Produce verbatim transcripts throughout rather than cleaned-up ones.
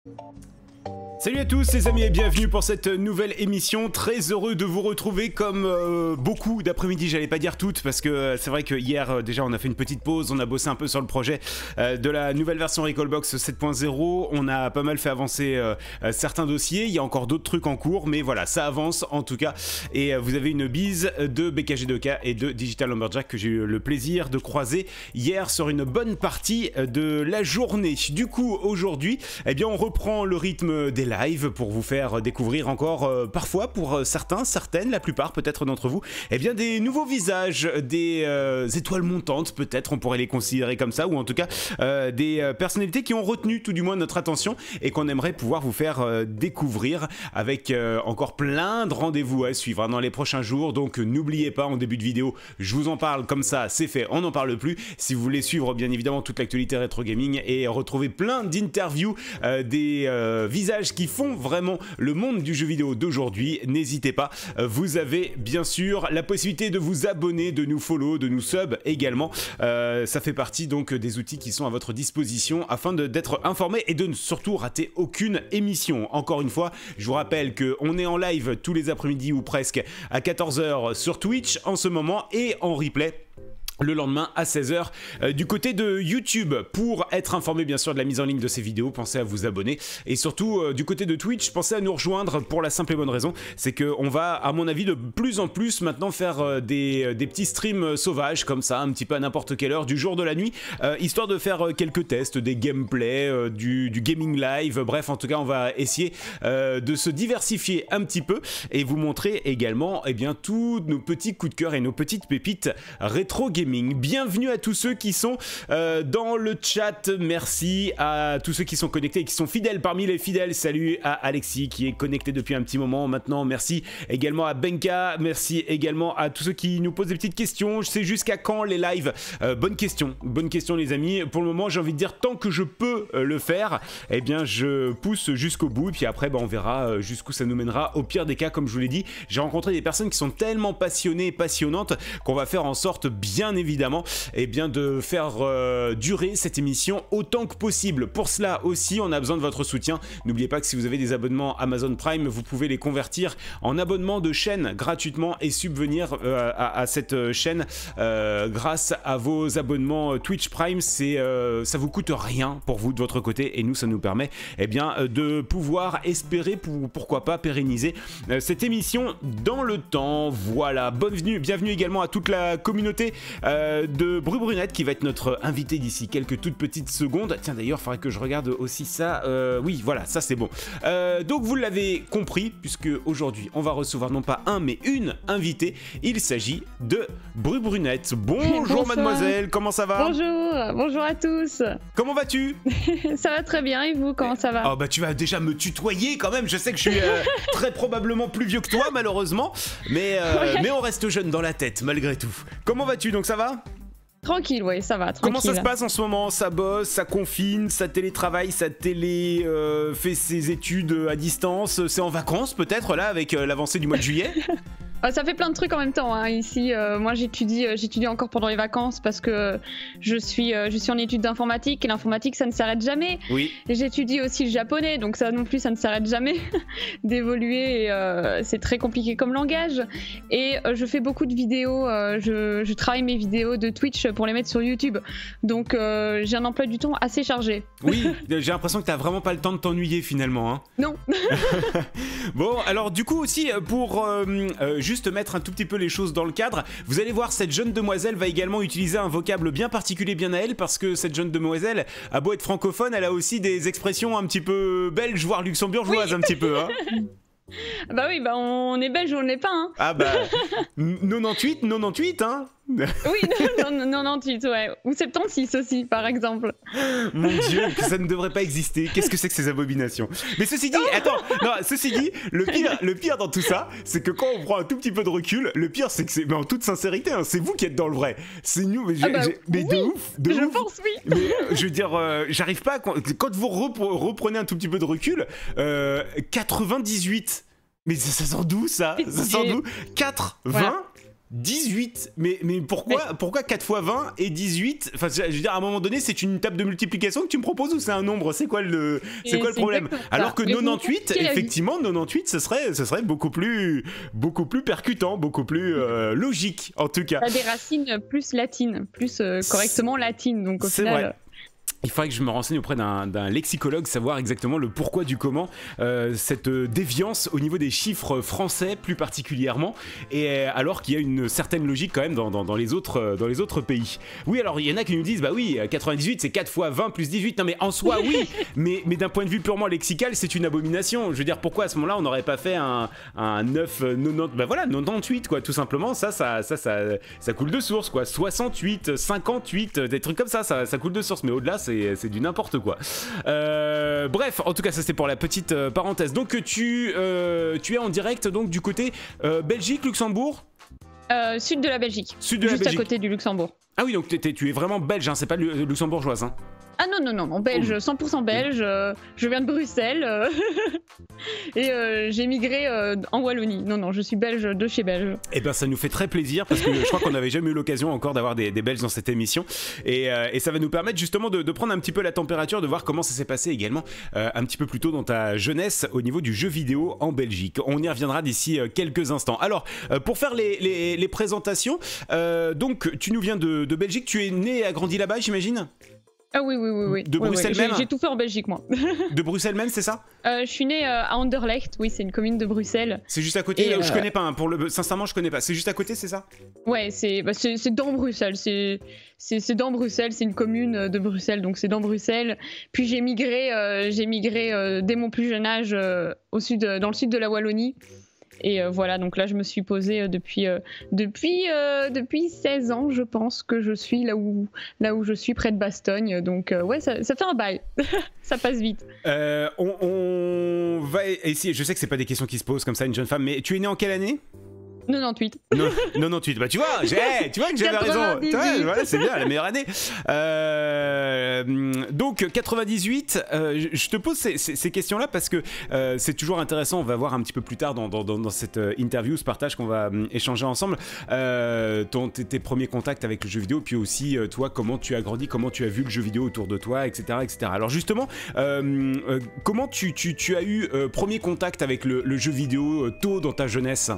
Salut à tous les amis et bienvenue pour cette nouvelle émission. Très heureux de vous retrouver comme euh, beaucoup d'après-midi, j'allais pas dire toutes parce que euh, c'est vrai que hier euh, déjà on a fait une petite pause, on a bossé un peu sur le projet euh, de la nouvelle version Recalbox sept point zéro, on a pas mal fait avancer euh, euh, certains dossiers, il y a encore d'autres trucs en cours mais voilà, ça avance en tout cas et euh, vous avez une bise de B K G deux K et de Digital Lumberjack que j'ai eu le plaisir de croiser hier sur une bonne partie de la journée. Du coup aujourd'hui, eh bien on reprend le rythme des live pour vous faire découvrir encore euh, parfois pour euh, certains, certaines, la plupart peut-être d'entre vous, eh bien des nouveaux visages, des euh, étoiles montantes peut-être, on pourrait les considérer comme ça, ou en tout cas euh, des euh, personnalités qui ont retenu tout du moins notre attention et qu'on aimerait pouvoir vous faire euh, découvrir avec euh, encore plein de rendez-vous à suivre hein, dans les prochains jours. Donc n'oubliez pas, en début de vidéo je vous en parle comme ça, c'est fait, on n'en parle plus. Si vous voulez suivre bien évidemment toute l'actualité rétro gaming et retrouver plein d'interviews euh, des euh, visages qui font vraiment le monde du jeu vidéo d'aujourd'hui, n'hésitez pas, vous avez bien sûr la possibilité de vous abonner, de nous follow, de nous sub également, euh, ça fait partie donc des outils qui sont à votre disposition afin d'être informé et de ne surtout rater aucune émission. Encore une fois, je vous rappelle qu'on est en live tous les après-midi ou presque à quatorze heures sur Twitch en ce moment et en replay le lendemain à seize heures euh, du côté de YouTube. Pour être informé bien sûr de la mise en ligne de ces vidéos, pensez à vous abonner et surtout euh, du côté de Twitch, pensez à nous rejoindre pour la simple et bonne raison, c'est qu'on va à mon avis de plus en plus maintenant faire euh, des, euh, des petits streams sauvages comme ça, un petit peu à n'importe quelle heure du jour de la nuit, euh, histoire de faire euh, quelques tests, des gameplays, euh, du, du gaming live, bref en tout cas on va essayer euh, de se diversifier un petit peu et vous montrer également eh bien, tous nos petits coups de cœur et nos petites pépites rétro gaming. Bienvenue à tous ceux qui sont euh, dans le chat, merci à tous ceux qui sont connectés et qui sont fidèles parmi les fidèles. Salut à Alexis qui est connecté depuis un petit moment maintenant, merci également à Benka, merci également à tous ceux qui nous posent des petites questions. Je sais jusqu'à quand les lives, euh, bonne question, bonne question les amis. Pour le moment j'ai envie de dire tant que je peux euh, le faire, eh bien je pousse jusqu'au bout et puis après bah, on verra euh, jusqu'où ça nous mènera. Au pire des cas, comme je vous l'ai dit, j'ai rencontré des personnes qui sont tellement passionnées et passionnantes qu'on va faire en sorte bien évidemment et eh bien de faire euh, durer cette émission autant que possible. Pour cela aussi on a besoin de votre soutien. N'oubliez pas que si vous avez des abonnements Amazon Prime, vous pouvez les convertir en abonnement de chaîne gratuitement et subvenir euh, à, à cette chaîne euh, grâce à vos abonnements Twitch Prime. C'est euh, ça vous coûte rien pour vous de votre côté et nous ça nous permet eh bien de pouvoir espérer pour, pourquoi pas pérenniser euh, cette émission dans le temps. Voilà, bienvenue, bienvenue également à toute la communauté Euh, de Bru Brunette qui va être notre invité d'ici quelques toutes petites secondes. Tiens d'ailleurs il faudrait que je regarde aussi ça, euh, oui voilà ça c'est bon. Euh, donc vous l'avez compris puisque aujourd'hui on va recevoir non pas un mais une invitée, il s'agit de Bru Brunette. Bonjour Bonsoir. Mademoiselle, comment ça va? Bonjour, bonjour à tous. Comment vas-tu? Ça va très bien et vous, comment ça va? Oh bah tu vas déjà me tutoyer quand même, je sais que je suis euh, très probablement plus vieux que toi malheureusement, mais, euh, ouais. mais on reste jeune dans la tête malgré tout. Comment vas-tu donc, ça va? Tranquille, oui, ça va, tranquille. Comment ça se passe en ce moment? Ça bosse, ça confine, ça télétravaille, ça télé euh, fait ses études à distance, c'est en vacances peut-être là avec euh, l'avancée du mois de juillet? Ça fait plein de trucs en même temps hein. Ici. Euh, moi, j'étudie, euh, j'étudie encore pendant les vacances parce que je suis, euh, je suis en études d'informatique et l'informatique, ça ne s'arrête jamais. Oui. J'étudie aussi le japonais, donc ça non plus, ça ne s'arrête jamais d'évoluer. Euh, c'est très compliqué comme langage. Et euh, je fais beaucoup de vidéos. Euh, je, je travaille mes vidéos de Twitch pour les mettre sur YouTube. Donc euh, j'ai un emploi du temps assez chargé. Oui, j'ai l'impression que tu n'as vraiment pas le temps de t'ennuyer finalement. Hein. Non. Bon, alors du coup aussi pour euh, euh, juste mettre un tout petit peu les choses dans le cadre, vous allez voir cette jeune demoiselle va également utiliser un vocable bien particulier bien à elle parce que cette jeune demoiselle a beau être francophone, elle a aussi des expressions un petit peu belges voire luxembourgeoises oui. un petit peu. Hein. Bah oui, bah on est belge ou on l'est pas. Hein. Ah bah quatre-vingt-dix-huit, quatre-vingt-dix-huit hein. Oui, quatre-vingt-dix-huit, ouais. Ou soixante-seize aussi, par exemple. Mon Dieu, ça ne devrait pas exister. Qu'est-ce que c'est que ces abominations? Mais ceci dit, attends, non, ceci dit, le pire, le pire dans tout ça, c'est que quand on prend un tout petit peu de recul, le pire, c'est que c'est, mais en toute sincérité, hein, c'est vous qui êtes dans le vrai. C'est nous, mais, ah bah, mais oui, de ouf, de je ouf. pense oui. Mais euh, je veux dire, euh, j'arrive pas, à, quand, quand vous reprenez un tout petit peu de recul, euh, quatre-vingt-dix-huit. Mais ça, ça sort d'où ça? Ça sort d'où? quatre-vingts? dix-huit, mais, mais pourquoi, ouais. pourquoi quatre fois vingt et dix-huit? Enfin, je veux dire, à un moment donné, c'est une table de multiplication que tu me proposes ou c'est un nombre? C'est quoi le, c'est quoi le problème? Alors que quatre-vingt-dix-huit, effectivement, quatre-vingt-dix-huit, ce serait, ce serait beaucoup plus, beaucoup plus percutant, beaucoup plus euh, logique, en tout cas. Ça a des racines plus latines, plus euh, correctement latines, donc au final... Vrai. Il faudrait que je me renseigne auprès d'un lexicologue, savoir exactement le pourquoi du comment, euh, cette déviance au niveau des chiffres français plus particulièrement, et alors qu'il y a une certaine logique quand même dans, dans, dans, les autres, dans les autres pays. Oui, alors il y en a qui nous disent, bah oui, quatre-vingt-dix-huit c'est quatre fois vingt plus dix-huit, non mais en soi oui, mais, mais d'un point de vue purement lexical c'est une abomination. Je veux dire, pourquoi à ce moment-là on n'aurait pas fait un, un neuf, quatre-vingt-dix, bah voilà, quatre-vingt-dix-huit quoi, tout simplement, ça ça, ça, ça, ça coule de source quoi, soixante-huit, cinquante-huit, des trucs comme ça, ça, ça coule de source, mais au-delà c'est c'est du n'importe quoi. Euh, bref, en tout cas, ça c'est pour la petite euh, parenthèse. Donc tu, euh, tu es en direct donc du côté euh, Belgique, Luxembourg euh, Sud de la Belgique. Sud de Juste la Belgique. à côté du Luxembourg. Ah oui, donc t'es, t'es, tu es vraiment belge, hein, c'est pas lu luxembourgeoise. Hein. Ah non, non, non, non, belge, cent pour cent belge, euh, je viens de Bruxelles euh, et euh, j'ai migré euh, en Wallonie. Non, non, je suis belge de chez belge. Eh ben ça nous fait très plaisir parce que je crois qu'on n'avait jamais eu l'occasion encore d'avoir des, des Belges dans cette émission et, euh, et ça va nous permettre justement de, de prendre un petit peu la température, de voir comment ça s'est passé également euh, un petit peu plus tôt dans ta jeunesse au niveau du jeu vidéo en Belgique. On y reviendra d'ici euh, quelques instants. Alors, euh, pour faire les, les, les présentations, euh, donc tu nous viens de, de Belgique, tu es né et a grandi là-bas j'imagine ? Ah oui, oui, oui, oui. De ouais, Bruxelles ouais. même? J'ai tout fait en Belgique, moi. De Bruxelles même, c'est ça? euh, Je suis née euh, à Anderlecht, oui, c'est une commune de Bruxelles. C'est juste à côté, et euh... je connais pas, hein, pour le... sincèrement, je connais pas. C'est juste à côté, c'est ça? Ouais, c'est bah, dans Bruxelles, c'est dans Bruxelles, c'est une commune de Bruxelles, donc c'est dans Bruxelles. Puis j'ai migré, euh, j'ai migré euh, dès mon plus jeune âge euh, au sud, dans le sud de la Wallonie. Et euh, voilà, donc là je me suis posée euh, depuis, euh, depuis, euh, depuis seize ans, je pense que je suis là où, là où je suis, près de Bastogne. Donc euh, ouais, ça, ça fait un bail, ça passe vite. Euh, on, on va essayer, je sais que c'est pas des questions qui se posent comme ça, une jeune femme, mais tu es née en quelle année? quatre-vingt-dix-huit. Non, quatre-vingt-dix-huit, bah tu vois, tu vois que j'avais raison. Ouais, ouais, c'est bien, la meilleure année. Euh, donc quatre-vingt-dix-huit, euh, je te pose ces, ces, ces questions-là parce que euh, c'est toujours intéressant. On va voir un petit peu plus tard dans, dans, dans cette interview, ce partage qu'on va euh, échanger ensemble, euh, ton, tes, tes premiers contacts avec le jeu vidéo, puis aussi euh, toi, comment tu as grandi, comment tu as vu le jeu vidéo autour de toi, et cetera, et cetera. Alors justement, euh, euh, comment tu, tu, tu as eu euh, premier contact avec le, le jeu vidéo euh, tôt dans ta jeunesse?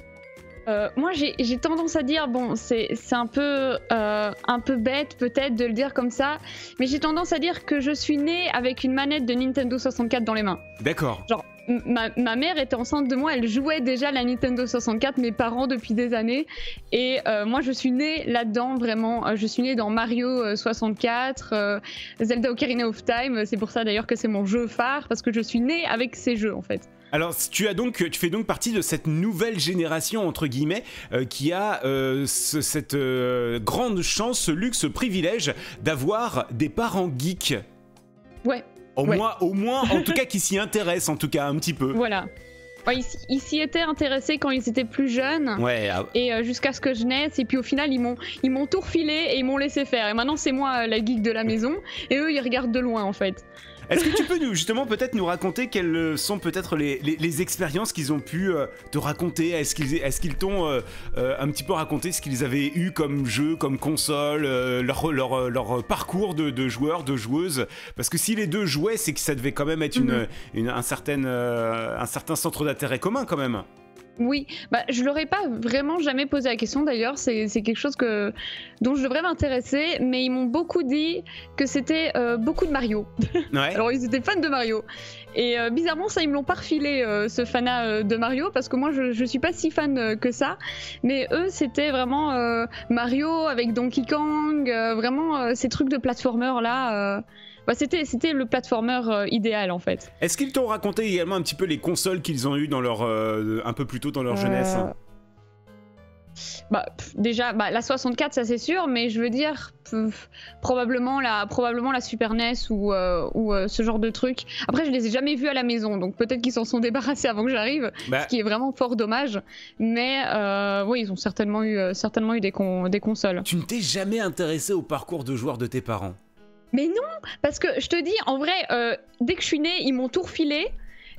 Euh, moi j'ai tendance à dire, bon c'est un peu, euh, un peu bête peut-être de le dire comme ça, mais j'ai tendance à dire que je suis née avec une manette de Nintendo soixante-quatre dans les mains. D'accord. Genre ma, ma mère était enceinte de moi, elle jouait déjà la Nintendo soixante-quatre, mes parents depuis des années, et euh, moi je suis née là-dedans vraiment, je suis née dans Mario soixante-quatre, euh, Zelda Ocarina of Time, c'est pour ça d'ailleurs que c'est mon jeu phare, parce que je suis née avec ces jeux en fait. Alors tu as donc, tu fais donc partie de cette nouvelle génération entre guillemets euh, qui a euh, ce, cette euh, grande chance, ce luxe, ce privilège d'avoir des parents geeks. Ouais. Au ouais. moins, au moins, en tout cas, qui s'y intéressent, en tout cas un petit peu. Voilà. Ouais, ils s'y étaient intéressés quand ils étaient plus jeunes, ouais, ah... et euh, jusqu'à ce que je naisse, et puis au final ils m'ont ils m'ont tout refilé et ils m'ont laissé faire. Et maintenant c'est moi la geek de la maison, et eux ils regardent de loin en fait. Est-ce que tu peux nous, justement peut-être nous raconter quelles sont peut-être les, les, les expériences qu'ils ont pu euh, te raconter? Est-ce qu'ils est-ce qu'ils t'ont euh, euh, un petit peu raconté ce qu'ils avaient eu comme jeu, comme console, euh, leur, leur, leur parcours de, de joueurs, de joueuses? Parce que si les deux jouaient, c'est que ça devait quand même être une, mm-hmm. une, un, certain, euh, un certain centre d'intérêt commun quand même. Oui, bah, je leur ai pas vraiment jamais posé la question d'ailleurs, c'est quelque chose que, dont je devrais m'intéresser, mais ils m'ont beaucoup dit que c'était euh, beaucoup de Mario. Ouais. Alors ils étaient fans de Mario. Et euh, bizarrement ça ils me l'ont pas refilé euh, ce fanat euh, de Mario, parce que moi je, je suis pas si fan euh, que ça, mais eux c'était vraiment euh, Mario avec Donkey Kong, euh, vraiment euh, ces trucs de platformer là. Euh... Bah, c'était c'était le platformer euh, idéal en fait. Est-ce qu'ils t'ont raconté également un petit peu les consoles qu'ils ont eues dans leur, euh, un peu plus tôt dans leur euh... jeunesse? Bah, pff, déjà, bah, la soixante-quatre, ça c'est sûr, mais je veux dire, pff, probablement, la, probablement la Super N E S ou, euh, ou euh, ce genre de truc. Après, je les ai jamais vus à la maison, donc peut-être qu'ils s'en sont débarrassés avant que j'arrive, bah... ce qui est vraiment fort dommage. Mais euh, oui, ils ont certainement eu, euh, certainement eu des, con des consoles. Tu ne t'es jamais intéressé au parcours de joueur de tes parents? Mais non, parce que je te dis, en vrai, euh, dès que je suis née, ils m'ont tout refilé.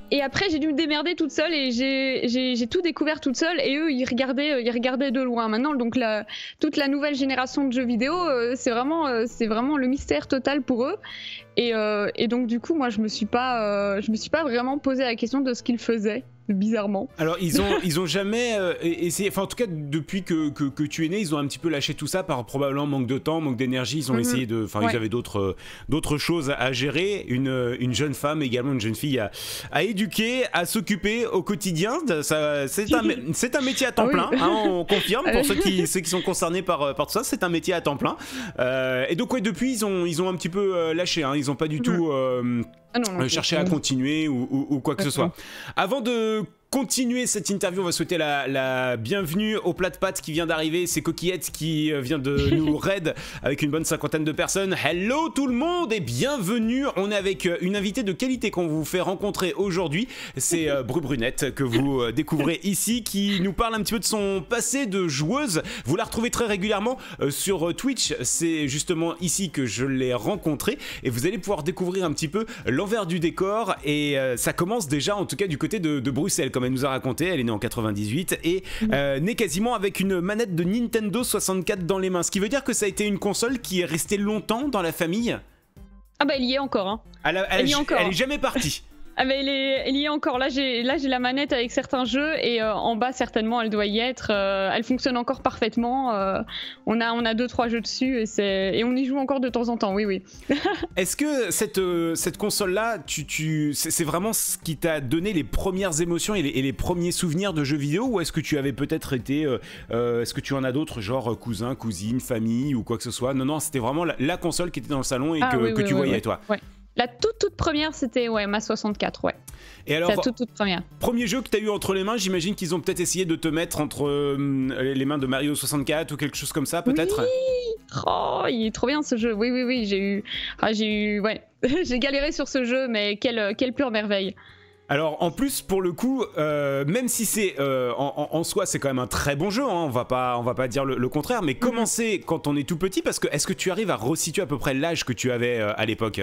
et après j'ai dû me démerder toute seule et j'ai tout découvert toute seule et eux ils regardaient, ils regardaient de loin. Maintenant donc la, toute la nouvelle génération de jeux vidéo euh, c'est vraiment, euh, c'est vraiment le mystère total pour eux. Et, euh, et donc du coup moi je me suis pas, euh, je me suis pas vraiment posé la question de ce qu'ils faisaient. Bizarrement. Alors ils ont ils ont jamais euh, essayé, enfin en tout cas depuis que, que, que tu es né, ils ont un petit peu lâché tout ça par probablement manque de temps, manque d'énergie. Ils ont mm-hmm. essayé de, enfin ouais. ils avaient d'autres d'autres choses à gérer. Une une jeune femme également, une jeune fille à, à éduquer, à s'occuper au quotidien. Ça c'est un c'est un métier à temps plein. Hein, on confirme pour ceux qui ceux qui sont concernés par par tout ça, c'est un métier à temps plein. Euh, et donc ouais depuis ils ont ils ont un petit peu lâché. Hein, ils ont pas du mm-hmm. tout. Euh, Ah non, non, euh, chercher à continuer ou, ou, ou quoi que ce soit. Avant de continuer cette interview, on va souhaiter la, la bienvenue au plat de pâtes qui vient d'arriver. C'est Coquillette qui vient de nous raid avec une bonne cinquantaine de personnes. Hello tout le monde et bienvenue. On est avec une invitée de qualité qu'on vous fait rencontrer aujourd'hui. C'est euh, Bru Brunette que vous euh, découvrez ici, qui nous parle un petit peu de son passé de joueuse. Vous la retrouvez très régulièrement euh, sur Twitch. C'est justement ici que je l'ai rencontrée et vous allez pouvoir découvrir un petit peu l'envers du décor. Et euh, ça commence déjà en tout cas du côté de, de Bruxelles. Comme elle nous a raconté, elle est née en quatre-vingt-dix-huit et euh, née quasiment avec une manette de Nintendo soixante-quatre dans les mains, ce qui veut dire que ça a été une console qui est restée longtemps dans la famille. Ah bah elle y est encore hein. Elle, a, elle, elle, y est encore. Elle est jamais partie. Ah bah elle, est, elle y est encore, là j'ai la manette avec certains jeux et euh, en bas certainement elle doit y être, euh, elle fonctionne encore parfaitement, euh, on a on a deux trois jeux dessus et, et on y joue encore de temps en temps, oui oui. Est-ce que cette, euh, cette console là, tu, tu, c'est vraiment ce qui t'a donné les premières émotions et les, et les premiers souvenirs de jeux vidéo, ou est-ce que tu avais peut-être été, euh, euh, est-ce que tu en as d'autres, genre cousin, cousine, famille ou quoi que ce soit? Non non, c'était vraiment la, la console qui était dans le salon et ah, que, oui, que oui, tu oui, voyais oui. toi. Ouais. La toute toute première c'était ouais, ma soixante-quatre, ouais. Et alors, la toute toute première. Premier jeu que tu as eu entre les mains, j'imagine qu'ils ont peut-être essayé de te mettre entre euh, les mains de Mario soixante-quatre ou quelque chose comme ça, peut-être. Oui, oh, il est trop bien ce jeu. Oui, oui, oui, j'ai eu, ah, j'ai eu, ouais, j'ai galéré sur ce jeu, mais quelle, quelle pure merveille. Alors en plus pour le coup, euh, même si c'est euh, en, en, en soi c'est quand même un très bon jeu, hein, on va pas on va pas dire le, le contraire, mais commencer mm-hmm. quand on est tout petit, parce que est-ce que tu arrives à resituer à peu près l'âge que tu avais euh, à l'époque?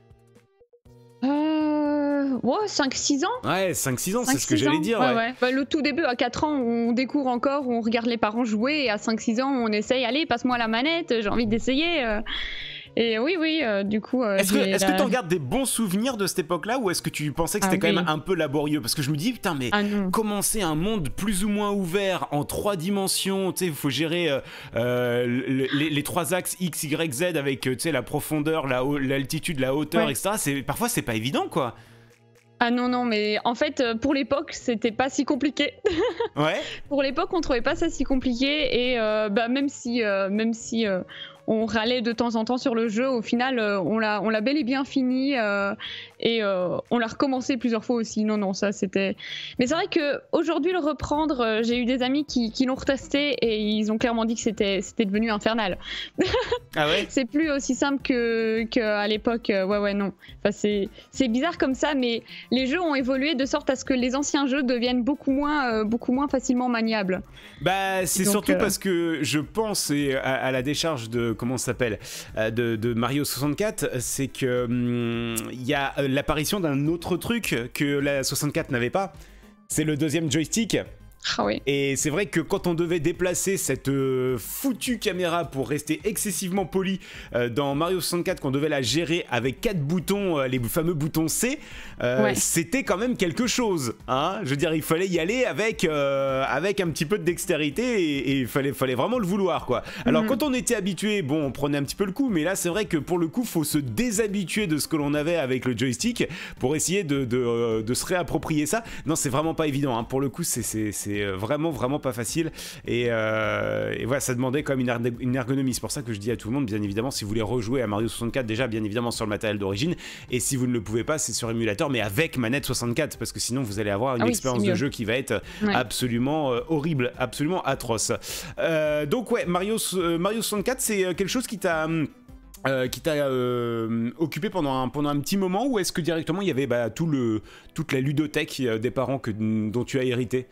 Ouais, cinq six ans. Ouais, cinq six ans, c'est ce que j'allais dire. Ouais, ouais. Ouais. Bah, le tout début, à quatre ans, on découvre encore, on regarde les parents jouer, et à cinq six ans, on essaye, allez, passe-moi la manette, j'ai envie d'essayer. Euh... Et oui, oui, euh, du coup... Euh, est-ce que est-ce la... que t'en gardes des bons souvenirs de cette époque-là, ou est-ce que tu pensais que c'était ah, quand oui. même un peu laborieux? Parce que je me dis, putain, mais ah, commencer un monde plus ou moins ouvert, en trois dimensions, tu sais, il faut gérer euh, euh, les, les trois axes X, Y, Z avec, tu sais, la profondeur, l'altitude, la, la hauteur, ouais. et cetera. Parfois, c'est pas évident, quoi. Ah non, non, mais en fait, pour l'époque, c'était pas si compliqué. Ouais. Pour l'époque, on trouvait pas ça si compliqué, et euh, bah, même si... Euh, même si euh, on râlait de temps en temps sur le jeu, au final euh, on l'a on l'a bel et bien fini euh, et euh, on l'a recommencé plusieurs fois aussi. Non non, ça c'était, mais c'est vrai que aujourd'hui le reprendre, euh, j'ai eu des amis qui, qui l'ont retesté et ils ont clairement dit que c'était c'était devenu infernal. Ah ouais. C'est plus aussi simple que qu'à l'époque. Ouais ouais non, enfin c'est c'est bizarre comme ça, mais les jeux ont évolué de sorte à ce que les anciens jeux deviennent beaucoup moins euh, beaucoup moins facilement maniables. Bah c'est surtout euh... parce que je pense et à, à la décharge de comment ça s'appelle de, de Mario soixante-quatre, c'est que il hum, y a l'apparition d'un autre truc que la soixante-quatre n'avait pas, c'est le deuxième joystick. Ah oui. Et c'est vrai que quand on devait déplacer cette euh, foutue caméra pour rester excessivement poli euh, dans Mario soixante-quatre, qu'on devait la gérer avec quatre boutons, euh, les fameux boutons C, euh, ouais. c'était quand même quelque chose. Hein, je veux dire, il fallait y aller avec, euh, avec un petit peu de dextérité et il fallait, fallait vraiment le vouloir, quoi. Alors mm-hmm. quand on était habitué, bon, on prenait un petit peu le coup, mais là c'est vrai que pour le coup, faut se déshabituer de ce que l'on avait avec le joystick pour essayer de, de, euh, de se réapproprier ça. Non, c'est vraiment pas évident. Hein. Pour le coup, c'est vraiment vraiment pas facile et, euh, et voilà, ça demandait quand même une, une ergonomie. C'est pour ça que je dis à tout le monde, bien évidemment, si vous voulez rejouer à Mario soixante-quatre, déjà bien évidemment sur le matériel d'origine, et si vous ne le pouvez pas, c'est sur émulateur mais avec manette soixante-quatre, parce que sinon vous allez avoir une ah oui, expérience de jeu qui va être ouais. absolument euh, horrible, absolument atroce. Euh, donc ouais, Mario, euh, Mario soixante-quatre, c'est quelque chose qui t'a Euh, qui t'a euh, occupé pendant un, pendant un petit moment, ou est-ce que directement il y avait bah, tout le, toute la ludothèque des parents que, dont tu as hérité?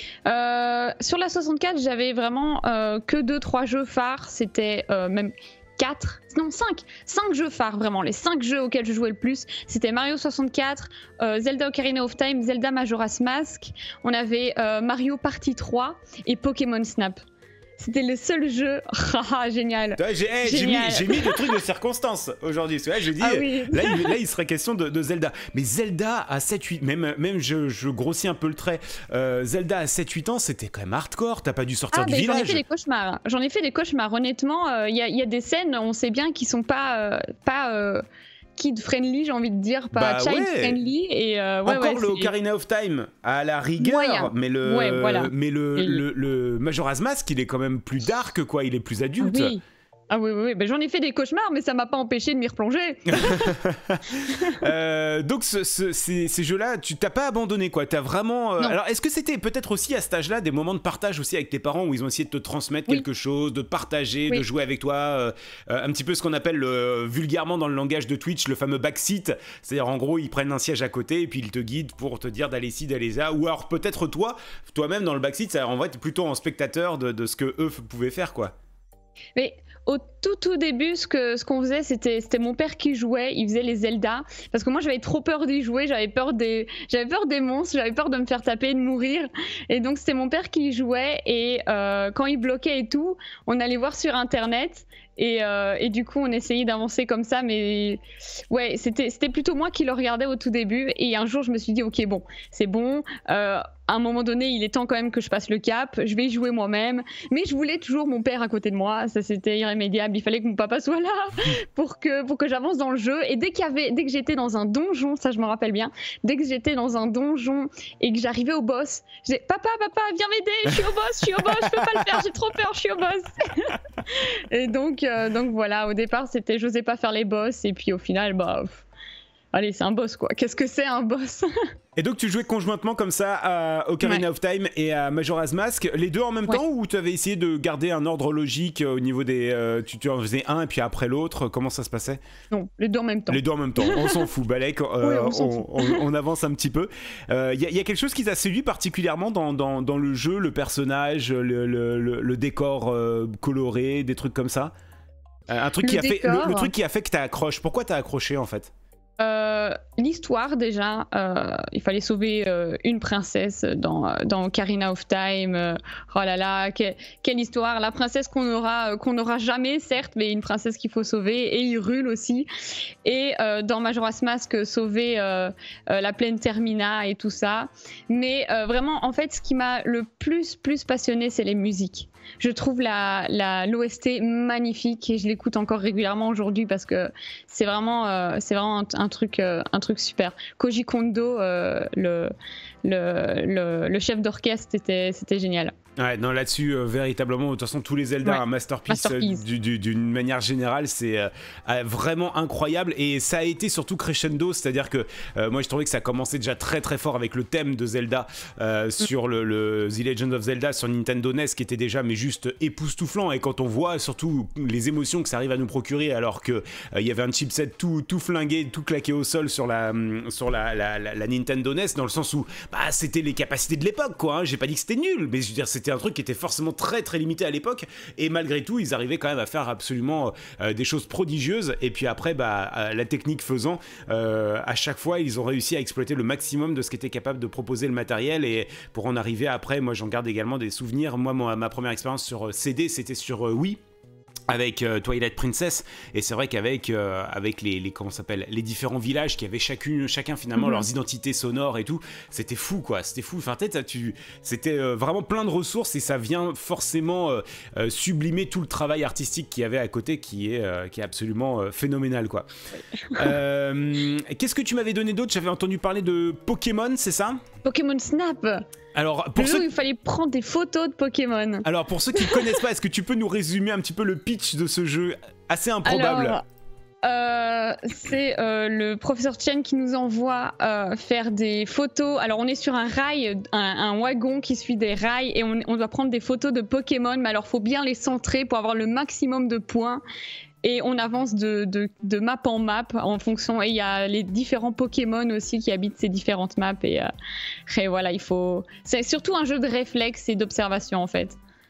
Euh, sur la soixante-quatre, j'avais vraiment euh, que deux trois jeux phares. C'était euh, même quatre, non cinq, cinq jeux phares vraiment, les cinq jeux auxquels je jouais le plus, c'était Mario soixante-quatre, euh, Zelda Ocarina of Time, Zelda Majora's Mask, on avait euh, Mario Party trois et Pokémon Snap. C'était le seul jeu. Ah, génial. J'ai hey, mis, mis des trucs de circonstance aujourd'hui. Ouais, je dis, ah, oui. là, il, là, il serait question de, de Zelda. Mais Zelda à sept huit, même, même je, je grossis un peu le trait. Euh, Zelda à sept huit ans, c'était quand même hardcore. T'as pas dû sortir ah, du village. J'en ai fait des cauchemars. J'en ai fait des cauchemars. Honnêtement, il euh, y, y a des scènes, on sait bien, qui sont pas. Euh, pas euh, kid friendly, j'ai envie de dire, pas bah child ouais. friendly. Et euh, ouais, encore ouais, le Ocarina of Time à la rigueur, Moyen. mais le, ouais, voilà. mais le, et... le, le Majora's Mask, il est quand même plus dark, quoi. Il est plus adulte. Ah oui. Ah oui, oui, oui. Ben, j'en ai fait des cauchemars, mais ça m'a pas empêché de m'y replonger. euh, donc ce, ce, ces, ces jeux-là, tu t'as pas abandonné, quoi. T'as vraiment. Euh... Alors, est-ce que c'était peut-être aussi à cet âge-là des moments de partage aussi avec tes parents où ils ont essayé de te transmettre oui. quelque chose, de te partager, oui. de jouer avec toi, euh, euh, un petit peu ce qu'on appelle euh, vulgairement dans le langage de Twitch le fameux backseat, c'est-à-dire en gros ils prennent un siège à côté et puis ils te guident pour te dire d'aller ci, d'aller là, ou alors peut-être toi, toi-même dans le backseat, ça, en vrai t'es plutôt en spectateur de, de ce que eux pouvaient faire, quoi. Mais au tout tout début, ce que ce qu'on faisait, c'était c'était mon père qui jouait, il faisait les Zelda, parce que moi j'avais trop peur d'y jouer, j'avais peur des j'avais peur des monstres, j'avais peur de me faire taper et de mourir, et donc c'était mon père qui jouait, et euh, quand il bloquait et tout, on allait voir sur internet. Et, euh, et du coup, on essayait d'avancer comme ça, mais ouais, c'était c'était plutôt moi qui le regardais au tout début. Et un jour, je me suis dit, ok, bon, c'est bon. Euh, à un moment donné, il est temps quand même que je passe le cap. Je vais y jouer moi-même. Mais je voulais toujours mon père à côté de moi. Ça, c'était irrémédiable. Il fallait que mon papa soit là pour que pour que j'avance dans le jeu. Et dès qu'il y avait, dès que j'étais dans un donjon, ça je me rappelle bien. Dès que j'étais dans un donjon et que j'arrivais au boss, je disais, papa, papa, viens m'aider. Je suis au boss, je suis au boss. Je peux pas le faire. J'ai trop peur. Je suis au boss. Et donc Euh, donc voilà, au départ c'était j'osais pas faire les boss et puis au final bah pff, allez c'est un boss quoi, qu'est-ce que c'est un boss. Et donc tu jouais conjointement comme ça à Ocarina ouais. of Time et à Majora's Mask, les deux en même ouais. temps, ou tu avais essayé de garder un ordre logique au niveau des euh, tu, tu en faisais un et puis après l'autre, comment ça se passait? Non, les deux en même temps. Les deux en même temps, on s'en fout, Balek, euh, oui, on, on, fout. on, on avance un petit peu. Il euh, y, y a quelque chose qui t'a séduit particulièrement dans, dans, dans le jeu, le personnage, le, le, le, le décor euh, coloré, des trucs comme ça? Un truc, qui a fait, le, le truc qui a fait que t'as accroché. Pourquoi t'as accroché en fait? Euh, l'histoire déjà, euh, il fallait sauver euh, une princesse dans, dans Ocarina of Time. Euh, oh là là, que, quelle histoire! La princesse qu'on aura, euh, qu'on n'aura jamais, certes, mais une princesse qu'il faut sauver, et Hyrule aussi. Et euh, dans Majora's Mask, sauver euh, euh, la plaine Termina et tout ça. Mais euh, vraiment, en fait, ce qui m'a le plus, plus passionné, c'est les musiques. Je trouve la, la, l'O S T magnifique et je l'écoute encore régulièrement aujourd'hui parce que c'est vraiment, euh, c'est vraiment un, un, truc, euh, un truc super. Koji Kondo, euh, le, le, le, le chef d'orchestre, c'était, c'était génial. Ouais, non, là-dessus, euh, véritablement, de toute façon, tous les Zelda, ouais. un masterpiece, masterpiece. Euh, du, du, d'une manière générale, c'est euh, vraiment incroyable, et ça a été surtout crescendo, c'est-à-dire que euh, moi je trouvais que ça commençait déjà très très fort avec le thème de Zelda euh, mm. sur le, le The Legend of Zelda sur Nintendo N E S, qui était déjà mais juste époustouflant, et quand on voit surtout les émotions que ça arrive à nous procurer alors qu'il euh, y avait un chipset tout, tout flingué, tout claqué au sol sur la, sur la, la, la, la Nintendo N E S, dans le sens où bah, c'était les capacités de l'époque, quoi, hein. J'ai pas dit que c'était nul, mais je veux dire, c'était C'était un truc qui était forcément très très limité à l'époque, et malgré tout ils arrivaient quand même à faire absolument euh, des choses prodigieuses, et puis après bah, la technique faisant, euh, à chaque fois ils ont réussi à exploiter le maximum de ce qu'était capable de proposer le matériel, et pour en arriver après, moi j'en garde également des souvenirs. Moi ma, ma première expérience sur C D c'était sur euh, Wii avec euh, Twilight Princess, et c'est vrai qu'avec euh, avec les, les comment s'appelle les différents villages qui avaient chacune chacun finalement mm-hmm. leurs identités sonores et tout, c'était fou quoi, c'était fou. Enfin peut-être tu c'était euh, vraiment plein de ressources, et ça vient forcément euh, euh, sublimer tout le travail artistique qu'il y avait à côté, qui est euh, qui est absolument euh, phénoménal quoi. euh, qu'est-ce que tu m'avais donné d'autre? J'avais entendu parler de Pokémon, c'est ça? Pokémon Snap. Alors, pour le ceux... jeu où il fallait prendre des photos de Pokémon. Alors, pour ceux qui ne connaissent pas, est-ce que tu peux nous résumer un petit peu le pitch de ce jeu assez improbable? Alors, euh, c'est euh, le professeur Chen qui nous envoie euh, faire des photos. Alors, on est sur un rail, un, un wagon qui suit des rails, et on, on doit prendre des photos de Pokémon, mais alors, il faut bien les centrer pour avoir le maximum de points. Et on avance de, de, de map en map en fonction, et il y a les différents Pokémon aussi qui habitent ces différentes maps, et, euh, et voilà, il faut... C'est surtout un jeu de réflexe et d'observation en fait.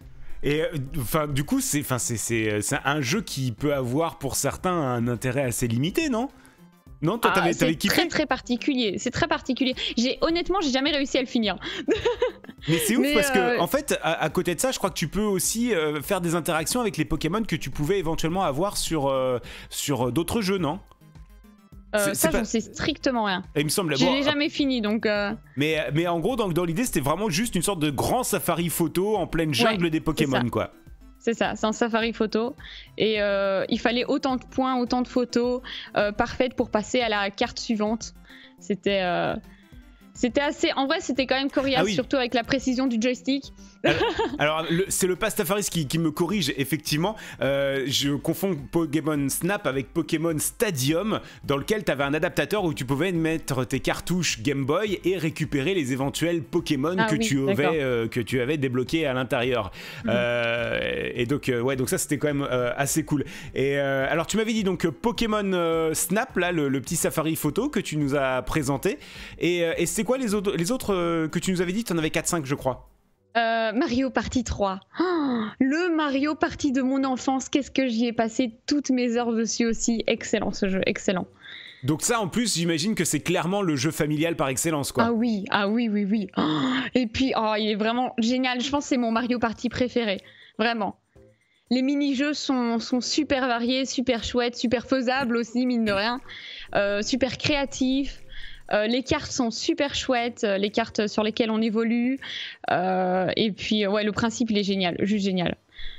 Et enfin, du coup, c'est, enfin, c'est, c'est, c'est un jeu qui peut avoir pour certains un intérêt assez limité, non? Non, toi, ah, t'avais, t'avais kiffé? C'est très très particulier. C'est très particulier. J'ai honnêtement, j'ai jamais réussi à le finir. Mais c'est ouf Mais parce euh... que, en fait, à, à côté de ça, je crois que tu peux aussi euh, faire des interactions avec les Pokémon que tu pouvais éventuellement avoir sur euh, sur d'autres jeux, non? Euh, ça, pas... j'en sais strictement rien. Et il me semble. Je bon, l'ai jamais fini, donc. Euh... Mais mais en gros, dans, dans l'idée, c'était vraiment juste une sorte de grand safari photo en pleine jungle ouais, des Pokémon, quoi. C'est ça, c'est un safari photo. Et euh, il fallait autant de points, autant de photos euh, parfaites pour passer à la carte suivante. C'était, euh, c'était assez. En vrai, c'était quand même coriace, ah oui. surtout avec la précision du joystick. Alors, alors le, c'est le Pastafaris qui, qui me corrige, effectivement. Euh, je confonds Pokémon Snap avec Pokémon Stadium, dans lequel tu avais un adaptateur où tu pouvais mettre tes cartouches Game Boy et récupérer les éventuels Pokémon ah, que, oui, tu avais, euh, que tu avais débloqués à l'intérieur. Mmh. Euh, et donc, euh, ouais, donc ça, c'était quand même euh, assez cool. Et euh, alors, tu m'avais dit donc Pokémon euh, Snap, là, le, le petit safari photo que tu nous as présenté. Et, euh, et c'est quoi les autres, les autres euh, que tu nous avais dit? Tu en avais quatre cinq, je crois. Euh, Mario Party trois. Oh, le Mario Party de mon enfance, qu'est-ce que j'y ai passé toutes mes heures dessus aussi. Excellent ce jeu, excellent. Donc ça, en plus, j'imagine que c'est clairement le jeu familial par excellence, quoi. Ah oui, ah oui, oui, oui. Oh, et puis, oh, il est vraiment génial. Je pense que c'est mon Mario Party préféré, vraiment. Les mini-jeux sont, sont super variés, super chouettes, super faisables aussi, mine de rien. Euh, super créatifs. Euh, les cartes sont super chouettes, les cartes sur lesquelles on évolue. Euh, et puis, ouais, le principe, il est génial, juste génial.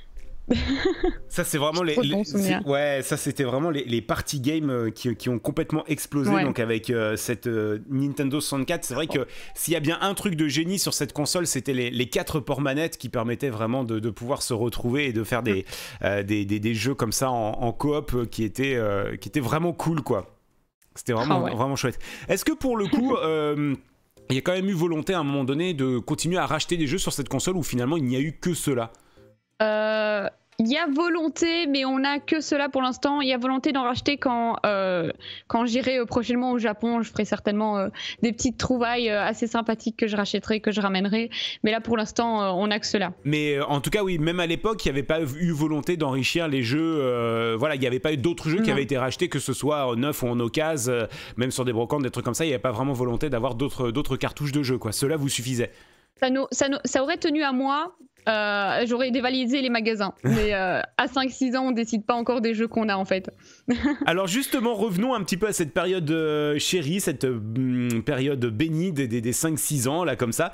Ça, c'est vraiment les. les c'est, ouais, ça, c'était vraiment les, les party games qui, qui ont complètement explosé. Ouais. Donc, avec euh, cette euh, Nintendo soixante-quatre, c'est vrai que s'il y a bien un truc de génie sur cette console, c'était les, les quatre ports manettes qui permettaient vraiment de, de pouvoir se retrouver et de faire des, euh, des, des, des jeux comme ça en, en coop qui étaient, euh, qui étaient vraiment cool, quoi. C'était vraiment, ah ouais. vraiment chouette. Est-ce que pour le coup, euh, il y a quand même eu volonté à un moment donné de continuer à racheter des jeux sur cette console ou finalement il n'y a eu que cela? euh... Il y a volonté, mais on n'a que cela pour l'instant. Il y a volonté d'en racheter quand, euh, quand j'irai euh, prochainement au Japon. Je ferai certainement euh, des petites trouvailles euh, assez sympathiques que je rachèterai, que je ramènerai. Mais là, pour l'instant, euh, on n'a que cela. Mais euh, en tout cas, oui, même à l'époque, il n'y avait pas eu volonté d'enrichir les jeux. Euh, voilà, il n'y avait pas eu d'autres jeux non. qui avaient été rachetés, que ce soit en neuf ou en occasion, euh, même sur des brocantes, des trucs comme ça. Il n'y avait pas vraiment volonté d'avoir d'autres, d'autres cartouches de jeux, quoi. Cela vous suffisait. Ça, nous, ça, nous, ça aurait tenu à moi. Euh, j'aurais dévalisé les magasins, mais euh, à cinq six ans on décide pas encore des jeux qu'on a en fait. Alors justement, revenons un petit peu à cette période euh, chérie, cette euh, période bénie des, des, des cinq six ans là comme ça.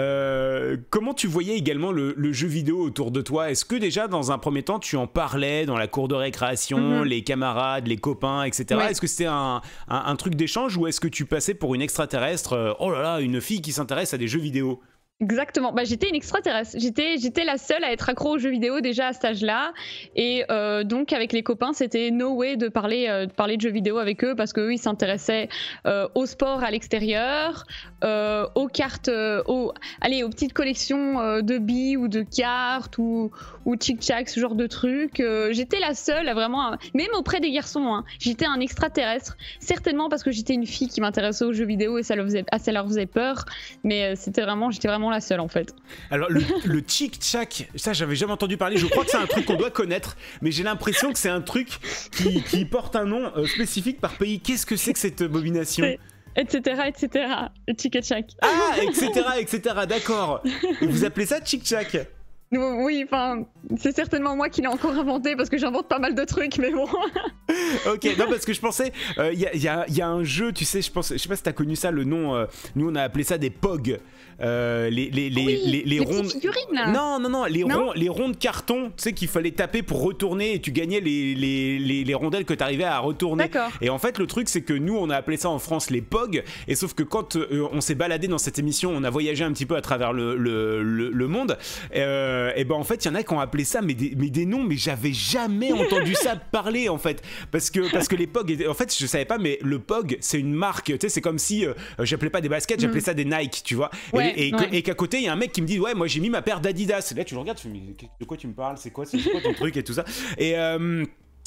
Euh, comment tu voyais également le, le jeu vidéo autour de toi? Est-ce que déjà dans un premier temps tu en parlais dans la cour de récréation, mm-hmm. les camarades, les copains, et cetera. Ouais. Est-ce que c'était un, un, un truc d'échange ou est-ce que tu passais pour une extraterrestre, euh, oh là là, une fille qui s'intéresse à des jeux vidéo? Exactement, bah, j'étais une extraterrestre, j'étais, j'étais la seule à être accro aux jeux vidéo déjà à cet âge-là et euh, donc avec les copains c'était no way de parler, euh, de parler de jeux vidéo avec eux parce qu'eux ils s'intéressaient euh, au sport à l'extérieur, euh, aux cartes, euh, aux, allez, aux petites collections euh, de billes ou de cartes ou, ou tchic-tchac, ce genre de trucs. Euh, j'étais la seule à vraiment, même auprès des garçons, hein, j'étais un extraterrestre, certainement parce que j'étais une fille qui m'intéressait aux jeux vidéo et ça leur faisait, ça leur faisait peur, mais euh, c'était vraiment, j'étais vraiment la seule en fait. Alors le, le tchic-tchac, ça j'avais jamais entendu parler, je crois que c'est un truc qu'on doit connaître, mais j'ai l'impression que c'est un truc qui, qui porte un nom euh, spécifique par pays. Qu'est-ce que c'est que cette abomination? Etc, etc, le tchic-tchac. Ah, etc, etc, d'accord. Et vous appelez ça tchic-tchac? Oui, enfin, c'est certainement moi qui l'ai encore inventé parce que j'invente pas mal de trucs, mais bon. Ok, non, parce que je pensais, il euh, y, y, y a un jeu, tu sais, je pense, je sais pas si t'as connu ça, le nom, euh, nous on a appelé ça des P O G. Euh, les les les oui, les, les, les rondes figurines là. Non non non les non ronds les ronds de carton, tu sais qu'il fallait taper pour retourner et tu gagnais les les les, les rondelles que t'arrivais à retourner. D'accord. Et en fait le truc c'est que nous on a appelé ça en France les P O G et sauf que quand euh, on s'est baladé dans cette émission, on a voyagé un petit peu à travers le le le, le monde. Euh, et ben en fait il y en a qui ont appelé ça mais des mais des noms mais j'avais jamais entendu ça parler en fait parce que parce que les P O G en fait je savais pas mais le P O G c'est une marque, tu sais c'est comme si euh, j'appelais pas des baskets, j'appelais mmh. ça des Nike, tu vois. Ouais, et, et, ouais. et qu'à côté il y a un mec qui me dit ouais moi j'ai mis ma paire d'Adidas, et là tu le regardes tu fais mais de quoi tu me parles, c'est quoi c'est quoi ton truc et tout ça et euh,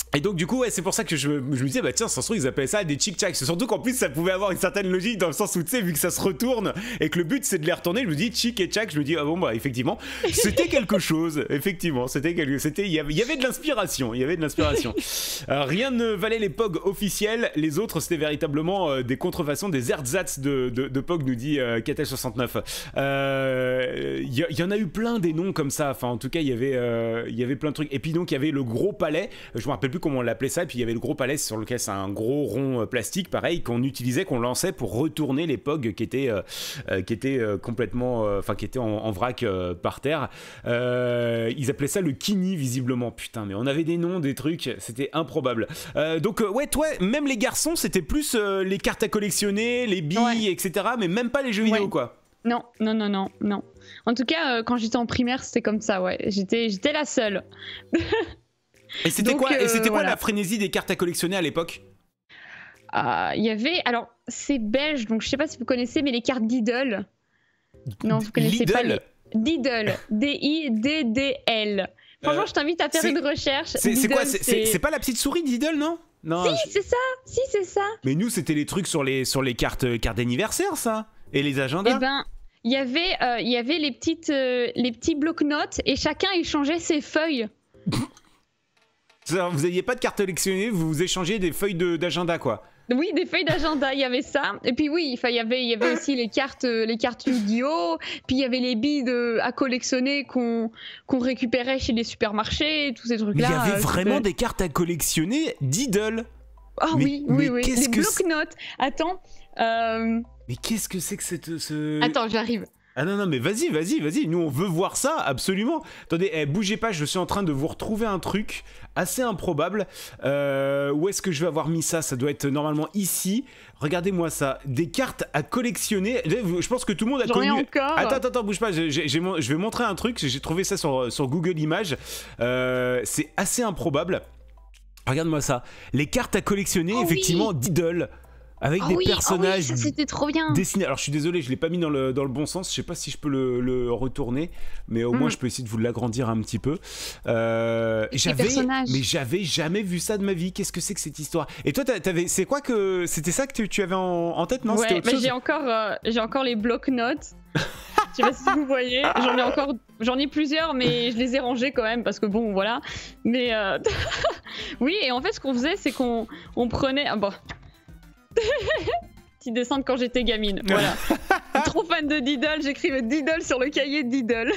Et donc du coup ouais c'est pour ça que je, je me disais bah tiens ça se trouve ils appelaient ça des chic-chac, surtout qu'en plus ça pouvait avoir une certaine logique dans le sens où tu sais vu que ça se retourne et que le but c'est de les retourner, je me dis chic et chac, je me dis ah bon bah effectivement c'était quelque chose, effectivement c'était quelque c'était il y avait, il y avait de l'inspiration, il y avait de l'inspiration. euh, rien ne valait les P O G officiels, les autres c'était véritablement euh, des contrefaçons, des ersatz de, de, de P O G nous dit euh, Katel soixante-neuf. Il euh, y, y en a eu plein des noms comme ça, enfin en tout cas il y avait euh, il y avait plein de trucs et puis donc il y avait le gros palais, je me rappelle plus comment on l'appelait ça, et puis il y avait le gros palais sur lequel c'est un gros rond euh, plastique pareil qu'on utilisait, qu'on lançait pour retourner les P O G qui étaient euh, euh, qui étaient euh, complètement enfin euh, qui étaient en, en vrac euh, par terre. Euh, ils appelaient ça le kini visiblement, putain mais on avait des noms, des trucs, c'était improbable. Euh, donc euh, ouais toi même les garçons c'était plus euh, les cartes à collectionner, les billes ouais. etc, mais même pas les jeux vidéo ouais. quoi. Non, non, non, non, non. En tout cas, euh, quand j'étais en primaire, c'était comme ça, ouais. J'étais, j'étais la seule. Et c'était quoi, euh, et c'était quoi voilà. la frénésie des cartes à collectionner à l'époque? Il euh, y avait, alors c'est belge, donc je sais pas si vous connaissez, mais les cartes Diddle. Non, vous connaissez Lidl. pas les... Diddle, D I D D L. Franchement, euh, je t'invite à faire une recherche. C'est quoi, c'est pas la petite souris Diddle, non? Non. Si, je... c'est ça, si c'est ça. Mais nous, c'était les trucs sur les sur les cartes cartes d'anniversaire, ça, et les agendas. Eh ben, il y avait euh, il y avait les petites euh, les petits blocs-notes et chacun échangeait ses feuilles. Vous n'aviez pas de cartes collectionnées, vous vous échangez des feuilles d'agenda quoi. Oui, des feuilles d'agenda, il y avait ça. Et puis oui, il y avait, il y avait aussi les cartes, les cartes Yu-Gi-Oh! Puis il y avait les billes de, à collectionner qu'on qu'on récupérait chez les supermarchés, tous ces trucs-là. Il y avait euh, vraiment peut... des cartes à collectionner Diddle. Ah oh, oui, oui, oui. Les que bloc-notes. Attends. Euh... Mais qu'est-ce que c'est que cette... Ce... Attends, j'arrive. Ah non, non, mais vas-y, vas-y, vas-y, nous on veut voir ça, absolument. Attendez, eh, bougez pas, je suis en train de vous retrouver un truc assez improbable. Euh, où est-ce que je vais avoir mis ça? Ça doit être normalement ici. Regardez-moi ça, des cartes à collectionner. Je pense que tout le monde a J'en connu... ai encore. Attends, attends, attends, bouge pas, j'ai, j'ai, j'ai, je vais montrer un truc, j'ai trouvé ça sur, sur Google Images. Euh, c'est assez improbable. Regarde-moi ça, les cartes à collectionner, oh, effectivement, oui. Diddle. Avec oh des oui, personnages oh oui, c'était trop bien. dessinés. Alors je suis désolé, je l'ai pas mis dans le, dans le bon sens. Je sais pas si je peux le, le retourner, mais au mm. moins je peux essayer de vous l'agrandir un petit peu. Euh, j'avais, mais j'avais jamais vu ça de ma vie. Qu'est-ce que c'est que cette histoire? Et toi, t'avais, c'est quoi que c'était ça que tu, tu avais en, en tête, non? Ouais, mais j'ai encore, euh, j'ai encore les bloc-notes. Je sais pas si vous voyez. J'en ai encore, j'en ai plusieurs, mais je les ai rangés quand même parce que bon, voilà. Mais euh... oui, et en fait, ce qu'on faisait, c'est qu'on on prenait. Ah, bon. Petit dessin de quand j'étais gamine, voilà. Trop fan de Diddle, j'écrivais Diddle sur le cahier de Diddle.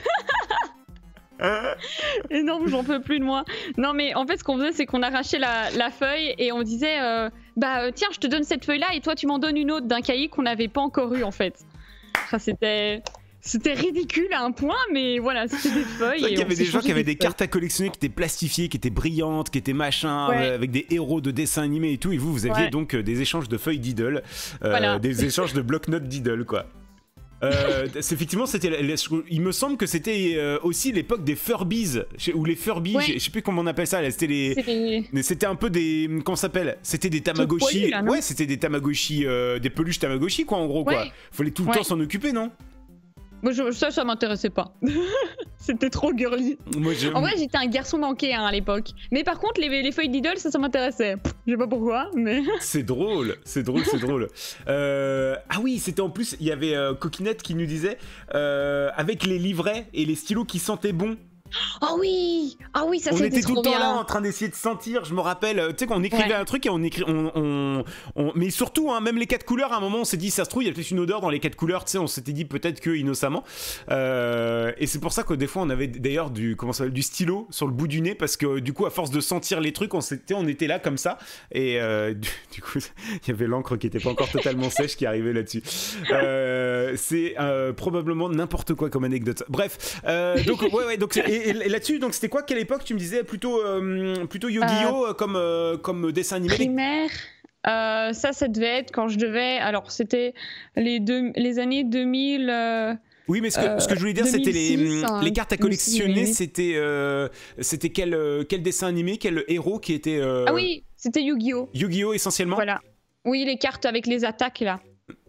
Et non, j'en peux plus de moi. Non, mais en fait, ce qu'on faisait, c'est qu'on arrachait la, la feuille et on disait euh, bah tiens, je te donne cette feuille-là et toi, tu m'en donnes une autre d'un cahier qu'on n'avait pas encore eu en fait. Enfin, c'était... C'était ridicule à un point, mais voilà, c'était des feuilles. Il y avait des gens qui avaient des, des cartes à collectionner qui étaient plastifiées, qui étaient brillantes, qui étaient machin, ouais. euh, avec des héros de dessins animés et tout. Et vous, vous aviez ouais. donc euh, des échanges de feuilles Diddle, euh, voilà. des échanges de bloc-notes Diddle, quoi. Euh, c'est, effectivement, c'était. Il me semble que c'était euh, aussi l'époque des Furbies, ou les Furbies, ouais. je sais plus comment on appelle ça. C'était les. C'était, c'était un peu des. Comment ça s'appelle? C'était des Tamagotchi. Là, ouais, c'était des Tamagotchi, euh, des peluches Tamagotchi, quoi, en gros, ouais. quoi. Fallait tout le ouais. temps s'en occuper, non? Moi, je, ça, ça m'intéressait pas. C'était trop girly. Moi, en vrai, j'étais un garçon manqué hein, à l'époque. Mais par contre, les, les feuilles Diddle, ça, ça m'intéressait. Je sais pas pourquoi, mais... C'est drôle, c'est drôle, c'est drôle. Euh, ah oui, c'était en plus, il y avait euh, Coquinette qui nous disait, euh, avec les livrets et les stylos qui sentaient bon. Oh oui, ah oui, ça on c'était était tout trop le temps bien. Là en train d'essayer de sentir, je me rappelle, tu sais qu'on écrivait ouais. un truc et on écrit, on, on, on mais surtout hein, même les quatre couleurs. À un moment, on s'est dit ça se trouve il y a peut-être une odeur dans les quatre couleurs, tu sais, on s'était dit peut-être que innocemment. Euh, et c'est pour ça que des fois on avait d'ailleurs du comment ça s'appelle du stylo sur le bout du nez parce que du coup à force de sentir les trucs, on s'était, on était là comme ça et euh, du, du coup il y avait l'encre qui était pas encore totalement sèche qui arrivait là-dessus. Euh, c'est euh, probablement n'importe quoi comme anecdote. Bref, euh, donc ouais ouais donc et, et là-dessus donc c'était quoi, quelle époque tu me disais, plutôt euh, plutôt Yu-Gi-Oh euh, comme euh, comme dessin animé? Primaire. Euh, ça ça devait être quand je devais, alors c'était les deux les années deux mille. Euh... Oui, mais ce que, euh, ce que je voulais dire, c'était les, hein, les cartes à collectionner. C'était euh, c'était quel quel dessin animé, quel héros qui était euh... Ah oui, c'était Yu-Gi-Oh. Yu-Gi-Oh essentiellement. Voilà. Oui, les cartes avec les attaques là.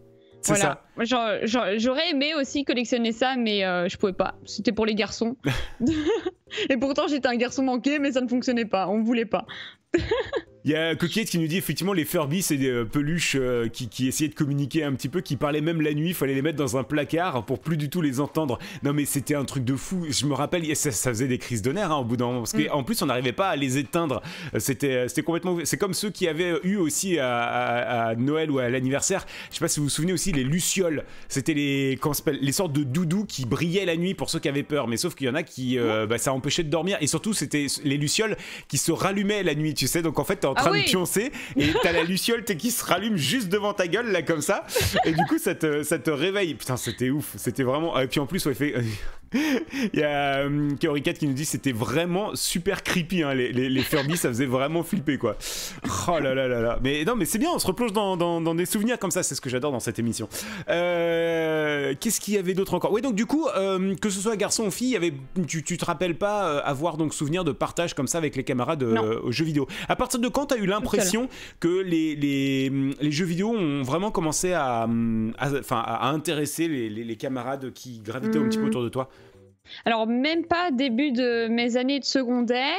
c'est voilà. ça. J'aurais aimé aussi collectionner ça, mais euh, je pouvais pas. C'était pour les garçons. Et pourtant, j'étais un garçon manqué, mais ça ne fonctionnait pas. On voulait pas. Il y a Coquette qui nous dit effectivement les Furby c'est des euh, peluches euh, qui, qui essayaient de communiquer un petit peu, qui parlaient même la nuit, il fallait les mettre dans un placard pour plus du tout les entendre. Non mais c'était un truc de fou, je me rappelle, ça, ça faisait des crises de nerfs hein, au bout d'un moment, parce qu'en mm. plus on n'arrivait pas à les éteindre, c'était complètement... C'est comme ceux qui avaient eu aussi à, à, à Noël ou à l'anniversaire, je sais pas si vous vous souvenez aussi, les lucioles, c'était les, les sortes de doudous qui brillaient la nuit pour ceux qui avaient peur, mais sauf qu'il y en a qui, euh, bah, ça empêchait de dormir, et surtout c'était les lucioles qui se rallumaient la nuit, tu sais, donc en fait t'es en train ah, oui. de pioncer et t'as la luciole qui se rallume juste devant ta gueule là comme ça et du coup ça te, ça te réveille. Putain c'était ouf, c'était vraiment... Et puis en plus ouais, fait... il y a euh, Kaorikat qui nous dit c'était vraiment super creepy hein, les, les, les Furby ça faisait vraiment flipper quoi. Oh là là là là. Mais non mais c'est bien, on se replonge dans, dans, dans des souvenirs comme ça, c'est ce que j'adore dans cette émission. Euh, Qu'est-ce qu'il y avait d'autre encore? Oui donc du coup euh, que ce soit garçon ou fille, il y avait, tu, tu te rappelles pas euh, avoir donc souvenir de partage comme ça avec les camarades euh, aux jeux vidéo? À partir de quand t'as eu l'impression que les, les, les jeux vidéo ont vraiment commencé à, à, enfin, à intéresser les, les, les camarades qui gravitaient mmh. un petit peu autour de toi? Alors même pas début de mes années de secondaire,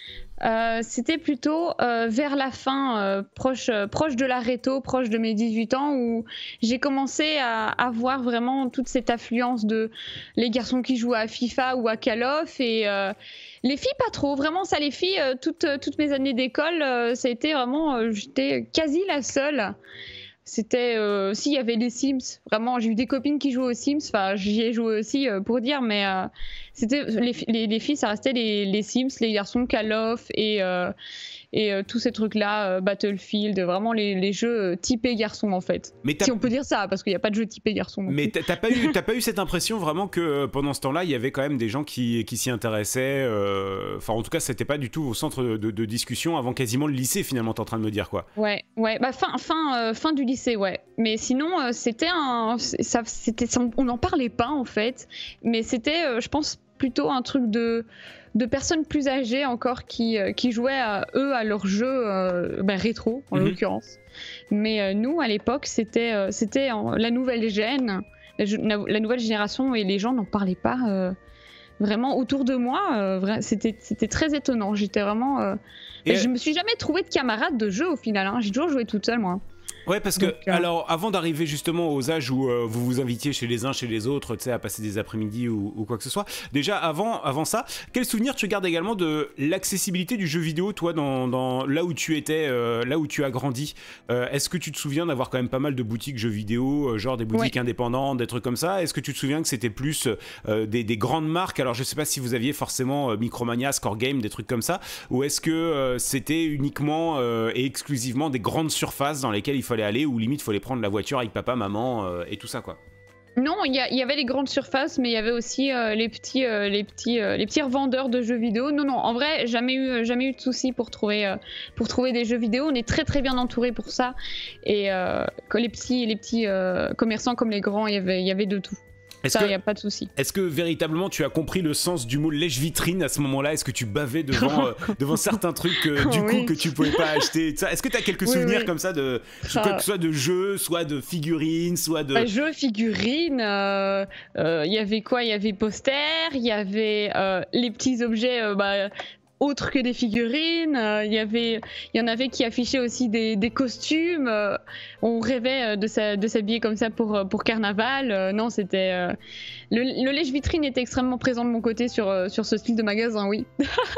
euh, c'était plutôt euh, vers la fin, euh, proche, euh, proche de la réto, proche de mes dix-huit ans, où j'ai commencé à avoir vraiment toute cette affluence de les garçons qui jouent à FIFA ou à Call of, et euh, les filles pas trop, vraiment ça les filles, euh, toutes, toutes mes années d'école, euh, ça a été vraiment, euh, j'étais quasi la seule. C'était, euh, si, il y avait les Sims, vraiment, j'ai eu des copines qui jouaient aux Sims, enfin, j'y ai joué aussi euh, pour dire, mais euh, c'était, les, les, les filles, ça restait les, les Sims, les garçons Call of et, euh, et euh, tous ces trucs-là, euh, Battlefield, vraiment les, les jeux typés garçons en fait. Mais si on peut dire ça, parce qu'il n'y a pas de jeu typé garçon. Mais t'as pas, eu, pas eu cette impression vraiment que euh, pendant ce temps-là, il y avait quand même des gens qui, qui s'y intéressaient, enfin, euh, en tout cas, c'était pas du tout au centre de, de, de discussion avant quasiment le lycée, finalement, t'es en train de me dire quoi. Ouais, ouais, bah fin, fin, euh, fin du lycée. Ouais, mais sinon euh, c'était un, ça, c'était, on n'en parlait pas en fait, mais c'était, euh, je pense, plutôt un truc de, de personnes plus âgées encore qui, euh, qui jouaient à, eux à leurs jeux euh, bah, rétro en mm-hmm. l'occurrence. Mais euh, nous à l'époque c'était, euh, c'était la nouvelle gêne, la, la nouvelle génération et les gens n'en parlaient pas euh, vraiment autour de moi. Euh, c'était, c'était très étonnant. J'étais vraiment, euh, et je me suis jamais trouvé de camarade de jeu au final. Hein. J'ai toujours joué toute seule moi. Ouais, parce que, donc, euh... alors, avant d'arriver justement aux âges où euh, vous vous invitiez chez les uns, chez les autres, tu sais, à passer des après-midi ou, ou quoi que ce soit, déjà, avant, avant ça, quel souvenir tu gardes également de l'accessibilité du jeu vidéo, toi, dans, dans, là où tu étais, euh, là où tu as grandi? euh, Est-ce que tu te souviens d'avoir quand même pas mal de boutiques jeux vidéo, euh, genre des boutiques ouais. indépendantes, des trucs comme ça? Est-ce que tu te souviens que c'était plus euh, des, des grandes marques? Alors, je sais pas si vous aviez forcément euh, Micromania, Score Game, des trucs comme ça, ou est-ce que euh, c'était uniquement euh, et exclusivement des grandes surfaces dans lesquelles il fallait aller, ou limite il fallait prendre la voiture avec papa, maman euh, et tout ça quoi? Non, il y, y avait les grandes surfaces, mais il y avait aussi euh, les petits, euh, les petits, euh, les petits revendeurs de jeux vidéo. Non, non, en vrai, jamais eu, jamais eu de soucis pour trouver, euh, pour trouver des jeux vidéo. On est très, très bien entouré pour ça. Et euh, les petits, les petits euh, commerçants comme les grands, il y avait, il y avait de tout. Est-ce ça, il n'y a pas de souci. Est-ce que véritablement tu as compris le sence du mot lèche-vitrine à ce moment-là? Est-ce que tu bavais devant, euh, devant certains trucs euh, du oui. coup que tu pouvais pas acheter? Est-ce que tu as quelques oui, souvenirs oui. comme ça, de, ah. soit de jeux, soit de figurines, soit de... Bah, jeux, figurines, il euh, euh, y avait quoi? Il y avait posters, il y avait euh, les petits objets... Euh, bah, autres que des figurines, il euh, y avait, il y en avait qui affichaient aussi des, des costumes. Euh, on rêvait de, sa, de s'habiller comme ça pour, pour carnaval. Euh, non, c'était euh, le, le lèche-vitrine était extrêmement présent de mon côté sur, sur ce style de magasin, oui.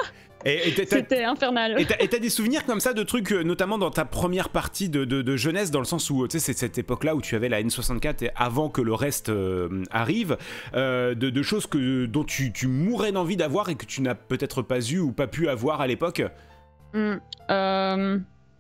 Et, et c'était infernal. Et t'as des souvenirs comme ça de trucs, notamment dans ta première partie de, de, de jeunesse, dans le sens où tu sais, c'est cette époque-là où tu avais la N soixante-quatre et avant que le reste euh, arrive, euh, de, de choses que, dont tu, tu mourrais d'envie d'avoir et que tu n'as peut-être pas eu ou pas pu avoir à l'époque? mmh, euh,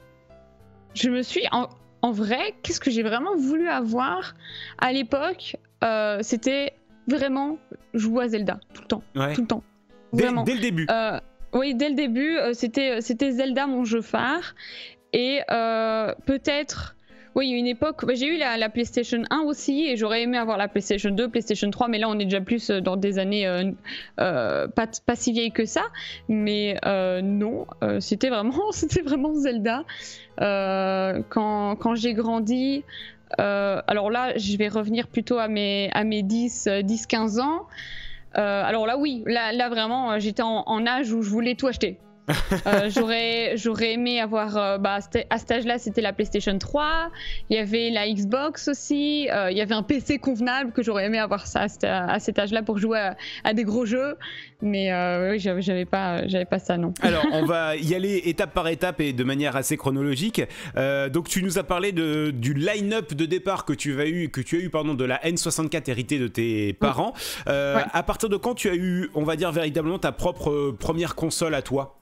Je me suis... En, en vrai, qu'est-ce que j'ai vraiment voulu avoir à l'époque? euh, C'était vraiment jouer à Zelda, tout le temps. Ouais. Tout le temps. Dès, vraiment. dès le début euh, Oui, dès le début, euh, c'était, c'était Zelda mon jeu phare. Et euh, peut-être, oui, il y a une époque, bah, j'ai eu la, la PlayStation un aussi, et j'aurais aimé avoir la PlayStation deux, PlayStation trois, mais là on est déjà plus dans des années euh, euh, pas, pas si vieilles que ça. Mais euh, non, euh, c'était vraiment, c'était vraiment Zelda. Euh, quand, quand j'ai grandi, euh, alors là, je vais revenir plutôt à mes, à mes dix quinze ans. Euh, alors là, oui, là, là vraiment, j'étais en, en âge où je voulais tout acheter. euh, j'aurais j'aurais aimé avoir euh, bah, à cet âge là c'était la PlayStation trois, il y avait la Xbox aussi, euh, il y avait un P C convenable que j'aurais aimé avoir ça à cet âge là pour jouer à, à des gros jeux, mais euh, oui j'avais pas j'avais pas ça non. Alors on va y aller étape par étape et de manière assez chronologique. Euh, donc tu nous as parlé de, du line-up de départ que tu as eu que tu as eu pardon de la N soixante-quatre héritée de tes parents. Euh, ouais. À partir de quand tu as eu, on va dire véritablement ta propre euh, première console à toi?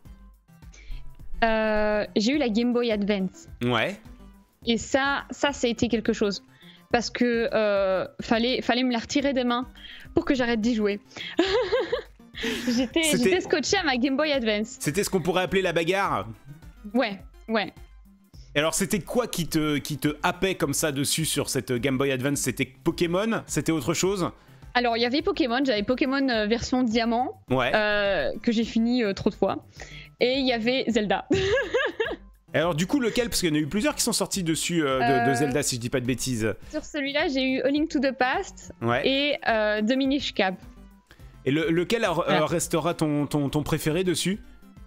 Euh, j'ai eu la Game Boy Advance. Ouais. Et ça, ça, ça a été quelque chose. Parce que euh, fallait, fallait me la retirer des mains pour que j'arrête d'y jouer. J'étais scotché à ma Game Boy Advance. C'était ce qu'on pourrait appeler la bagarre. Ouais, ouais. Et alors, c'était quoi qui te, qui te happait comme ça dessus sur cette Game Boy Advance? C'était Pokémon? C'était autre chose? Alors, il y avait Pokémon. J'avais Pokémon euh, version diamant. Ouais. Euh, que j'ai fini euh, trop de fois. Et il y avait Zelda. Et alors du coup lequel? Parce qu'il y en a eu plusieurs qui sont sortis dessus euh, de, euh, de Zelda si je dis pas de bêtises. Sur celui-là j'ai eu A Link to the Past ouais. et euh, The Minish Cap. Et le, lequel voilà. restera ton, ton, ton préféré dessus?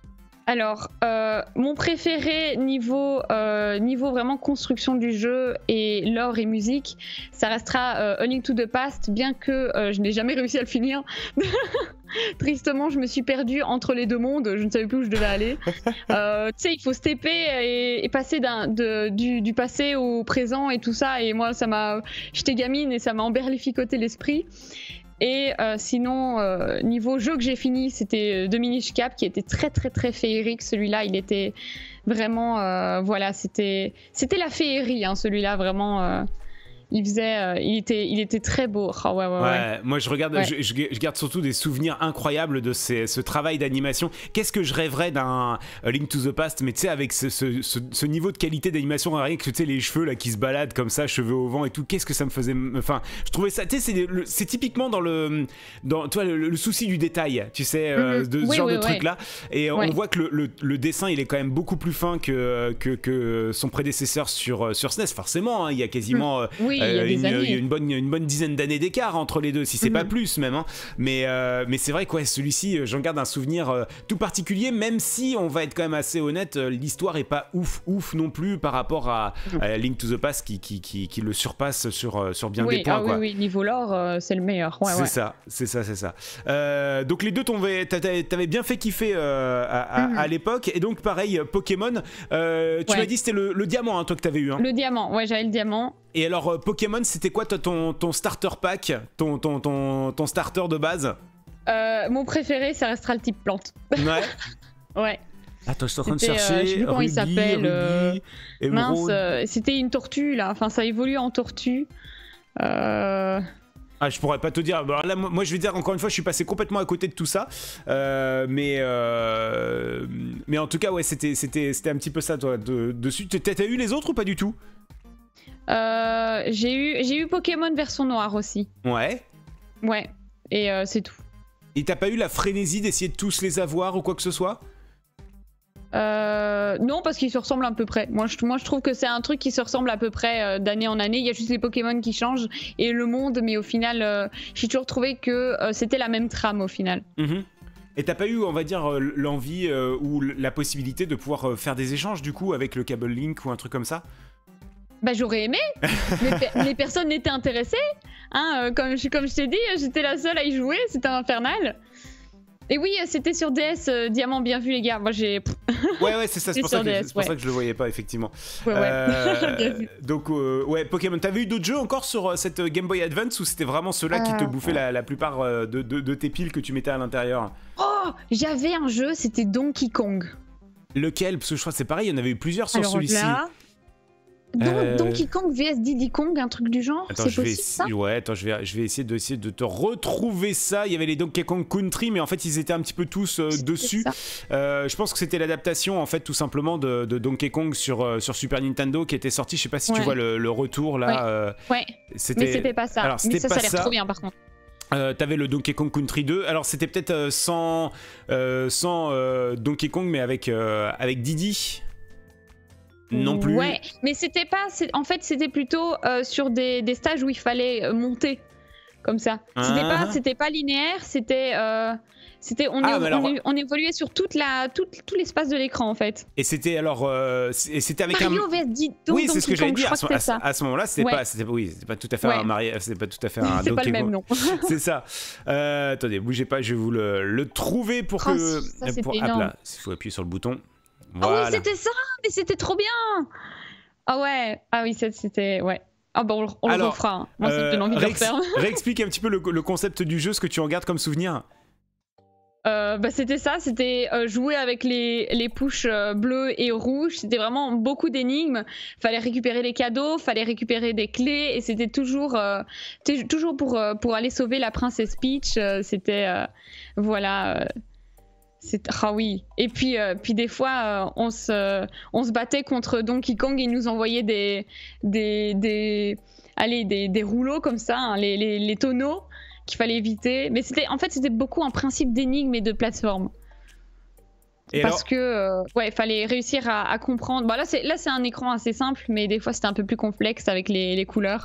Alors, euh, mon préféré niveau, euh, niveau vraiment construction du jeu et lore et musique, ça restera euh, A Link to the Past, bien que euh, je n'ai jamais réussi à le finir. Tristement, je me suis perdue entre les deux mondes, je ne savais plus où je devais aller. Euh, tu sais, il faut stepper et, et passer de, du, du passé au présent et tout ça, et moi, ça m'a, j'étais gamine et ça m'a emberlificoté l'esprit. Et euh, sinon, euh, niveau jeu que j'ai fini, c'était The Minish Cap qui était très très très féerique. Celui-là, il était vraiment, euh, voilà, c'était c'était la féerie, hein, celui-là vraiment. Euh, il faisait, euh, il était, il était très beau. Oh, ouais, ouais, ouais. ouais, moi je regarde, ouais. je, je, je garde surtout des souvenirs incroyables de ces, ce travail d'animation. Qu'est-ce que je rêverais d'un Link to the Past, mais tu sais avec ce, ce, ce, ce niveau de qualité d'animation, rien que tu sais les cheveux là qui se baladent comme ça, cheveux au vent et tout. Qu'est-ce que ça me faisait, enfin, je trouvais ça, tu sais, c'est typiquement dans le, dans, tu vois, le, le souci du détail, tu sais, euh, de ce oui, genre oui, de truc là. Et ouais. on voit que le, le, le dessin, il est quand même beaucoup plus fin que que, que son prédécesseur sur sur S N E S, forcément. Hein, il y a quasiment oui. Euh, Il y a, une, il y a une, bonne, une bonne dizaine d'années d'écart entre les deux, si c'est mm-hmm. pas plus même. Hein. Mais, euh, mais c'est vrai que ouais, celui-ci, j'en garde un souvenir euh, tout particulier, même si on va être quand même assez honnête, euh, l'histoire est pas ouf, ouf non plus par rapport à, à Link to the Past qui, qui, qui, qui le surpasse sur, sur bien oui, des points. Ah, quoi. Oui, oui, niveau lore, euh, c'est le meilleur. Ouais, c'est ouais. ça, c'est ça, c'est ça. Euh, donc les deux, t'avais bien fait kiffer euh, à, à, mm-hmm. à l'époque. Et donc pareil, Pokémon, euh, tu ouais. m'as dit c'était le, le diamant, hein, toi que t'avais eu. Hein. Le diamant, ouais, j'avais le diamant. Et alors, euh, Pokémon, c'était quoi toi, ton, ton starter pack, ton, ton, ton, ton starter de base? euh, Mon préféré, ça restera le type plante. Ouais. Ouais. Attends, je suis en train de chercher. Euh, je sais plus comment Ruby, il s'appelle. Euh... Mince, euh, c'était une tortue là. Enfin, ça évolue en tortue. Euh... Ah, je pourrais pas te dire. Alors là, moi, je vais dire encore une fois, je suis passé complètement à côté de tout ça. Euh, mais, euh, mais en tout cas, ouais, c'était, c'était, c'était un petit peu ça, toi, de, dessus. T'as eu les autres ou pas du tout? Euh, j'ai eu, j'ai eu Pokémon version noire aussi. Ouais. Ouais, et euh, c'est tout. Et t'as pas eu la frénésie d'essayer de tous les avoir ou quoi que ce soit? Euh, non, parce qu'ils se ressemblent à peu près. Moi je, moi, je trouve que c'est un truc qui se ressemble à peu près euh, d'année en année. Il y a juste les Pokémon qui changent et le monde, mais au final, euh, j'ai toujours trouvé que euh, c'était la même trame au final. Mm-hmm. Et t'as pas eu, on va dire, l'envie euh, ou la possibilité de pouvoir faire des échanges du coup avec le Cable Link ou un truc comme ça? Bah j'aurais aimé, mais pe les personnes n'étaient intéressées. Hein, euh, comme je, comme je t'ai dit, j'étais la seule à y jouer, c'était infernal. Et oui, c'était sur D S, euh, Diamant, bien vu les gars. Moi j'ai. Ouais, ouais, c'est ça, c'est pour, ça que, D S, pour ouais. ça que je le voyais pas, effectivement. Ouais, ouais. Euh, bien vu. Donc, euh, ouais, Pokémon. T'avais eu d'autres jeux encore sur cette Game Boy Advance ou c'était vraiment ceux-là euh, qui te bouffaient la, la plupart de, de, de tes piles que tu mettais à l'intérieur? Oh, j'avais un jeu, c'était Donkey Kong. Lequel? Parce que je crois que c'est pareil, il y en avait eu plusieurs sur celui-ci. Don euh... Donkey Kong vs Diddy Kong, un truc du genre, c'est possible ça? Ouais, attends, je vais, je vais essayer de, essayer de te retrouver ça. Il y avait les Donkey Kong Country, mais en fait ils étaient un petit peu tous euh, dessus. Euh, je pense que c'était l'adaptation en fait tout simplement de, de Donkey Kong sur, euh, sur Super Nintendo qui était sorti. Je sais pas si ouais. tu vois le, le retour là. Ouais, euh, ouais. mais c'était pas ça. Alors, mais ça, ça a l'air trop bien par contre. Euh, T'avais le Donkey Kong Country deux. Alors c'était peut-être euh, sans, euh, sans euh, Donkey Kong, mais avec, euh, avec Diddy. Non plus. Ouais, mais c'était pas. En fait, c'était plutôt euh, sur des, des stages où il fallait euh, monter comme ça. C'était Ah. pas, c'était pas linéaire. C'était, euh, c'était. On, Ah, est- mais alors- on, est- on évoluait sur toute la, tout, tout l'espace de l'écran en fait. Et c'était alors, euh, et c'était avec Mario un. vs Dito. Oui, c'est ce que Donkey j'allais Kong, je dire. À crois ce, que à c'était ce- ça. à ce moment-là, c'était Ouais. pas, c'était oui, c'était pas tout à fait Ouais. un Mario, c'était pas tout à fait un. C'est pas Donkey le même Kong. nom. C'est ça. Euh, attendez, bougez pas, je vais vous le, le trouver pour Oh, que. ça, c'était pour, hop énorme. là, il faut appuyer sur le bouton. Ah Voilà. oui, c'était ça. Mais c'était trop bien. Ah ouais. Ah oui, ça, c'était ouais. Ah bon, on, le- on le Alors, refera. Hein. Moi, ça me donne Euh, envie de le réex- refaire. réexplique un petit peu le, le concept du jeu, ce que tu en gardes comme souvenir. Euh, bah, c'était ça, c'était euh, jouer avec les, les pushs euh, bleues et rouges. C'était vraiment beaucoup d'énigmes. Fallait récupérer les cadeaux, fallait récupérer des clés, et c'était toujours, euh, c'était toujours pour, euh, pour aller sauver la princesse Peach. Euh, c'était euh, voilà. Euh, c'est- ah oui. Et puis, euh, puis des fois, euh, on, se, on se battait contre Donkey Kong. Il nous envoyait des, des, des, allez, des, des rouleaux comme ça, hein, les, les, les tonneaux qu'il fallait éviter. Mais c'était, en fait, c'était beaucoup un principe d'énigme et de plateforme. Et Parce alors, que, euh, ouais, il fallait réussir à, à comprendre. Bon, là, c'est, là, c'est un écran assez simple, mais des fois, c'était un peu plus complexe avec les, les couleurs.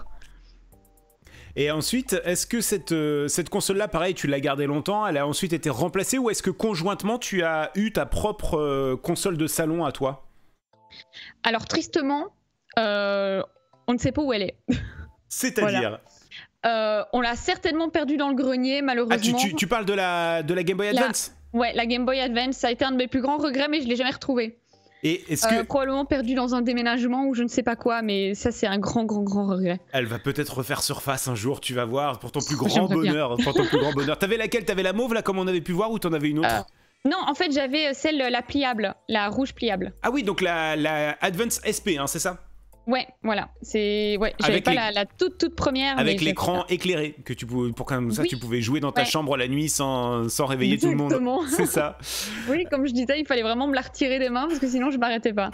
et ensuite, est-ce que cette, euh, cette console-là, pareil, tu l'as gardée longtemps, elle a ensuite été remplacée, ou est-ce que conjointement, tu as eu ta propre euh, console de salon à toi? Alors, tristement, euh, on ne sait pas où elle est. C'est-à-dire Euh, on l'a certainement perdue dans le grenier, malheureusement. Ah, tu, tu, tu parles de la, de la Game Boy La- Advance? Ouais, la Game Boy Advance, ça a été un de mes plus grands regrets, mais je l'ai jamais retrouvée. Et est-ce Euh, que probablement perdue dans un déménagement ou je ne sais pas quoi, mais ça, c'est un grand, grand, grand regret. elle va peut-être refaire surface un jour, tu vas voir, pour ton plus grand J'aimerais bien. bonheur, pour ton plus grand bonheur. T'avais laquelle? T'avais la mauve, là, comme on avait pu voir, ou t'en avais une autre? Euh, Non, en fait, j'avais celle, la pliable, la rouge pliable. Ah oui, donc la, la Advance S P, hein, c'est ça? Ouais, voilà. C'est ouais, j'avais Avec pas les- la, la toute, toute première. Avec mais l'écran j'avais éclairé, que tu pouvais, pour comme ça Oui. tu pouvais jouer dans ta Ouais. chambre la nuit sans, sans réveiller Exactement. tout le monde. C'est ça. ça. Oui, comme je disais, il fallait vraiment me la retirer des mains parce que sinon, je m'arrêtais pas.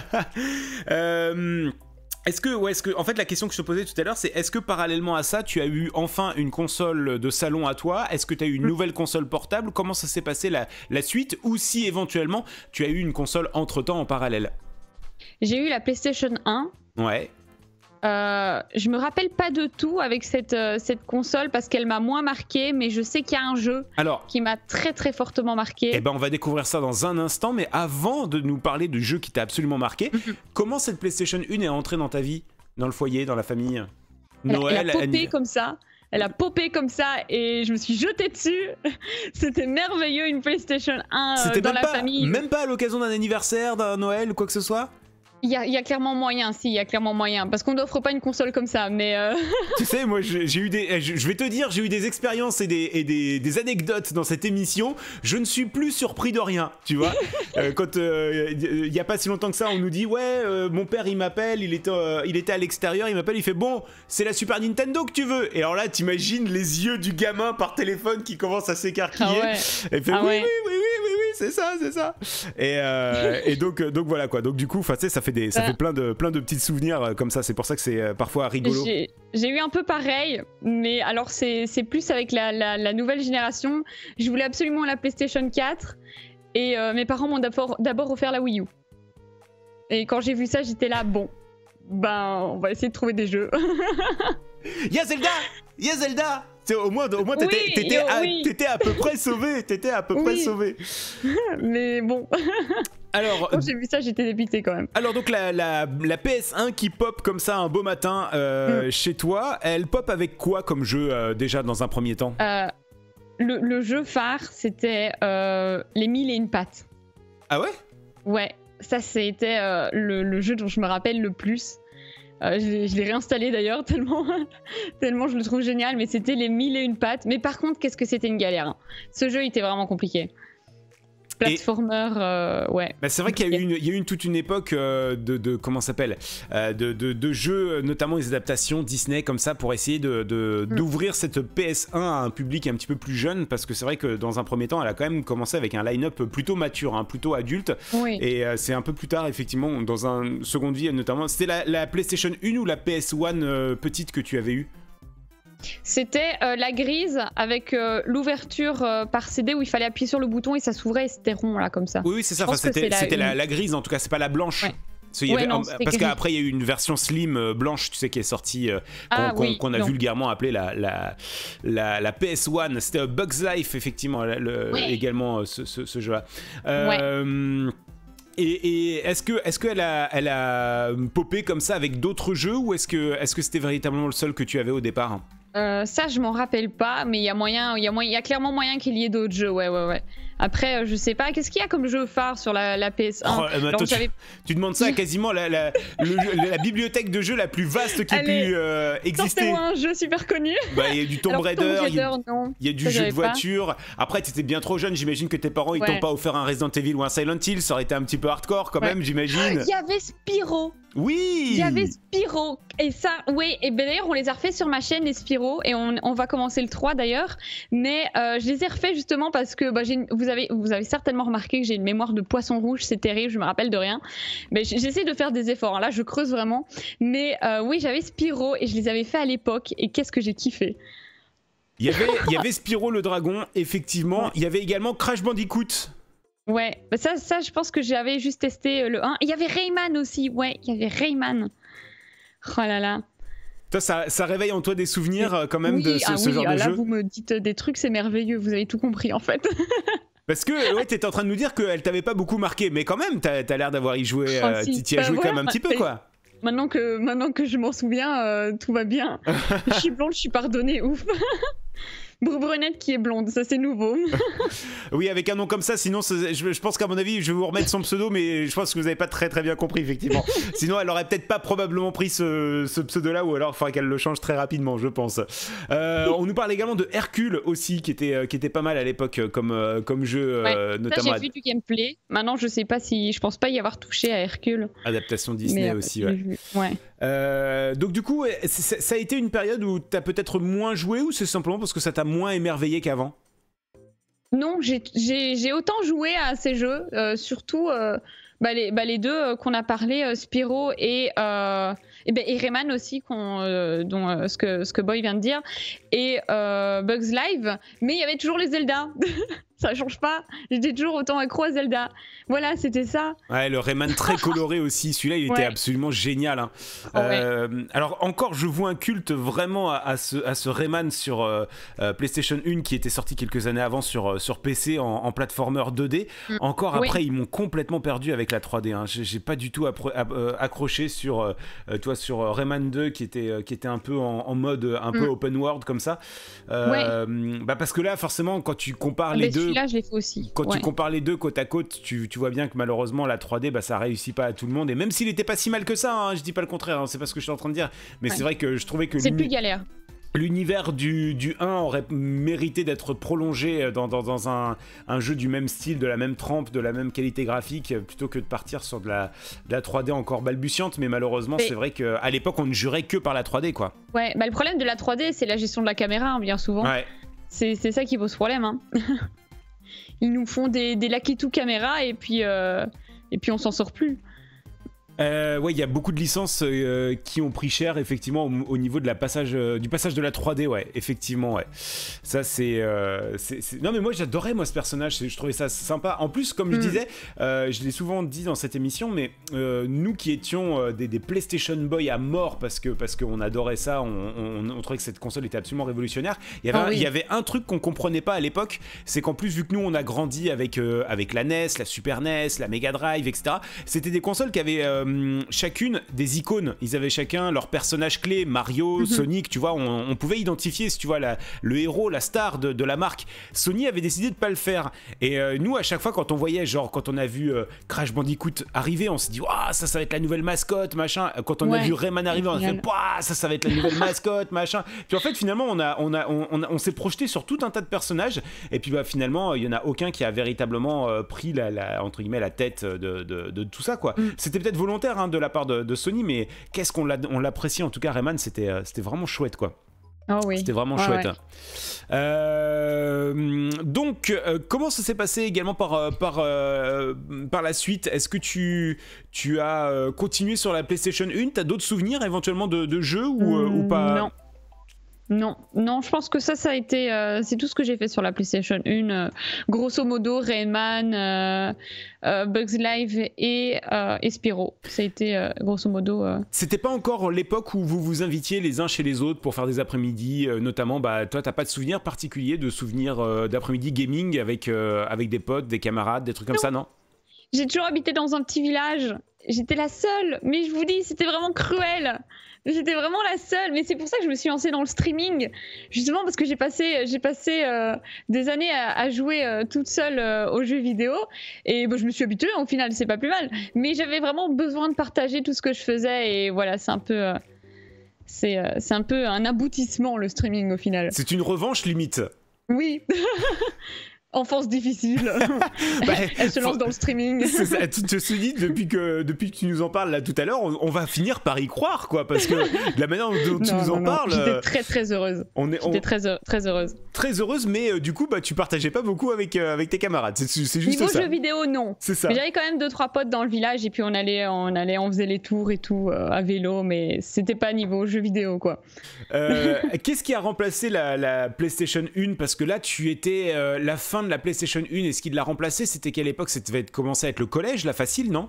Euh, Est-ce que, ouais, est-ce que, en fait, la question que je te posais tout à l'heure, c'est est-ce que parallèlement à ça, tu as eu enfin une console de salon à toi? Est-ce que tu as eu une Mm. nouvelle console portable? Comment ça s'est passé la, la suite? Ou si éventuellement tu as eu une console entre-temps en parallèle? J'ai eu la PlayStation un. Ouais. Euh, je me rappelle pas de tout avec cette, euh, cette console parce qu'elle m'a moins marqué, mais je sais qu'il y a un jeu Alors, qui m'a très très fortement marqué. eh ben, on va découvrir ça dans un instant, mais avant de nous parler du jeu qui t'a absolument marqué, Mhm. comment cette PlayStation un est entrée dans ta vie, dans le foyer, dans la famille? Elle, Noël, elle a popé anniv- comme ça. Elle a popé comme ça et je me suis jetée dessus. C'était merveilleux, une PlayStation un euh, C'était dans même la pas, famille. même pas à l'occasion d'un anniversaire, d'un Noël ou quoi que ce soit? Il y, a, il y a clairement moyen, si, il y a clairement moyen. Parce qu'on n'offre pas une console comme ça, mais... euh, Tu sais, moi, j'ai j'ai eu des, je je vais te dire, j'ai eu des expériences et des, et des, des anecdotes dans cette émission. Je ne suis plus surpris de rien, tu vois. Euh, quand euh, il y a pas si longtemps que ça, on nous dit ouais, euh, mon père il m'appelle, il était, euh, il était à l'extérieur, il m'appelle, il fait bon, c'est la Super Nintendo que tu veux. Et alors là, t'imagines les yeux du gamin par téléphone qui commence à s'écarquiller. Ah ouais. Et il fait Ah oui, ouais. oui, oui, oui, oui, oui, c'est ça, c'est ça. Et, euh, et donc, euh, donc voilà quoi. Donc du coup, enfin, tu sais, ça fait des, ça Ah. fait plein de, plein de petits souvenirs euh, comme ça. C'est pour ça que c'est euh, parfois rigolo. J'ai j'ai eu un peu pareil, mais alors c'est c'est plus avec la, la, la nouvelle génération. Je voulais absolument la PlayStation quatre et euh, mes parents m'ont d'abord d'abord offert la Wii U. Et quand j'ai vu ça, j'étais là, bon, ben on va essayer de trouver des jeux. Y'a Zelda! Y'a Zelda! C'est au moins, au moins t'étais, Oui, t'étais yo, à, oui. t'étais à peu près sauvé. T'étais à peu près Oui. sauvé. Mais bon, Alors, quand j'ai vu ça, j'étais dépitée quand même. alors donc la, la, la P S un qui pop comme ça un beau matin euh, Mm. chez toi, elle pop avec quoi comme jeu euh, déjà dans un premier temps? Euh, le, le jeu phare, c'était euh, les mille et une pattes. Ah ouais? Ouais, ça c'était euh, le, le jeu dont je me rappelle le plus. Euh, je l'ai- je l'ai réinstallé d'ailleurs tellement, tellement je le trouve génial, mais c'était les mille et une pattes. Mais par contre, qu'est-ce que c'était une galère, hein. Ce jeu était vraiment compliqué. Platformer, euh, ouais. Bah, c'est vrai qu'il y a eu, une, il y a eu une, toute une époque euh, de, de comment ça s'appelle euh, de, de, de jeux, notamment les adaptations Disney comme ça pour essayer de, de, Mm. d'ouvrir cette P S un à un public un petit peu plus jeune, parce que c'est vrai que dans un premier temps elle a quand même commencé avec un line-up plutôt mature, hein, plutôt adulte, Oui. et euh, c'est un peu plus tard effectivement dans un second vie notamment. C'était la, la PlayStation un ou la P S un euh, petite que tu avais eu? C'était euh, la grise avec euh, l'ouverture euh, par C D où il fallait appuyer sur le bouton et ça s'ouvrait et c'était rond là comme ça. Oui, oui, c'est ça. Je Enfin, pense que c'était c'est la c'était la, une. la grise en tout cas, c'est pas la blanche. Ouais. Parce, ouais, avait, non, parce qu'après il y a eu une version slim euh, blanche, tu sais, qui est sortie, euh, qu'on ah, qu'on, oui, qu'on a non. vulgairement appelée la, la, la, la P S un. C'était euh, Bugs Life, effectivement, le, ouais. également euh, ce, ce, ce jeu-là. Euh, ouais. Et, et est-ce que est-ce qu'elle a elle a popé comme ça avec d'autres jeux, ou est-ce que est-ce que c'était véritablement le seul que tu avais au départ? Euh, ça, je m'en rappelle pas, mais il y a moyen, il y a moyen, il y a clairement moyen qu'il y ait d'autres jeux, ouais, ouais, ouais. Après, euh, je sais pas, qu'est-ce qu'il y a comme jeu phare sur la, la P S un? Oh, euh, attends, tu, tu demandes ça à quasiment la, la, le, la bibliothèque de jeux la plus vaste qui ait pu euh, exister. Sortez-moi un jeu super connu. Bah, il y a du Tomb Alors, Raider, Tomb il y, Raider, non. il y a du ça, jeu de pas. voiture. Après, tu étais bien trop jeune, j'imagine que tes parents ils ouais. t'ont pas offert un Resident Evil ou un Silent Hill, ça aurait été un petit peu hardcore quand ouais. même, j'imagine. Il y avait Spyro. Oui. Il y avait Spyro. Et ça, oui, et ben d'ailleurs, on les a refait sur ma chaîne, les Spyro, et on, on va commencer le trois d'ailleurs. Mais euh, je les ai refaits justement parce que bah, une, vous, avez, vous avez certainement remarqué que j'ai une mémoire de poisson rouge, c'est terrible, je me rappelle de rien. Mais j'essaie de faire des efforts, hein. Là je creuse vraiment. Mais euh, oui, j'avais Spyro et je les avais fait à l'époque, et qu'est-ce que j'ai kiffé. Il y avait, il y avait Spyro le dragon, effectivement. Il y avait également Crash Bandicoot. Ouais, bah ça, ça, je pense que j'avais juste testé le un. Il y avait Rayman aussi, ouais, il y avait Rayman. Oh là là. Toi, ça, ça réveille en toi des souvenirs quand même oui, de ce, ah ce oui, genre ah de là, jeu. Vous me dites des trucs, c'est merveilleux, vous avez tout compris en fait. Parce que ouais, t'étais en train de nous dire qu'elle t'avait pas beaucoup marqué, mais quand même, t'as as, l'air d'avoir y joué, oh, euh, si. t'y as bah, joué voilà, quand même un petit peu, quoi. Maintenant que, maintenant que je m'en souviens, euh, tout va bien. Je suis blonde, je suis pardonnée, ouf. Brunette qui est blonde, ça c'est nouveau. Oui, avec un nom comme ça, sinon je, je pense qu'à mon avis, je vais vous remettre son pseudo, mais je pense que vous n'avez pas très très bien compris, effectivement. Sinon, elle aurait peut-être pas probablement pris ce, ce pseudo-là, ou alors il faudrait qu'elle le change très rapidement, je pense. Euh, on nous parle également de Hercule aussi, qui était, qui était pas mal à l'époque comme, comme jeu, ouais, euh, notamment. J'ai vu du gameplay. Maintenant, je sais pas si, je pense pas y avoir touché à Hercule. Adaptation Disney mais, aussi, euh, ouais. Vu. ouais. Euh, donc du coup, ça a été une période où t'as peut-être moins joué, ou c'est simplement parce que ça t'a moins émerveillé qu'avant? Non, j'ai autant joué à ces jeux, euh, surtout euh, bah les, bah les deux euh, qu'on a parlé, euh, Spyro et, euh, et, bah, et Rayman aussi, qu'on, euh, dont, euh, ce, que, ce que Boy vient de dire, et euh, Bugs Live, mais il y avait toujours les Zelda. Ça change pas, j'étais toujours autant accro à Zelda. Voilà, c'était ça. Ouais, le Rayman très coloré aussi, celui-là il était ouais. absolument génial. Hein. Oh, euh, ouais. Alors encore, je vois un culte vraiment à, à, ce, à ce Rayman sur euh, euh, PlayStation un qui était sorti quelques années avant sur, sur P C en, en platformer deux D. Mm. Encore après, oui. ils m'ont complètement perdu avec la trois D. Hein. J'ai pas du tout accroché sur, euh, toi, sur Rayman deux qui était, qui était un peu en, en mode un mm. peu open world comme ça. Euh, ouais. bah parce que là, forcément, quand tu compares ah, les deux... Là, je l'ai fait aussi. Quand ouais. tu compares les deux côte à côte, tu, tu vois bien que malheureusement la trois D, bah, ça réussit pas à tout le monde. Et même s'il était pas si mal que ça, hein, je dis pas le contraire, hein, c'est pas ce que je suis en train de dire. Mais ouais. c'est vrai que je trouvais que c'est plus galère. L'univers du, du un aurait mérité d'être prolongé dans, dans, dans un, un jeu du même style, de la même trempe, de la même qualité graphique, plutôt que de partir sur de la, de la trois D encore balbutiante. Mais malheureusement, mais... c'est vrai qu'à l'époque, on ne jurait que par la trois D, quoi. Ouais, bah le problème de la trois D, c'est la gestion de la caméra, hein, bien souvent. Ouais. C'est ça qui pose problème, hein. Ils nous font des, des Lakitu caméras et puis, euh, et puis on s'en sort plus. Euh, ouais, il y a beaucoup de licences euh, qui ont pris cher, effectivement, au, au niveau de la passage, euh, du passage de la trois D, ouais, effectivement, ouais. Ça, c'est... Euh, non, mais moi, j'adorais, moi, ce personnage, je trouvais ça sympa. En plus, comme mm. je disais, euh, je l'ai souvent dit dans cette émission, mais euh, nous qui étions euh, des, des PlayStation Boys à mort, parce que parce qu'on adorait ça, on, on, on trouvait que cette console était absolument révolutionnaire, il y avait, oh, un, oui. il y avait un truc qu'on comprenait pas à l'époque, c'est qu'en plus, vu que nous, on a grandi avec, euh, avec la N E S, la Super N E S, la Mega Drive, et cetera, c'était des consoles qui avaient... Euh, chacune des icônes, ils avaient chacun leur personnage clé, Mario, mm-hmm. Sonic, tu vois, on, on pouvait identifier, si tu vois, la, le héros, la star de, de la marque. Sony avait décidé de pas le faire, et euh, nous à chaque fois quand on voyait, genre quand on a vu euh, Crash Bandicoot arriver, on s'est dit, waouh, ça ça va être la nouvelle mascotte, machin. Quand on ouais. a vu Rayman arriver, on a fait, waouh, ça ça va être la nouvelle mascotte, machin. Puis en fait finalement on a on a on, on, on s'est projeté sur tout un tas de personnages, et puis bah finalement il y en a aucun qui a véritablement euh, pris la, la entre guillemets la tête de, de, de, de tout ça, quoi. Mm. C'était peut-être volontaire, hein, de la part de, de Sony, mais qu'est-ce qu'on l'apprécie, en tout cas Rayman, c'était euh, c'était vraiment chouette, quoi. Oh oui. C'était vraiment oh chouette. Ouais. Euh, donc, euh, comment ça s'est passé également par, par, euh, par la suite? Est-ce que tu, tu as continué sur la PlayStation un? T'as d'autres souvenirs éventuellement de, de jeux ou, mmh, ou pas? Non. Non, non, je pense que ça, ça a été, euh, c'est tout ce que j'ai fait sur la PlayStation un. Euh, grosso modo, Rayman, euh, euh, Bugs Live et, euh, et Spyro. Ça a été, euh, grosso modo... Euh... C'était pas encore l'époque où vous vous invitiez les uns chez les autres pour faire des après-midi, euh, notamment, bah, toi, t'as pas de souvenir particulier de souvenirs euh, d'après-midi gaming avec, euh, avec des potes, des camarades, des trucs comme non. ça, non? J'ai toujours habité dans un petit village. J'étais la seule, mais je vous dis, c'était vraiment cruel. J'étais vraiment la seule, mais c'est pour ça que je me suis lancée dans le streaming, justement parce que j'ai passé, j'ai passé euh, des années à, à jouer euh, toute seule euh, aux jeux vidéo, et bah, je me suis habituée, au final c'est pas plus mal, mais j'avais vraiment besoin de partager tout ce que je faisais, et voilà, c'est un peu, euh, c'est, euh, c'est un peu un aboutissement le streaming au final. C'est une revanche limite. Oui. Enfance difficile. bah, Elle se lance faut... dans le streaming. Ça, tu te suis dit, depuis que, depuis que tu nous en parles là tout à l'heure, on, on va finir par y croire, quoi, parce que de la manière dont tu non, nous non, en non. parles... J'étais très très heureuse. On est, on... J'étais très, très heureuse. Très heureuse, mais euh, du coup, bah, tu partageais pas beaucoup avec, euh, avec tes camarades. C'est, c'est juste Niveau ça. Niveau jeux vidéo, non. C'est ça. Mais j'avais quand même deux trois potes dans le village, et puis on allait, on, allait, on faisait les tours et tout, euh, à vélo, mais c'était pas niveau jeux vidéo, quoi. Euh, qu'est-ce qui a remplacé la, la PlayStation un? Parce que là, tu étais euh, la fin de la PlayStation un, et ce qui l'a remplacé, c'était quelle époque? Ça devait commencer à être le collège, la facile, non?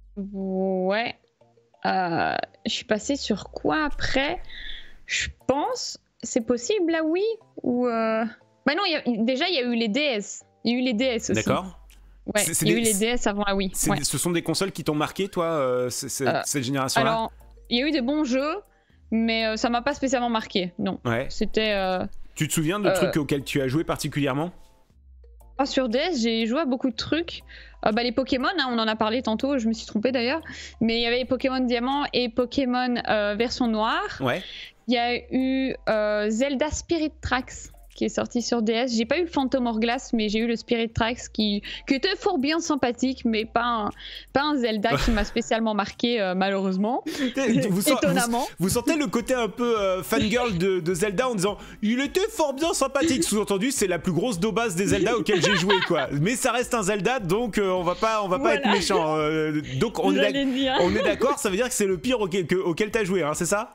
Ouais. Euh, je suis passée sur quoi après? Je pense, c'est possible là, oui? Ou euh... bah non, y a, déjà il y a eu les D S. Il y a eu les D S aussi. D'accord. Ouais, il y a des... eu les D S avant la Wii. Ouais. Ce sont des consoles qui t'ont marqué, toi, euh, c- c- euh, cette génération-là? Alors, il y a eu des bons jeux, mais euh, ça m'a pas spécialement marqué, non. Ouais. C'était. Euh... Tu te souviens de euh... trucs auxquels tu as joué particulièrement? Ah, sur D S, j'ai joué à beaucoup de trucs. Euh, bah, les Pokémon, hein, on en a parlé tantôt, je me suis trompée d'ailleurs. Mais il y avait Pokémon Diamant et Pokémon euh, version noire. Ouais. Il y a eu euh, Zelda Spirit Tracks qui est sorti sur D S. J'ai pas eu le Phantom Hourglass, mais j'ai eu le Spirit Tracks qui, qui était fort bien sympathique, mais pas un, pas un Zelda qui m'a spécialement marqué, euh, malheureusement. Vous sent, Étonnamment. Vous, vous sentez le côté un peu euh, fangirl de, de Zelda en disant il était fort bien sympathique. Sous-entendu, c'est la plus grosse daubasse des Zelda auxquelles j'ai joué, quoi. Mais ça reste un Zelda, donc euh, on va pas, on va pas voilà. être méchant. Euh, donc on est, on est d'accord, ça veut dire que c'est le pire auquel, que, auquel t'as joué, hein, c'est ça?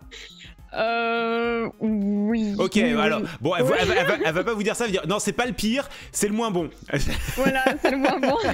Euh. Oui. Ok, oui, alors, oui. bon, elle, elle, elle, va, elle va pas vous dire ça, elle va dire non, c'est pas le pire, c'est le moins bon. Voilà, c'est le moins bon.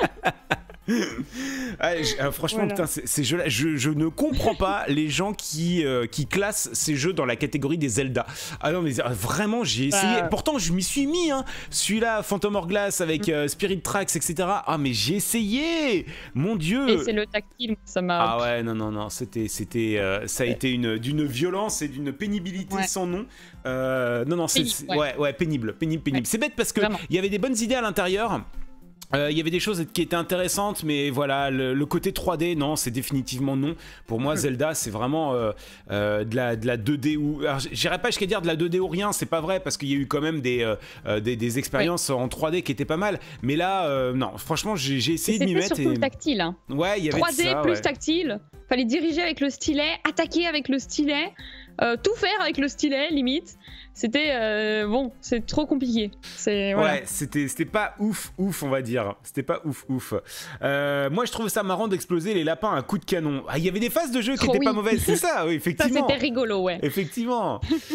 Ouais, je, euh, franchement, voilà. Putain, ces, ces jeux-là, je, je ne comprends pas les gens qui, euh, qui classent ces jeux dans la catégorie des Zelda. Ah non, mais euh, vraiment, j'ai essayé. Euh... Pourtant, je m'y suis mis, hein. Celui-là, Phantom Hourglass avec euh, Spirit Tracks, et cetera. Ah, mais j'ai essayé. Mon Dieu. Et c'est le tactile, ça m'a. Ah ouais, non, non, non. C'était, c'était, euh, ça a ouais. été une, d'une violence et d'une pénibilité ouais. sans nom. Euh, non, non, c'est, pénible, ouais. ouais, ouais, pénible, pénible, pénible. Ouais. C'est bête parce que il y avait des bonnes idées à l'intérieur. Il euh, y avait des choses qui étaient intéressantes, mais voilà, le, le côté trois D, non, c'est définitivement non. Pour moi, Zelda, c'est vraiment euh, euh, de, la, de la deux D ou... Alors, j'irais pas jusqu'à dire de la deux D ou rien, c'est pas vrai, parce qu'il y a eu quand même des, euh, des, des expériences oui. en trois D qui étaient pas mal. Mais là, euh, non, franchement, j'ai, j'ai essayé de m'y mettre. C'était surtout et... le tactile. Hein. Ouais, il y avait trois D ça, plus ouais. tactile. Fallait diriger avec le stylet, attaquer avec le stylet, euh, tout faire avec le stylet, limite. C'était euh, bon, c'est trop compliqué. C'est, voilà. Ouais, c'était, c'était pas ouf, ouf, on va dire. C'était pas ouf, ouf. Euh, moi, je trouve ça marrant d'exploser les lapins à coups de canon. Ah, il y avait des phases de jeu qui oh, étaient oui. pas mauvaises, c'est ça, oui, effectivement. Ça, c'était rigolo, ouais. Effectivement.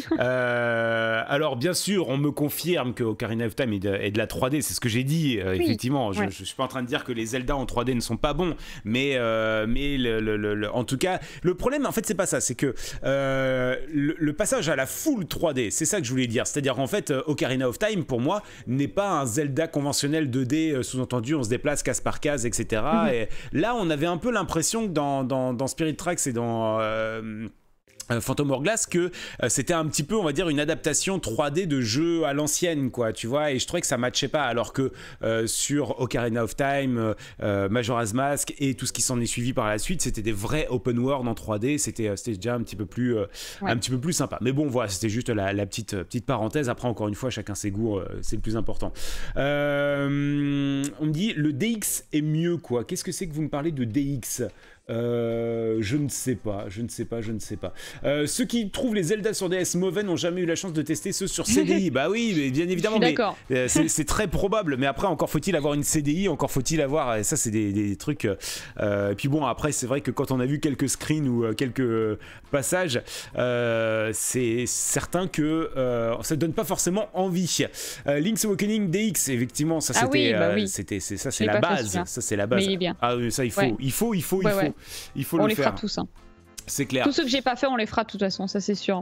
euh, alors, bien sûr, on me confirme que Ocarina of Time est de, est de la trois D, c'est ce que j'ai dit. Euh, oui. Effectivement, je, ouais. je, je suis pas en train de dire que les Zelda en trois D ne sont pas bons, mais, euh, mais le, le, le, le, en tout cas, le problème, en fait, c'est pas ça. C'est que euh, le, le passage à la full trois D, c'est ça que je voulais dire. C'est-à-dire en fait, Ocarina of Time pour moi n'est pas un Zelda conventionnel deux D, sous-entendu on se déplace case par case, et cetera. Mm-hmm. Et là, on avait un peu l'impression que dans, dans, dans Spirit Tracks et dans euh, Euh, Phantom Hourglass que euh, c'était un petit peu, on va dire, une adaptation trois D de jeu à l'ancienne, quoi, tu vois, et je trouvais que ça matchait pas, alors que euh, sur Ocarina of Time, euh, Majora's Mask et tout ce qui s'en est suivi par la suite, c'était des vrais open world en trois D, c'était, c'était déjà un petit peu plus euh, ouais. un petit peu plus sympa. Mais bon, voilà, c'était juste la, la petite, petite parenthèse. Après, encore une fois, chacun ses goûts, euh, c'est le plus important. Euh, on me dit, le D X est mieux, quoi. Qu'est-ce que c'est que vous me parlez de D X ? Euh, je ne sais pas, je ne sais pas, je ne sais pas. Euh, ceux qui trouvent les Zelda sur D S mauvais n'ont jamais eu la chance de tester ceux sur C D I. Bah oui, mais bien évidemment, mais euh, c'est très probable. Mais après, encore faut-il avoir une C D I, encore faut-il avoir. Et ça, c'est des, des trucs. Euh, et puis bon, après, c'est vrai que quand on a vu quelques screens ou euh, quelques passages, euh, c'est certain que euh, ça donne pas forcément envie. Euh, Link's Awakening D X, effectivement, ça c'était, ah oui, bah oui. euh, c'était, c'est ça, c'est la base. Ça, c'est la base. Mais il est bien. Ah oui, ça, il faut, ouais. il faut, il faut, il ouais, faut. Ouais. Il faut on le les faire. fera tous. Hein. C'est clair. Tous ceux que j'ai pas fait, on les fera de toute façon, ça c'est sûr.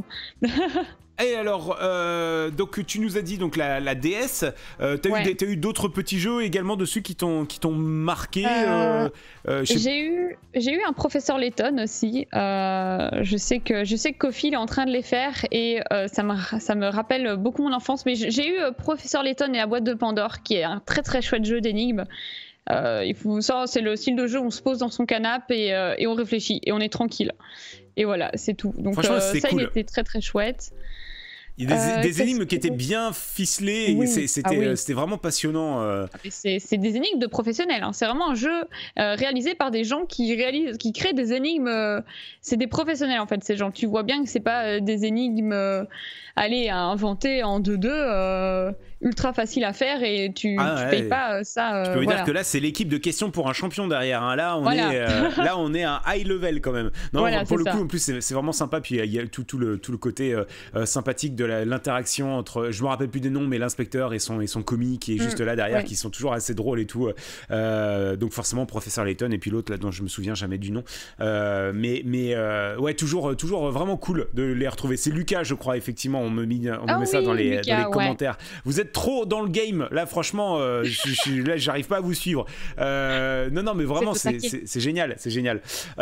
Et alors, euh, donc tu nous as dit donc la, la D S. Euh, t'as ouais. eu, eu d'autres petits jeux également dessus qui t'ont qui t'ont marqué. Euh, euh, j'ai eu j'ai eu un professeur Layton aussi. Euh, je sais que je sais que Kofi est en train de les faire et euh, ça me ça me rappelle beaucoup mon enfance. Mais j'ai eu professeur Layton et la boîte de Pandore, qui est un très très chouette jeu d'énigmes. Euh, il faut ça, c'est le style de jeu où on se pose dans son canapé et, euh, et on réfléchit et on est tranquille. Et voilà, c'est tout. Donc euh, ça, cool. Il était très très chouette. Il y a des, euh, des énigmes qui étaient bien ficelées, oui. C'était ah oui. euh, vraiment passionnant. Euh... C'est des énigmes de professionnels, hein. C'est vraiment un jeu euh, réalisé par des gens qui, réalisent, qui créent des énigmes. Euh, c'est des professionnels en fait, ces gens. Tu vois bien que c'est pas euh, des énigmes euh, allez, à inventer en deux deux, euh, ultra facile à faire et tu, ah, tu ouais. payes pas euh, ça. Euh, Je peux vous voilà. dire que là, c'est l'équipe de questions pour un champion derrière. Hein. Là, on voilà. est, euh, là, on est à un high level quand même. Non, voilà, pour le ça. coup, en plus, c'est vraiment sympa. Puis il y a tout, tout, le, tout le côté euh, sympathique de l'interaction entre, je me rappelle plus des noms, mais l'inspecteur et son, et son commis qui est juste mmh, là derrière, ouais. qui sont toujours assez drôles et tout. Euh, donc forcément, professeur Layton et puis l'autre là dont je me souviens jamais du nom. Euh, mais mais euh, ouais, toujours, toujours vraiment cool de les retrouver. C'est Lucas, je crois, effectivement. On me, mit, on me oh met oui, ça dans les, Lucas, dans les commentaires. Ouais. Vous êtes trop dans le game. Là, franchement, euh, je, je, là, j'arrive pas à vous suivre. Euh, non, non, mais vraiment, c'est génial, c'est génial.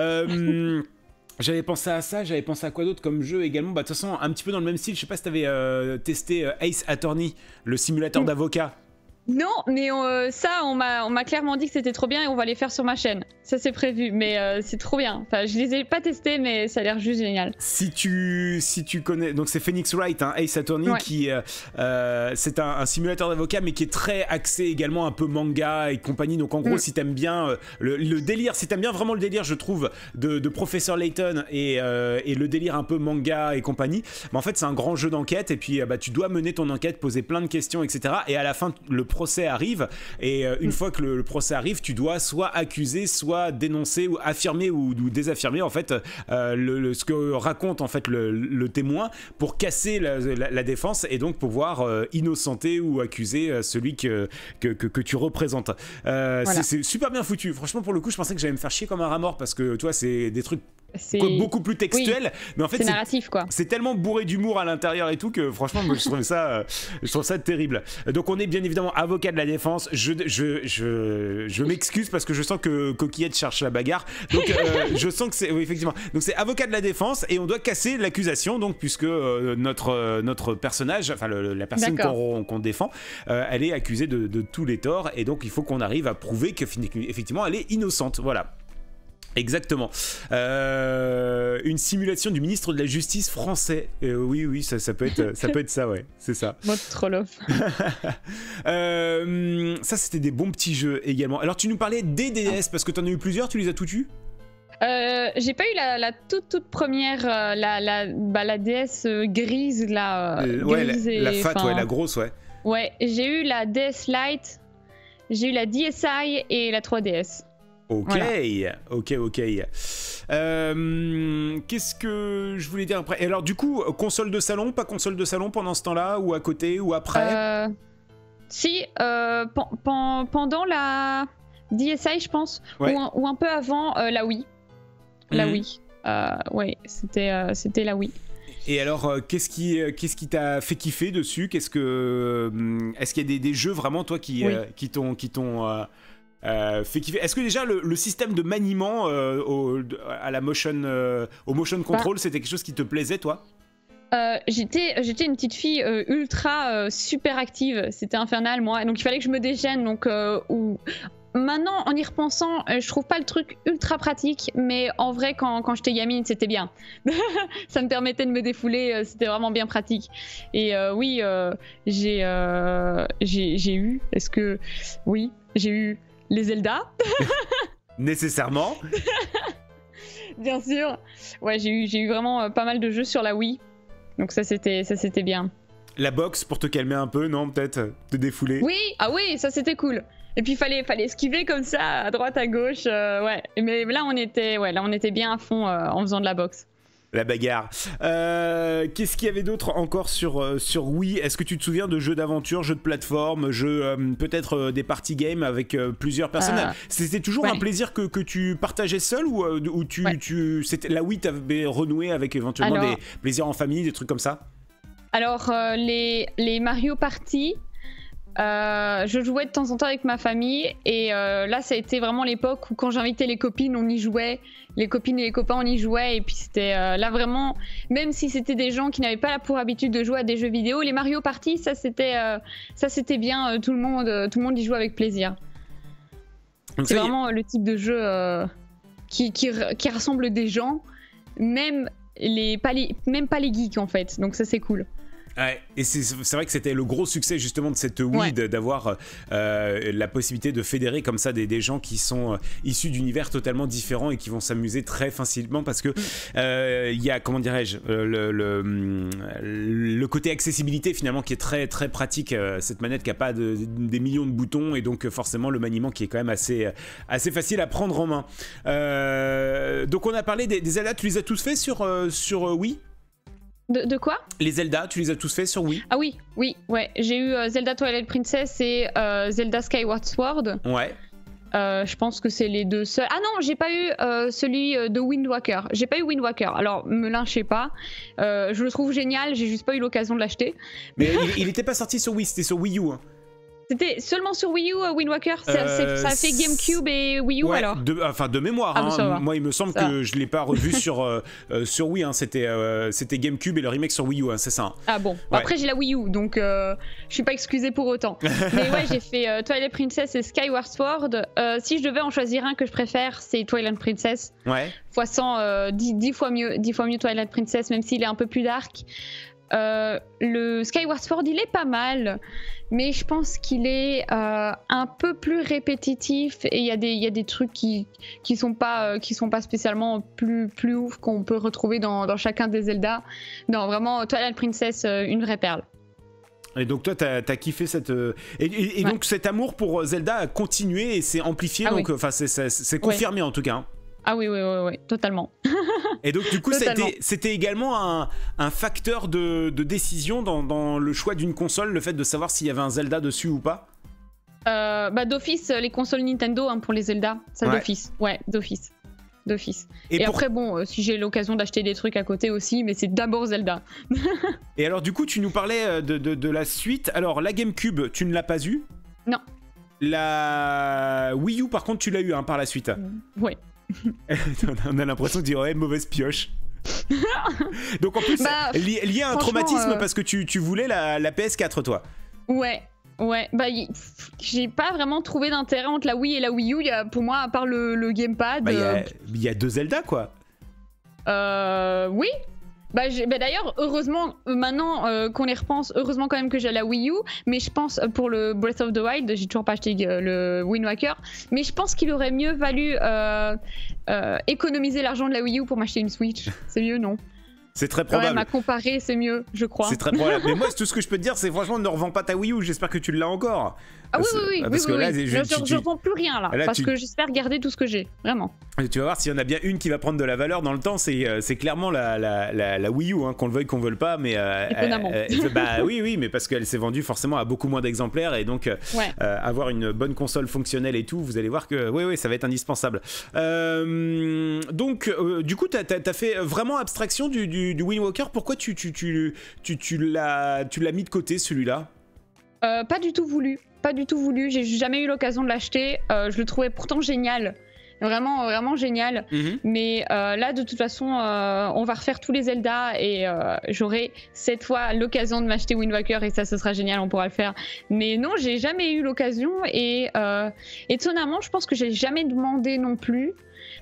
Euh, J'avais pensé à ça, j'avais pensé à quoi d'autre comme jeu également. Bah de toute façon, un petit peu dans le même style. Je sais pas si t'avais euh, testé euh, Ace Attorney, le simulateur mmh. d'avocat. Non, mais euh, ça, on m'a clairement dit que c'était trop bien et on va les faire sur ma chaîne. Ça, c'est prévu, mais euh, c'est trop bien. Enfin, je les ai pas testés, mais ça a l'air juste génial. Si tu, si tu connais, donc c'est Phoenix Wright, hein, Ace Attorney, ouais. qui, euh, euh, c'est un, un simulateur d'avocat, mais qui est très axé également un peu manga et compagnie. Donc en gros, mm. si t'aimes bien euh, le, le délire, si t'aimes bien vraiment le délire, je trouve, de, de Professeur Layton et, euh, et le délire un peu manga et compagnie, bah, en fait, c'est un grand jeu d'enquête et puis bah, tu dois mener ton enquête, poser plein de questions, et cetera. Et à la fin, le procès arrive et euh, une mmh. fois que le, le procès arrive, tu dois soit accuser, soit dénoncer ou affirmer ou, ou désaffirmer en fait euh, le, le, ce que raconte en fait le, le témoin pour casser la, la, la défense et donc pouvoir euh, innocenter ou accuser euh, celui que, que, que, que tu représentes. Euh, voilà. C'est super bien foutu. Franchement, pour le coup, je pensais que j'allais me faire chier comme un rat mort parce que toi, c'est des trucs beaucoup plus textuel, oui, mais en fait c'est narratif quoi. C'est tellement bourré d'humour à l'intérieur et tout que franchement moi, je trouve ça euh, je trouve ça terrible. Donc on est bien évidemment avocat de la défense. Je je je, je m'excuse parce que je sens que Coquillette cherche la bagarre. Donc euh, je sens que c'est oui, effectivement. Donc c'est avocat de la défense et on doit casser l'accusation donc puisque euh, notre euh, notre personnage, enfin le, la personne qu'on qu'on défend, euh, elle est accusée de, de tous les torts et donc il faut qu'on arrive à prouver que effectivement elle est innocente. Voilà. Exactement. Euh, une simulation du ministre de la Justice français. Euh, oui, oui, ça, ça peut être, ça peut être ça, ouais, c'est ça. Mode Trollof. euh, ça, c'était des bons petits jeux également. Alors, tu nous parlais des D S parce que tu en as eu plusieurs. Tu les as toutes eues? Euh, j'ai pas eu la, la toute toute première, euh, la, la, bah, la D S euh, grise, la euh, ouais, grise la, et, la fat, ouais, la grosse, ouais. Ouais, j'ai eu la D S Lite, j'ai eu la D S i et la trois D S. Ok, voilà. ok, ok. Euh, Qu'est-ce que je voulais dire après? Et alors, du coup, console de salon, pas console de salon pendant ce temps-là, ou à côté, ou après? euh, Si, euh, pendant la D S i, je pense, ouais. ou, un, ou un peu avant euh, la Wii. La mmh. Wii. Euh, ouais, c'était euh, c'était la Wii. Et alors, euh, qu'est-ce qui qu'est-ce qui t'a fait kiffer dessus? Qu'est-ce que euh, est-ce qu'il y a des, des jeux vraiment toi qui oui. euh, qui t'ont qui t'ont euh, Euh, fait kiffer. Est-ce que déjà le, le système de maniement euh, au, à la motion, euh, au motion control, bah, c'était quelque chose qui te plaisait, toi? euh, J'étais j'étais une petite fille euh, ultra euh, super active. C'était infernal, moi. Donc il fallait que je me déchaîne. Donc euh, ou... Maintenant, en y repensant, euh, je trouve pas le truc ultra pratique, mais en vrai, quand, quand j'étais gamine, c'était bien. Ça me permettait de me défouler, euh, c'était vraiment bien pratique. Et euh, oui, euh, j'ai euh, j'ai eu. Est-ce que oui, j'ai eu les Zelda. Nécessairement. Bien sûr. Ouais, j'ai eu, j'ai eu vraiment euh, pas mal de jeux sur la Wii. Donc ça c'était, ça c'était bien. La boxe pour te calmer un peu, non? Peut-être te défouler. Oui, ah oui, ça c'était cool. Et puis fallait, fallait esquiver comme ça, à droite, à gauche. Euh, ouais, mais là on était, ouais, là on était bien à fond euh, en faisant de la boxe. La bagarre. Euh, Qu'est-ce qu'il y avait d'autre encore sur, euh, sur Wii? Est-ce que tu te souviens de jeux d'aventure, jeux de plateforme, jeux euh, peut-être euh, des party games avec euh, plusieurs personnes? euh, C'était toujours ouais. un plaisir que, que tu partageais seul ou, euh, ou tu, ouais. tu, c'était, la Wii t'avait renoué avec éventuellement Alors, des plaisirs en famille, des trucs comme ça? Alors euh, les, les Mario Party, euh, je jouais de temps en temps avec ma famille et euh, là ça a été vraiment l'époque où quand j'invitais les copines on y jouait, les copines et les copains on y jouait et puis c'était euh, là vraiment, même si c'était des gens qui n'avaient pas pour habitude de jouer à des jeux vidéo, les Mario Party ça c'était euh, ça c'était bien, euh, tout le monde euh, tout le monde y joue avec plaisir. C'est vraiment y... le type de jeu euh, qui, qui, qui rassemble des gens, même les, pas les, même pas les geeks en fait, donc ça c'est cool. Ouais, et c'est vrai que c'était le gros succès justement de cette Wii, ouais. d'avoir euh, la possibilité de fédérer comme ça des, des gens qui sont euh, issus d'univers totalement différents et qui vont s'amuser très facilement parce que il mm. euh, y a, comment dirais-je, euh, le, le, le côté accessibilité finalement qui est très très pratique, euh, cette manette qui a pas de, des millions de boutons et donc forcément le maniement qui est quand même assez, assez facile à prendre en main. Euh, donc on a parlé des, des Zelda, tu les as tous faits sur, euh, sur Wii? De, de quoi? Les Zelda, tu les as tous faits sur Wii? Ah oui, oui, ouais. J'ai eu euh, Zelda Twilight Princess et euh, Zelda Skyward Sword. Ouais. Euh, je pense que c'est les deux seuls. Ah non, j'ai pas eu euh, celui de Wind Waker. J'ai pas eu Wind Waker. Alors, me lynchez pas. Euh, je le trouve génial, j'ai juste pas eu l'occasion de l'acheter. Mais il, il était pas sorti sur Wii, c'était sur Wii U. Hein. C'était seulement sur Wii U, Wind Waker. Ça, euh, ça a fait GameCube et Wii U ouais, alors de, enfin de mémoire, ah, hein. Moi il me semble ça. que je l'ai pas revu sur, euh, euh, sur Wii, hein. C'était euh, GameCube et le remake sur Wii U, hein, c'est ça. Hein. Ah bon, ouais. Après j'ai la Wii U, donc euh, je suis pas excusée pour autant. Mais ouais, j'ai fait euh, Twilight Princess et Skyward Sword. Euh, si je devais en choisir un que je préfère, c'est Twilight Princess. Ouais. Fois cent, euh, dix fois mieux, dix fois mieux Twilight Princess, même s'il est un peu plus dark. Euh, le Skyward Sword il est pas mal, mais je pense qu'il est euh, un peu plus répétitif et il y a des il y a des trucs qui qui sont pas euh, qui sont pas spécialement plus plus ouf qu'on peut retrouver dans dans chacun des Zelda. Non, vraiment Twilight Princess, euh, une vraie perle. Et donc toi t'as as kiffé cette euh... et, et, et ouais. donc cet amour pour Zelda a continué et s'est amplifié, ah donc enfin oui. c'est confirmé ouais. en tout cas. Hein. Ah oui, oui, oui, oui, totalement. Et donc, du coup, c'était également un, un facteur de, de décision dans, dans le choix d'une console, le fait de savoir s'il y avait un Zelda dessus ou pas? euh, Bah, d'office, les consoles Nintendo hein, pour les Zelda, ça ouais. d'office. Ouais, d'office. D'office. Et, et pour... après, bon, euh, si j'ai l'occasion d'acheter des trucs à côté aussi, mais c'est d'abord Zelda. Et alors, du coup, tu nous parlais de, de, de la suite. Alors, la GameCube, tu ne l'as pas eue? Non. La Wii U, par contre, tu l'as eu hein, par la suite. Mmh. Ouais. On a l'impression de dire ouais, mauvaise pioche. Donc en plus, bah, li lié à un traumatisme euh... parce que tu, tu voulais la, la P S quatre, toi. Ouais, ouais. Bah, j'ai pas vraiment trouvé d'intérêt entre la Wii et la Wii U. Y a, pour moi, à part le, le gamepad. Bah, il euh... y, y a deux Zelda, quoi. Euh. Oui. Bah, bah d'ailleurs, heureusement, maintenant euh, qu'on y repense, heureusement quand même que j'ai la Wii U, mais je pense pour le Breath of the Wild, j'ai toujours pas acheté le Wind Waker, mais je pense qu'il aurait mieux valu euh, euh, économiser l'argent de la Wii U pour m'acheter une Switch. C'est mieux, non? C'est très probable. Ouais, à comparer, c'est mieux, je crois. C'est très probable. Mais moi, tout ce que je peux te dire, c'est franchement, ne revends pas ta Wii U. J'espère que tu l'as encore. Ah oui, oui, oui. Parce oui, que oui, là, oui. je, je, je revends plus rien là. là parce tu... que j'espère garder tout ce que j'ai, vraiment. Et tu vas voir, s'il y en a bien une qui va prendre de la valeur dans le temps, c'est euh, clairement la, la, la, la Wii U, hein, qu'on le veuille, qu'on le veuille pas. Mais euh, étonnamment. Euh, euh, bah oui, oui, mais parce qu'elle s'est vendue forcément à beaucoup moins d'exemplaires et donc euh, ouais. euh, avoir une bonne console fonctionnelle et tout, vous allez voir que oui, oui, ça va être indispensable. Euh, donc, euh, du coup, t'as as fait vraiment abstraction du, du, du Wind Waker. Pourquoi tu, tu, tu, tu, tu l'as mis de côté celui-là? euh, Pas du tout voulu. Pas du tout voulu, j'ai jamais eu l'occasion de l'acheter, euh, je le trouvais pourtant génial, vraiment vraiment génial, mm-hmm. mais euh, là de toute façon euh, on va refaire tous les Zelda et euh, j'aurai cette fois l'occasion de m'acheter Wind Waker et ça ce sera génial, on pourra le faire, mais non j'ai jamais eu l'occasion et euh, étonnamment je pense que j'ai jamais demandé non plus,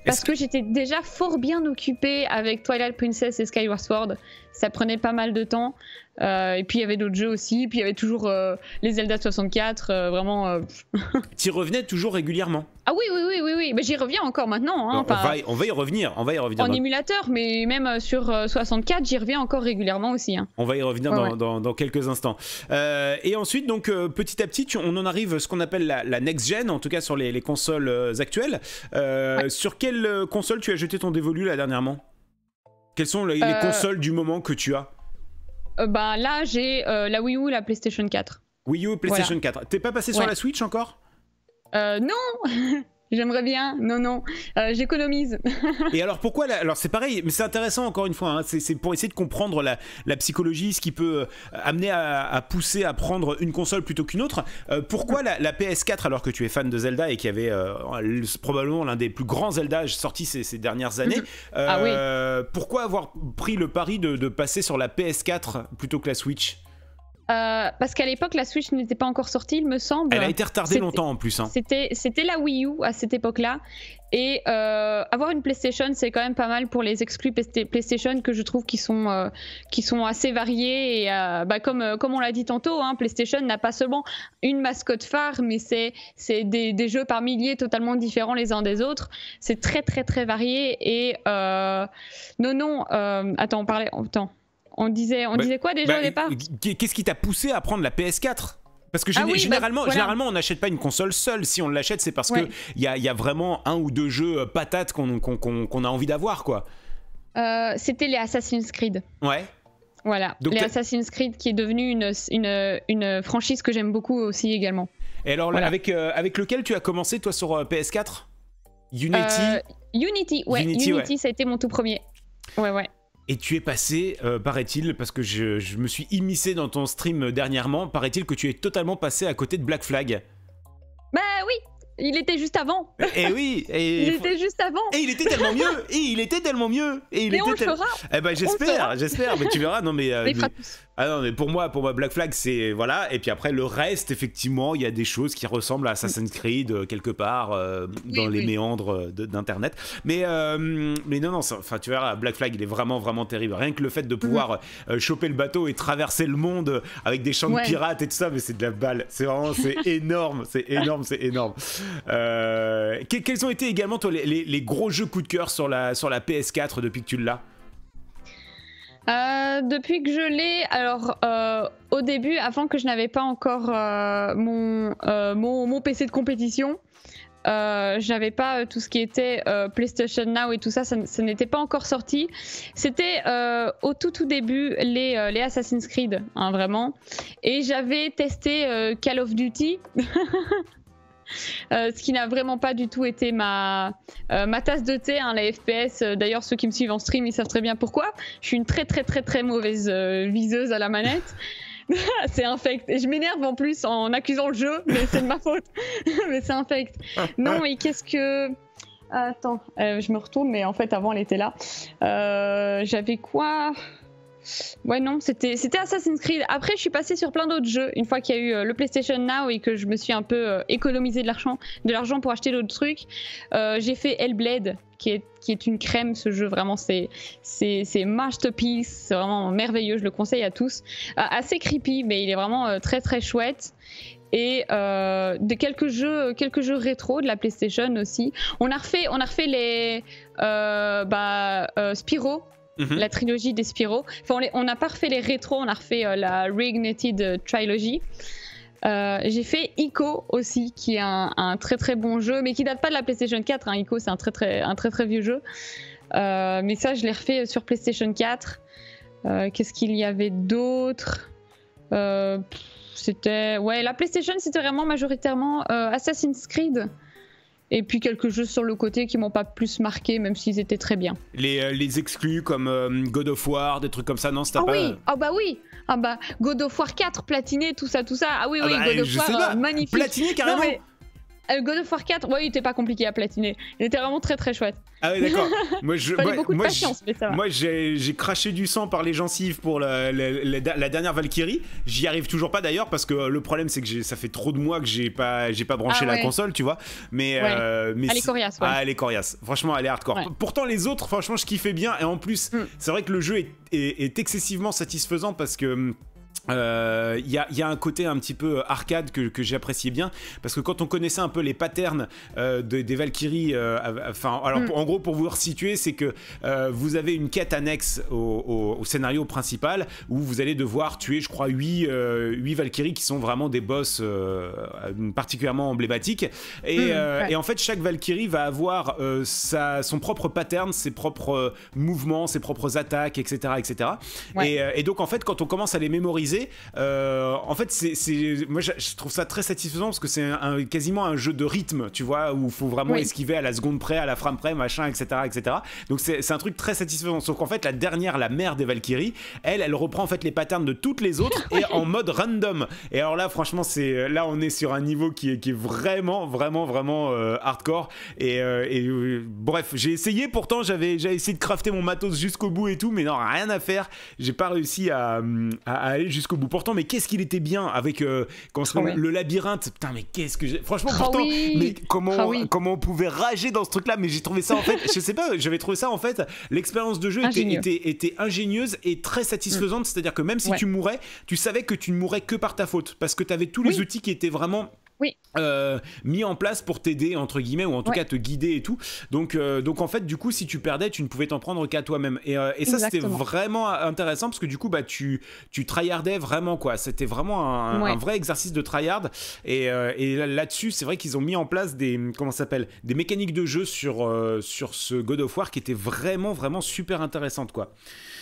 Parce que, que j'étais déjà fort bien occupée avec Twilight Princess et Skyward Sword. Ça prenait pas mal de temps. Euh, et puis il y avait d'autres jeux aussi. Puis il y avait toujours euh, les Zelda soixante-quatre. Euh, vraiment. Euh... Tu y revenais toujours régulièrement? Ah oui, oui, oui, oui, oui. Mais j'y reviens encore maintenant. Hein, on, pas... va y, on va y revenir. On va y revenir. En dans... émulateur, mais même sur euh, soixante-quatre, j'y reviens encore régulièrement aussi. Hein. On va y revenir ouais, dans, ouais. Dans, dans quelques instants. Euh, et ensuite, donc euh, petit à petit, tu, on en arrive à ce qu'on appelle la, la next gen, en tout cas sur les, les consoles euh, actuelles. Euh, ouais. Sur quelle console tu as jeté ton dévolu là dernièrement? Quelles sont les, euh... les consoles du moment que tu as? euh, Bah là, j'ai euh, la Wii U, la PlayStation quatre. Wii U, PlayStation voilà. quatre. T'es pas passé sur ouais. la Switch encore? Euh, non. J'aimerais bien, non, non, euh, j'économise. Et alors pourquoi la... Alors c'est pareil, mais c'est intéressant encore une fois, hein, c'est pour essayer de comprendre la, la psychologie, ce qui peut euh, amener à, à pousser à prendre une console plutôt qu'une autre. Euh, pourquoi la, la P S quatre, alors que tu es fan de Zelda et qui avait euh, probablement l'un des plus grands Zelda sortis ces, ces dernières années, euh, ah oui. Pourquoi avoir pris le pari de, de passer sur la P S quatre plutôt que la Switch? Euh, parce qu'à l'époque, la Switch n'était pas encore sortie, il me semble. Elle a été retardée longtemps en plus. Hein. C'était la Wii U à cette époque-là. Et euh, avoir une PlayStation, c'est quand même pas mal pour les exclus PlayStation que je trouve qui sont, euh, qui sont assez variés. Et euh, bah, comme, euh, comme on l'a dit tantôt, hein, PlayStation n'a pas seulement une mascotte phare, mais c'est des, des jeux par milliers totalement différents les uns des autres. C'est très, très, très varié. Et euh, non, non, euh, attends, on parlait. Attends. On disait, on bah, disait quoi déjà bah, au départ? Qu'est-ce qui t'a poussé à prendre la P S quatre? Parce que ah oui, généralement, bah, voilà. généralement, on n'achète pas une console seule. Si on l'achète, c'est parce ouais. qu'il y a, y a vraiment un ou deux jeux patates qu'on qu'on, qu'on, qu'on a envie d'avoir, quoi. Euh, C'était les Assassin's Creed. Ouais. Voilà, donc les Assassin's Creed qui est devenu une, une, une franchise que j'aime beaucoup aussi également. Et alors, voilà. avec, euh, avec lequel tu as commencé, toi, sur euh, P S quatre? Unity euh, Unity, ouais. Unity, Unity ouais. Ça a été mon tout premier. Ouais, ouais. Et tu es passé, euh, paraît-il, parce que je, je me suis immiscé dans ton stream dernièrement, paraît-il que tu es totalement passé à côté de Black Flag. Bah oui, il était juste avant. Et oui. Et il était juste avant. Et il était tellement mieux. Et il était tellement mieux. Et il mais était on tel... le fera. Eh ben j'espère, j'espère. Mais tu verras, non mais. Euh, mais... Ah non mais pour moi, pour moi Black Flag c'est voilà. Et puis après le reste, effectivement, il y a des choses qui ressemblent à Assassin's Creed euh, quelque part euh, dans oui, les oui. méandres d'internet. Mais euh, mais non non, enfin tu verras, Black Flag il est vraiment vraiment terrible. Rien que le fait de pouvoir mmh. euh, choper le bateau et traverser le monde avec des champs ouais. de pirates et tout ça, mais c'est de la balle. C'est vraiment c'est énorme, c'est énorme, c'est énorme. Euh, quels ont été également toi les, les, les gros jeux coup de cœur sur la sur la P S quatre depuis que tu l'as? Euh, depuis que je l'ai, alors euh, au début, avant que je n'avais pas encore euh, mon, euh, mon, mon P C de compétition, euh, je n'avais pas euh, tout ce qui était euh, PlayStation Now et tout ça, ça, ça n'était pas encore sorti. C'était euh, au tout tout début les, euh, les Assassin's Creed, hein, vraiment. Et j'avais testé euh, Call of Duty. Euh, ce qui n'a vraiment pas du tout été ma, euh, ma tasse de thé, hein, les F P S. Euh, D'ailleurs, ceux qui me suivent en stream, ils savent très bien pourquoi. Je suis une très très très très mauvaise euh, viseuse à la manette. C'est infect. Et je m'énerve en plus en accusant le jeu, mais c'est de ma faute. Mais c'est infect. Non, et qu'est-ce que... Attends, euh, je me retourne, mais en fait, avant, elle était là. Euh, J'avais quoi ? Ouais, non, c'était Assassin's Creed. Après, je suis passée sur plein d'autres jeux. Une fois qu'il y a eu euh, le PlayStation Now et que je me suis un peu euh, économisé de l'argent de l'argent pour acheter d'autres trucs, euh, j'ai fait Hellblade, qui est, qui est une crème, ce jeu. Vraiment, c'est masterpiece. C'est vraiment merveilleux. Je le conseille à tous. Euh, assez creepy, mais il est vraiment euh, très, très chouette. Et euh, de quelques jeux, quelques jeux rétro de la PlayStation aussi. On a refait, on a refait les euh, bah, euh, Spyro. Mm-hmm. La trilogie des Spyro. Enfin, on n'a pas refait les rétros, on a refait euh, la Reignited Trilogy. Euh, J'ai fait Ico aussi, qui est un, un très très bon jeu, mais qui date pas de la PlayStation quatre. Hein. Ico, c'est un très très, un très très vieux jeu. Euh, mais ça, je l'ai refait sur PlayStation quatre. Euh, Qu'est-ce qu'il y avait d'autre? euh, C'était... Ouais, la PlayStation, c'était vraiment majoritairement euh, Assassin's Creed. Et puis quelques jeux sur le côté qui m'ont pas plus marqué, même s'ils étaient très bien. Les, euh, les exclus comme euh, God of War, des trucs comme ça, non? Ah pas... oui, ah bah oui, ah bah God of War quatre, platiné, tout ça, tout ça. Ah oui, ah oui, bah, God of War, euh, magnifique. Platiné carrément. Non, mais... Euh, God of War quatre, ouais, il était pas compliqué à platiner. Il était vraiment très très chouette. Ah ouais, d'accord. Moi, je, Fallait moi, beaucoup de moi, patience, mais ça va. Moi, j'ai craché du sang par les gencives pour la, la, la, la dernière Valkyrie. J'y arrive toujours pas d'ailleurs parce que le problème, c'est que ça fait trop de mois que j'ai pas, j'ai pas branché ah, ouais. la console, tu vois. Mais, ouais. euh, mais elle est coriace. Ouais. Ah, elle est coriace. Franchement, elle est hardcore. Ouais. Pourtant, les autres, franchement, je kiffais bien. Et en plus, mm. c'est vrai que le jeu est, est, est excessivement satisfaisant parce que. Il euh, y, y a un côté un petit peu arcade que, que j'appréciais bien parce que quand on connaissait un peu les patterns euh, de, des Valkyries, enfin, euh, alors mm. pour, en gros pour vous resituer, c'est que euh, vous avez une quête annexe au, au, au scénario principal où vous allez devoir tuer, je crois, huit Valkyries qui sont vraiment des boss euh, particulièrement emblématiques. Et, mm, euh, ouais. et en fait, chaque Valkyrie va avoir euh, sa, son propre pattern, ses propres mouvements, ses propres attaques, et cetera, et cetera. Ouais. Et, et donc en fait, quand on commence à les mémoriser, Euh, en fait, c'est, c'est, moi je trouve ça très satisfaisant parce que c'est un, un, quasiment un jeu de rythme, tu vois, où il faut vraiment oui. esquiver à la seconde près, à la frame près, machin, et cetera, et cetera. Donc c'est, c'est un truc très satisfaisant. Sauf qu'en fait, la dernière, la mère des Valkyries, elle, elle reprend en fait les patterns de toutes les autres et en mode random. Et alors là, franchement, c'est là on est sur un niveau qui est, qui est vraiment, vraiment, vraiment euh, hardcore. Et, euh, et euh, bref, j'ai essayé. Pourtant, j'avais, j'avais essayé de crafter mon matos jusqu'au bout et tout, mais non, rien à faire. J'ai pas réussi à, à, à aller jusqu'au bout. Pourtant, mais qu'est-ce qu'il était bien avec euh, quand oh oui. le labyrinthe. Putain, mais qu'est-ce que j'ai... Franchement, pourtant, oh oui. mais comment, oh oui. comment on pouvait rager dans ce truc-là. Mais j'ai trouvé ça en fait, je sais pas, j'avais trouvé ça en fait. L'expérience de jeu était, était, était ingénieuse et très satisfaisante. Mm. C'est-à-dire que même si ouais. tu mourais, tu savais que tu ne mourrais que par ta faute parce que tu avais tous les oui. outils qui étaient vraiment oui. euh, mis en place pour t'aider entre guillemets ou en tout ouais. cas te guider et tout. Donc, euh, donc en fait du coup si tu perdais tu ne pouvais t'en prendre qu'à toi-même et, euh, et ça Exactement. C'était vraiment intéressant parce que du coup bah tu tu tryhardais vraiment quoi. C'était vraiment un, ouais. un vrai exercice de tryhard et, euh, et là-dessus c'est vrai qu'ils ont mis en place des comment ça s'appelle des mécaniques de jeu sur euh, sur ce God of War qui étaient vraiment vraiment super intéressantes quoi.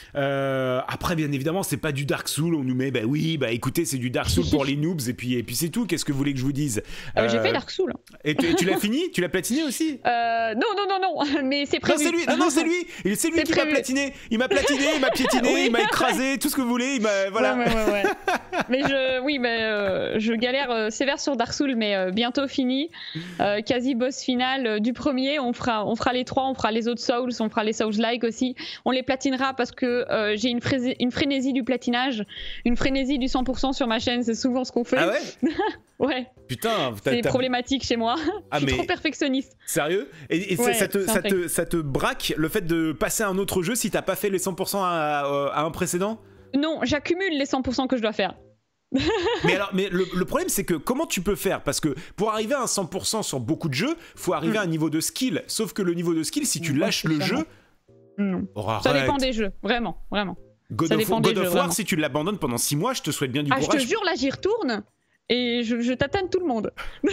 Euh, après bien évidemment c'est pas du Dark Souls, on nous met bah oui bah écoutez c'est du Dark Souls pour les noobs et puis, et puis c'est tout, qu'est-ce que vous voulez que je vous dise. euh, J'ai fait Dark Souls et tu, tu l'as fini, tu l'as platiné aussi. euh, non non non non mais c'est prévu. Non c'est lui, non, non c'est lui, c'est lui c'est qui m'a platiné, il m'a platiné, il m'a piétiné, oui. il m'a écrasé, tout ce que vous voulez, il m'a voilà. Ouais, ouais, ouais, ouais. mais je oui mais euh, je galère euh, sévère sur Dark Souls mais euh, bientôt fini, euh, quasi boss final euh, du premier, on fera on fera les trois, on fera les autres Souls, on fera les Souls-like aussi, on les platinera parce que Euh, j'ai une, fraisie, une frénésie du platinage, une frénésie du cent pour cent sur ma chaîne, c'est souvent ce qu'on fait. Ah ouais. Ouais. Putain, c'est problématique chez moi. Ah, je suis mais... trop perfectionniste. Sérieux? Et, et ouais, ça, te, ça, te, ça te braque le fait de passer à un autre jeu si t'as pas fait les cent pour cent à, à un précédent? Non, j'accumule les cent pour cent que je dois faire. mais alors, mais le, le problème c'est que comment tu peux faire? Parce que pour arriver à un cent pour cent sur beaucoup de jeux, faut arriver mm. à un niveau de skill. Sauf que le niveau de skill, si tu ouais, lâches le jeu. Non. Oh, ça dépend des jeux, vraiment, vraiment. God ça of, dépend God des of jeux, War, vraiment. Si tu l'abandonnes pendant six mois, je te souhaite bien du ah, courage. Je te jure, là j'y retourne et je, je tatane tout le monde.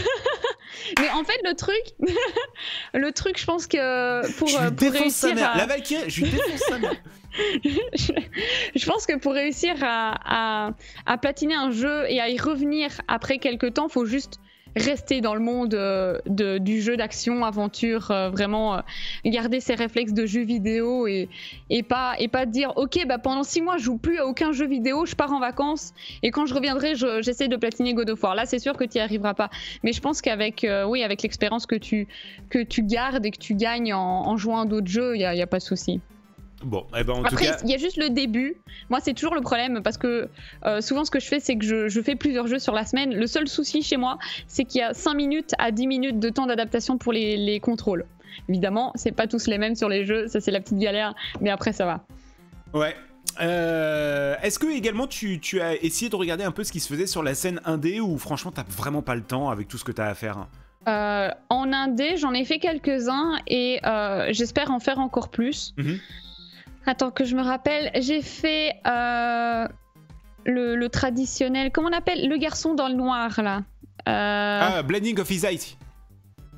Mais en fait, le truc, le truc, je pense que pour, je pour réussir. Sa mère. À... La Valkyrie, je lui défonce sa mère. je, je pense que pour réussir à, à, à platiner un jeu et à y revenir après quelques temps, faut juste rester dans le monde euh, de, du jeu d'action, aventure, euh, vraiment euh, garder ses réflexes de jeu vidéo et, et, pas, et pas dire ok bah pendant six mois je joue plus à aucun jeu vidéo, je pars en vacances et quand je reviendrai je, j'essaie de platiner God of War. Là c'est sûr que tu n'y arriveras pas, mais je pense qu'avec euh, oui, avec l'expérience que tu, que tu gardes et que tu gagnes en, en jouant à d'autres jeux, il n'y a, y a pas de souci. Bon, eh ben en Après, tout cas... il y a juste le début. Moi, c'est toujours le problème parce que euh, souvent, ce que je fais, c'est que je, je fais plusieurs jeux sur la semaine. Le seul souci chez moi, c'est qu'il y a cinq minutes à dix minutes de temps d'adaptation pour les, les contrôles. Évidemment, c'est pas tous les mêmes sur les jeux. Ça, c'est la petite galère. Mais après, ça va. Ouais. Euh, est-ce que également tu, tu as essayé de regarder un peu ce qui se faisait sur la scène indé ou franchement, t'as vraiment pas le temps avec tout ce que t'as à faire? euh, En indé, j'en ai fait quelques-uns et euh, j'espère en faire encore plus. Mm-hmm. Attends que je me rappelle, j'ai fait euh, le, le traditionnel, comment on appelle le garçon dans le noir là euh... Ah, Blending of His Eyes.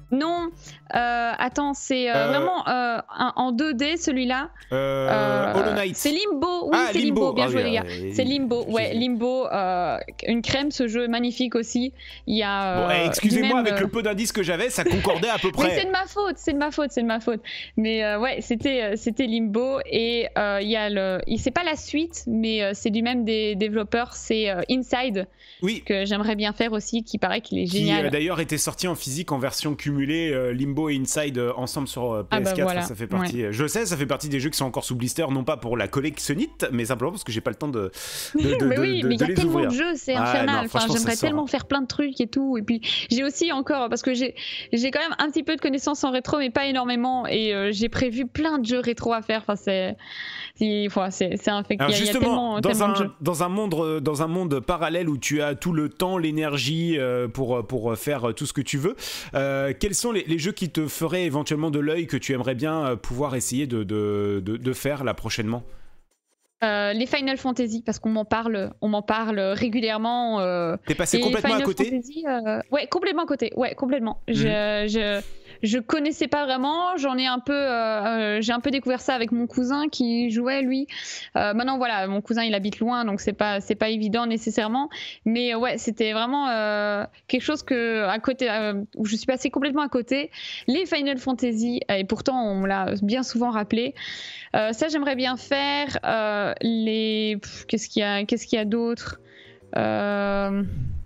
Non, euh, attends, c'est euh, Euh, vraiment euh, un- en deux D celui-là. Euh, Euh, Hollow Knight. c'est Limbo, oui, Ah, c'est Limbo. Limbo. bien Ah joué oui, les gars. euh, C'est Limbo, ouais, j'ai- Limbo, euh, une crème, ce jeu magnifique aussi. Il y a. Bon, eh, euh, excusez-moi, lui-même, avec euh, le peu d'indices que j'avais, ça concordait à peu Mais c'est près. de ma faute, c'est de ma faute, c'est de ma faute. Mais euh, ouais, c'était euh, c'était Limbo et euh, il y a le, il- c'est pas la suite, mais euh, c'est du même des développeurs, c'est euh, Inside Oui. que j'aimerais bien faire aussi, qui paraît qu'il est Qui génial. euh, d'ailleurs était sorti en physique en version cumulée, euh, Limbo et Inside euh, ensemble sur euh, P S quatre. Ah bah voilà, Ça fait partie. Je sais, ça fait partie des jeux qui sont encore sous blister, non pas pour la collectionnite, mais simplement parce que j'ai pas le temps de, de, de, mais de- oui, de- mais il de y a les tellement ouvrir. de jeux, c'est Ah, infernal. non, Enfin, franchement, ça j'aimerais sort. tellement faire plein de trucs et tout. Et puis j'ai aussi encore, parce que j'ai j'ai quand même un petit peu de connaissances en rétro, mais pas énormément. Et euh, j'ai prévu plein de jeux rétro à faire. Enfin, c'est c'est enfin, c'est c'est un fait. Il y Alors a, il y a justement, tellement, dans, tellement de un, jeux. dans, un monde, euh, dans un monde parallèle où tu as tout le temps, l'énergie euh, pour, pour faire tout ce que tu veux, euh, quels sont les, les jeux qui te feraient éventuellement de l'œil que tu aimerais bien euh, pouvoir essayer de, de, de, de faire là prochainement? Euh, les Final Fantasy, parce qu'on m'en parle, on m'en parle régulièrement. Euh, T'es passé et complètement Final à côté? Fantasy, euh, ouais, complètement à côté. Ouais, complètement. Mhm. Je, je, je connaissais pas vraiment. J'en ai un peu, euh, euh, j'ai un peu découvert ça avec mon cousin qui jouait lui. Euh, maintenant, voilà, mon cousin il habite loin, donc c'est pas, c'est pas évident nécessairement. Mais euh, ouais, c'était vraiment euh, quelque chose que à côté, euh, où je suis passée complètement à côté. Les Final Fantasy, et pourtant on me l'a bien souvent rappelé. Euh, ça, j'aimerais bien faire. Euh, les... pff, Qu'est-ce qu'il y a, qu'est-ce qu'il y a d'autre euh...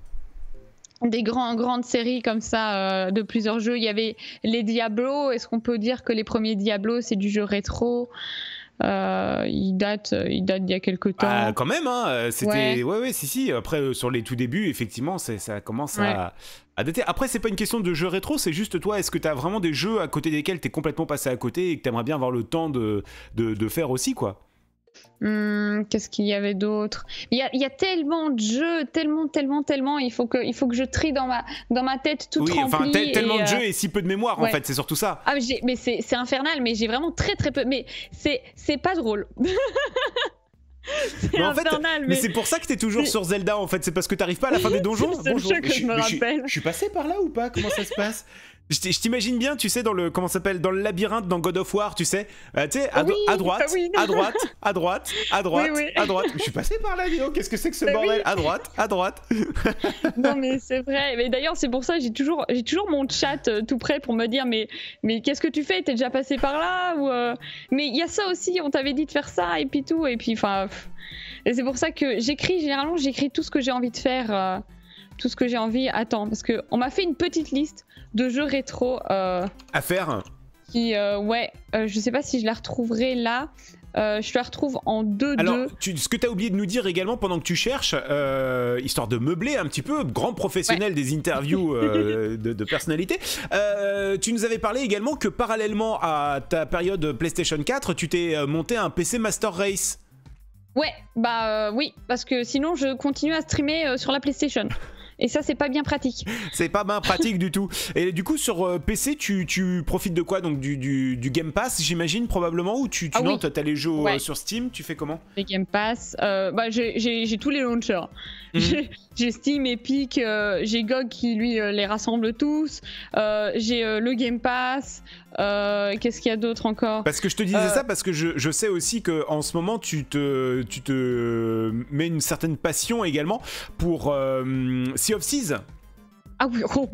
Des grands, grandes séries comme ça euh, de plusieurs jeux. Il y avait les Diablo. Est-ce qu'on peut dire que les premiers Diablo, c'est du jeu rétro? Euh, il date, il date d'il y a quelques temps. Ah, quand même, hein, euh, c'était. Ouais, Ouais. ouais, si, si. Après, euh, sur les tout débuts, effectivement, c'est- ça commence Ouais. à, à dater. Après, c'est pas une question de jeux rétro, c'est juste toi, est-ce que t'as vraiment des jeux à côté desquels t'es complètement passé à côté et que t'aimerais bien avoir le temps de, de, de faire aussi, quoi? Hum, qu'est-ce qu'il y avait d'autre? Il y a, il y a tellement de jeux, tellement, tellement, tellement. Il faut que, il faut que je trie dans ma, dans ma tête toute Oui, enfin, remplie. tel- tellement et, de euh, jeux et si peu de mémoire, en ouais. fait, c'est surtout ça. Ah, mais, j'ai- mais c'est c'est infernal, mais j'ai vraiment très très peu. Mais c'est c'est pas drôle. C'est Mais en fait, infernal, mais mais, c'est pour ça que t'es toujours c'est- sur Zelda, en fait, c'est parce que t'arrives pas à la fin des donjons. C'est le seul jeu que je me mais suis- rappelle. Je suis passé par là ou pas? Comment ça se passe? Je t- je t'imagine bien, tu sais, dans le comment ça s'appelle, dans le labyrinthe dans God of War, tu sais, euh, tu sais, à, do- Oui, à droite, oui. à droite, à droite, à droite, Oui, oui. à droite. Je suis passé par là, dis donc. Qu'est-ce que c'est que ce Bah bordel? oui. À droite, à droite. non mais c'est vrai. Mais d'ailleurs c'est pour ça que j'ai toujours j'ai toujours mon chat euh, tout prêt pour me dire mais mais qu'est-ce que tu fais? T'es déjà passé par là ou euh, Mais il y a ça aussi. On t'avait dit de faire ça et puis tout et puis enfin. pff. Et c'est pour ça que j'écris généralement j'écris tout ce que j'ai envie de faire. euh, tout ce que j'ai envie. Attends parce que on m'a fait une petite liste de jeux rétro. Euh, À faire. qui euh, ouais euh, je sais pas si je la retrouverai là. Euh, je la retrouve en deux deux. Alors, tu- ce que tu as oublié de nous dire également pendant que tu cherches, euh, histoire de meubler un petit peu, grand professionnel des interviews euh, de, de personnalités, euh, tu nous avais parlé également que parallèlement à ta période PlayStation quatre, tu t'es euh, monté un P C Master Race. Ouais, bah euh, oui, parce que sinon je continue à streamer euh, sur la PlayStation. Et ça, c'est pas bien pratique. C'est pas bien pratique du tout. Et du coup, sur euh, P C, tu, tu profites de quoi? Donc du, du, du Game Pass, j'imagine, probablement? Ou tu, tu Ah non, oui. t'as t'as les jeux euh, Ouais. sur Steam? Tu fais comment? Les Game Pass, euh, bah, j'ai- j'ai j'ai tous les launchers. Mhm. J'ai- J'ai Steam, Epic, euh, j'ai G O G qui lui euh, les rassemble tous. Euh, j'ai euh, le Game Pass. Euh, Qu'est-ce qu'il y a d'autre encore? Parce que je te disais Euh, ça parce que je, je sais aussi que en ce moment tu te, tu te mets une certaine passion également pour euh, Sea of Thieves. Ah oui, oh.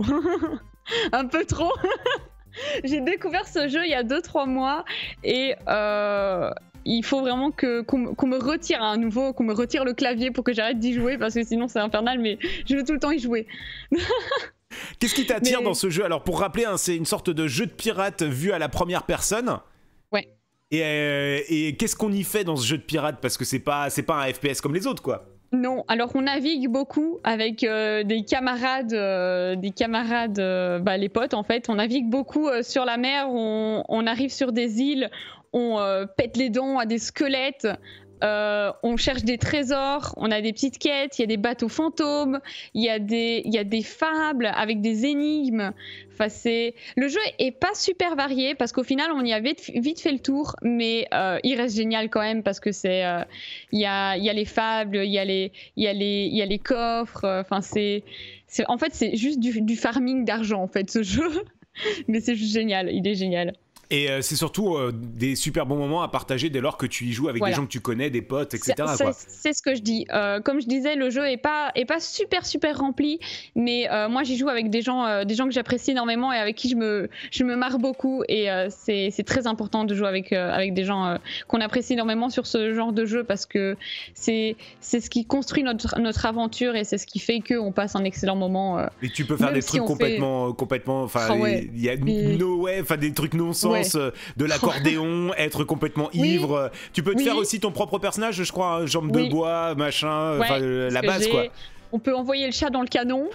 un peu trop. J'ai découvert ce jeu il y a deux trois mois et euh, il faut vraiment que qu'on me- qu'on me retire à nouveau, qu'on me retire le clavier pour que j'arrête d'y jouer parce que sinon c'est infernal. Mais je veux tout le temps y jouer. Qu'est-ce qui t'attire Mais- dans ce jeu? Alors pour rappeler, hein, c'est une sorte de jeu de pirate vu à la première personne. Ouais. Et, euh, et qu'est-ce qu'on y fait dans ce jeu de pirate? Parce que c'est pas, c'est pas un F P S comme les autres, quoi. Non, alors on navigue beaucoup avec euh, des camarades, euh, des camarades, euh, bah, les potes en fait. On navigue beaucoup euh, sur la mer, on, on arrive sur des îles, on euh, pète les dents à des squelettes, euh, on cherche des trésors, on a des petites quêtes, il y a des bateaux fantômes, il y a des, il y a des fables avec des énigmes. Enfin, c'est... Le jeu est pas super varié parce qu'au final on y a vite, vite fait le tour, mais euh, il reste génial quand même parce que c'est, euh, il y a, il y a les fables, il y a les, il y a les, il y a les coffres. Enfin, c'est, c'est, en fait, c'est juste du, du farming d'argent en fait ce jeu. mais c'est juste génial, il est génial. Et euh, c'est surtout euh, des super bons moments à partager dès lors que tu y joues avec voilà. des gens que tu connais, des potes, et cetera. C'est, c'est, c'est ce que je dis. Euh, comme je disais, le jeu est pas est pas super super rempli, mais euh, moi j'y joue avec des gens euh, des gens que j'apprécie énormément et avec qui je me je me marre beaucoup. Et euh, c'est c'est très important de jouer avec euh, avec des gens euh, qu'on apprécie énormément sur ce genre de jeu parce que c'est c'est ce qui construit notre notre aventure et c'est ce qui fait que on passe un excellent moment. Euh, et tu peux faire des trucs si complètement fait... complètement. Enfin, il oh, ouais. y a mais... no way, enfin des trucs non sens. Ouais. De l'accordéon, être complètement ivre. Oui. Tu peux te oui. faire aussi ton propre personnage, je crois, hein, jambe oui. de bois, machin, ouais, euh, la base quoi. On peut envoyer le chat dans le canon.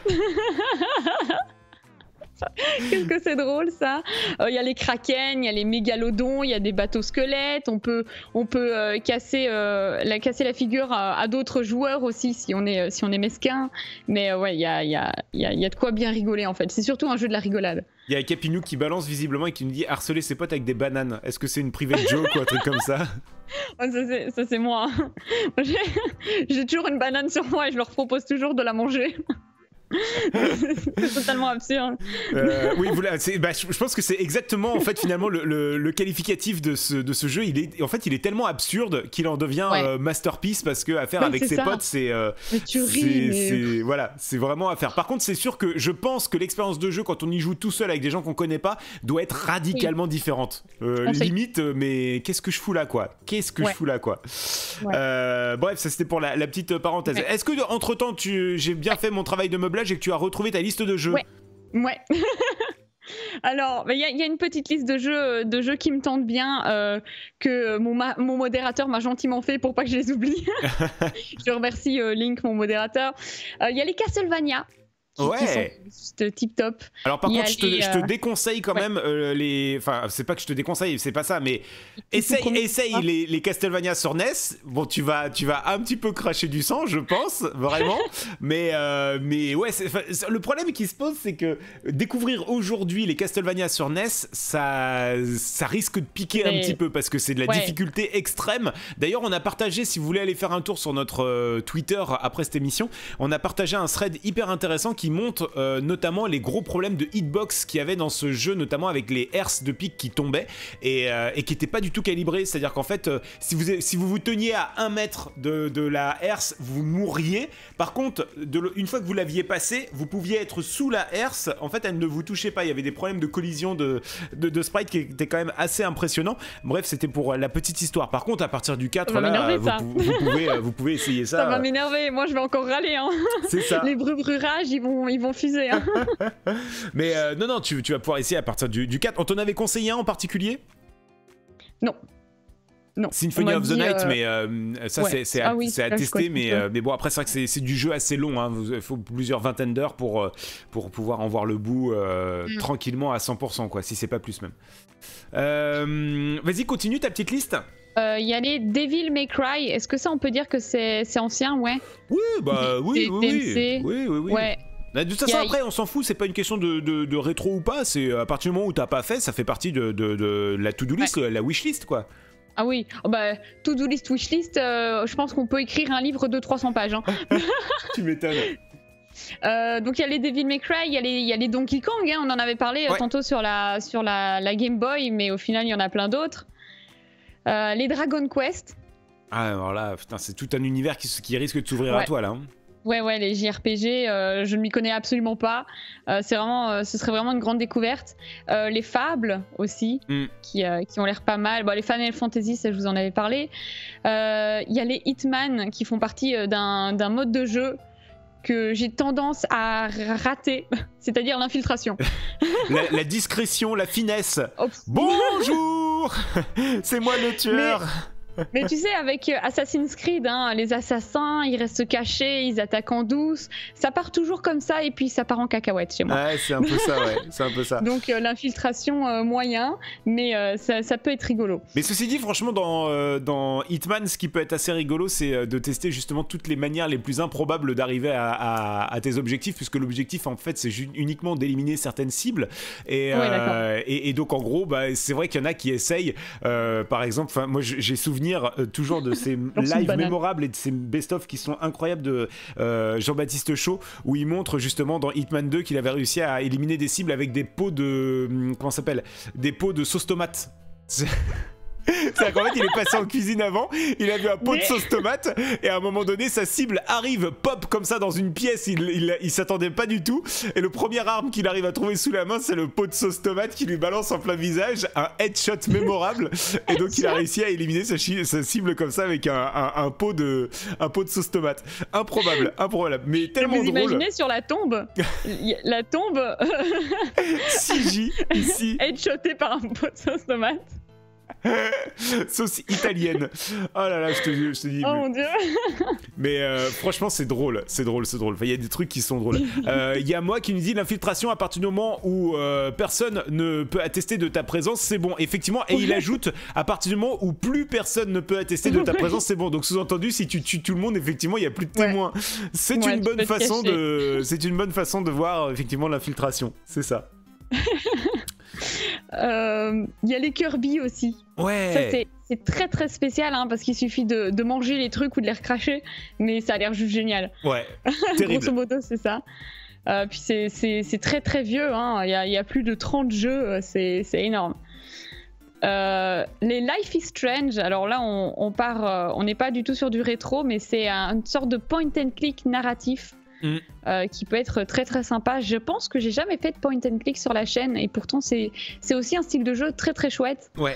Qu'est-ce que c'est drôle ça. Il euh, y a les kraken, il y a les mégalodons, il y a des bateaux squelettes. On peut, on peut euh, casser, euh, la, casser la figure à, à d'autres joueurs aussi si on est, si on est mesquin. Mais euh, ouais, il y a, y, a, y, a, y a de quoi bien rigoler en fait. C'est surtout un jeu de la rigolade. Il y a Capinou qui balance visiblement et qui nous dit harceler ses potes avec des bananes. Est-ce que c'est une private joke ou un truc comme ça? Oh, ça, c'est, ça c'est moi. J'ai, j'ai toujours une banane sur moi et je leur propose toujours de la manger. C'est totalement absurde. Euh, oui, voilà, c'est, bah, je pense que c'est exactement en fait finalement le, le, le qualificatif de ce, de ce jeu. Il est en fait il est tellement absurde qu'il en devient ouais. euh, masterpiece parce que à faire ouais, avec ses ça. potes c'est, euh, mais tu ris, c'est, mais... c'est voilà c'est vraiment à faire. Par contre c'est sûr que je pense que l'expérience de jeu quand on y joue tout seul avec des gens qu'on connaît pas doit être radicalement oui. différente. Euh, limite euh, mais qu'est-ce que je fous là quoi Qu'est-ce que ouais. je fous là quoi ouais. euh, Bref ça c'était pour la, la petite parenthèse. Ouais. Est-ce que entre temps tu j'ai bien ouais. fait mon travail de meublage et que tu as retrouvé ta liste de jeux? Ouais, ouais. Alors, il y, y a une petite liste de jeux, de jeux qui me tentent bien, euh, que mon, ma- mon modérateur m'a gentiment fait pour pas que je les oublie. Je remercie euh, Link, mon modérateur. Il euh, y a les Castlevania. Qui, ouais. qui sont juste tip top. Alors par Il contre, je te, les, je te euh... déconseille quand ouais. même euh, les. Enfin, c'est pas que je te déconseille, c'est pas ça, mais essaye, essaye les, les Castlevania sur N E S. Bon, tu vas, tu vas un petit peu cracher du sang, je pense, vraiment. mais, euh, mais ouais, c'est, le problème qui se pose, c'est que découvrir aujourd'hui les Castlevania sur N E S, ça, ça risque de piquer mais... un petit peu parce que c'est de la ouais. difficulté extrême. D'ailleurs, on a partagé, si vous voulez aller faire un tour sur notre euh, Twitter après cette émission, on a partagé un thread hyper intéressant qui qui montre euh, notamment les gros problèmes de hitbox qu'il y avait dans ce jeu, notamment avec les hertz de pique qui tombaient et, euh, et qui n'étaient pas du tout calibrés. C'est-à-dire qu'en fait, euh, si, vous, si vous vous teniez à un mètre de, de la hertz, vous mourriez. Par contre, de, une fois que vous l'aviez passé, vous pouviez être sous la hertz. En fait, elle ne vous touchait pas. Il y avait des problèmes de collision de, de, de sprite qui étaient quand même assez impressionnants. Bref, c'était pour la petite histoire. Par contre, à partir du quatre, là, vous, vous, pouvez, vous pouvez essayer ça. Ça va m'énerver. Moi, je vais encore râler. Hein. C'est ça. Les brubrages, ils vont ils vont fuser. Hein. Mais euh, non, non, tu, tu vas pouvoir essayer à partir du, du quatre. On t'en avait conseillé un en particulier? Non. Non. Symphony of the Night, euh... mais euh, ça ouais. c'est, c'est à, ah oui, c'est à tester, mais, euh, mais bon après c'est vrai que c'est, c'est du jeu assez long, hein. Il faut plusieurs vingtaines d'heures pour, pour pouvoir en voir le bout euh, mm. tranquillement à cent pour cent, quoi, si c'est pas plus même. Euh, vas-y, continue ta petite liste. Il euh, y a les Devil May Cry, est-ce que ça on peut dire que c'est, c'est ancien? Ouais. Oui, bah oui, des, oui, des oui, oui, oui, oui. Ouais. De toute façon, après, on s'en fout, c'est pas une question de, de, de rétro ou pas, c'est à partir du moment où t'as pas fait, ça fait partie de, de, de la to-do list, ouais. la wishlist, quoi. Ah oui, oh bah, to-do list, wishlist, euh, je pense qu'on peut écrire un livre de trois cents pages. Hein. Tu m'étonnes. Euh, donc il y a les Devil May Cry, il y a les, il y a les Donkey Kong, hein, on en avait parlé ouais. euh, tantôt sur, la, sur la, la Game Boy, mais au final, il y en a plein d'autres. Euh, les Dragon Quest. Ah, alors là, putain, c'est tout un univers qui, qui risque de s'ouvrir ouais. à toi, là. Hein. Ouais, ouais, les J R P G, euh, je ne m'y connais absolument pas. Euh, c'est vraiment, euh, ce serait vraiment une grande découverte. Euh, les Fables aussi, mm. qui, euh, qui ont l'air pas mal. Bon, les Final Fantasy, ça je vous en avais parlé. Il euh, y a les Hitman qui font partie d'un, d'un mode de jeu que j'ai tendance à rater, c'est-à-dire l'infiltration. la, la discrétion, la finesse. Oh, bonjour, c'est moi le tueur. Mais... Mais tu sais, avec Assassin's Creed, hein, les assassins, ils restent cachés, ils attaquent en douce. Ça part toujours comme ça et puis ça part en cacahuète chez moi. Ouais, c'est un peu ça, ouais. C'est un peu ça. Donc euh, l'infiltration, euh, moyen, mais euh, ça, ça peut être rigolo. Mais ceci dit, franchement, dans, euh, dans Hitman, ce qui peut être assez rigolo, c'est de tester justement toutes les manières les plus improbables d'arriver à, à, à tes objectifs, puisque l'objectif, en fait, c'est uniquement d'éliminer certaines cibles. Et, ouais, euh, et, et donc, en gros, bah, c'est vrai qu'il y en a qui essayent, euh, par exemple, moi j'ai souvenir souvenirs euh, toujours de ces lives mémorables et de ces best-of qui sont incroyables de euh, Jean-Baptiste Chaud, où il montre justement dans Hitman deux qu'il avait réussi à éliminer des cibles avec des pots de... comment ça s'appelle, des pots de sauce tomate. C'est qu'en fait il est passé en cuisine avant, il a vu un pot mais... de sauce tomate et à un moment donné sa cible arrive pop comme ça dans une pièce, il, il, il s'attendait pas du tout et le premier arme qu'il arrive à trouver sous la main c'est le pot de sauce tomate qui lui balance en plein visage, un headshot mémorable et donc il a réussi à éliminer sa, sa cible comme ça avec un, un, un, pot de, un pot de sauce tomate. Improbable, improbable, mais tellement vous drôle. Vous imaginez sur la tombe, la tombe C J ici headshoté par un pot de sauce tomate. Sauce italienne. Oh là là, je te, je te dis. Oh mais... mon dieu. Mais euh, franchement, c'est drôle, c'est drôle, c'est drôle. Enfin, il y a des trucs qui sont drôles. Il euh, y a moi qui nous dit l'infiltration à partir du moment où euh, personne ne peut attester de ta présence, c'est bon. Effectivement, et il ajoute à partir du moment où plus personne ne peut attester de ta présence, c'est bon. Donc sous-entendu, si tu tues tout le monde, effectivement, il n'y a plus de témoins. Ouais. C'est ouais, une bonne façon de, c'est une bonne façon de voir effectivement l'infiltration. C'est ça. Il euh, y a les Kirby aussi. Ouais. Ça, c'est très très spécial hein, parce qu'il suffit de, de manger les trucs ou de les recracher, mais ça a l'air juste génial. Ouais. Terrible. Grosso modo, c'est ça. Euh, puis c'est très très vieux. Hein. Il y a, y a plus de trente jeux, c'est énorme. Euh, les Life is Strange, alors là on, on part, euh, on n'est pas du tout sur du rétro, mais c'est une sorte de point and click narratif. Mm. Euh, qui peut être très très sympa. Je pense que j'ai jamais fait de point and click sur la chaîne et pourtant c'est aussi un style de jeu très très chouette. Ouais.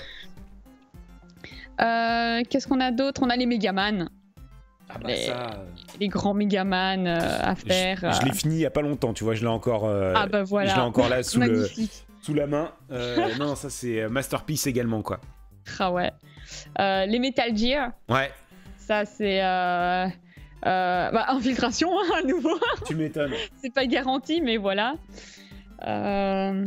Euh, Qu'est-ce qu'on a d'autre? On a les Megaman. Ah bah les, ça... les grands Megaman euh, à faire. Je, je l'ai fini il y a pas longtemps, tu vois, je l'ai encore. Euh, ah bah voilà. Je l'ai encore là sous, le, Magnifique. sous la main. Euh, non, ça c'est Masterpiece également quoi. Ah ouais. Euh, les Metal Gear. Ouais. Ça c'est. Euh... Euh, bah, infiltration hein, à nouveau. Tu m'étonnes. C'est pas garanti, mais voilà. Il euh...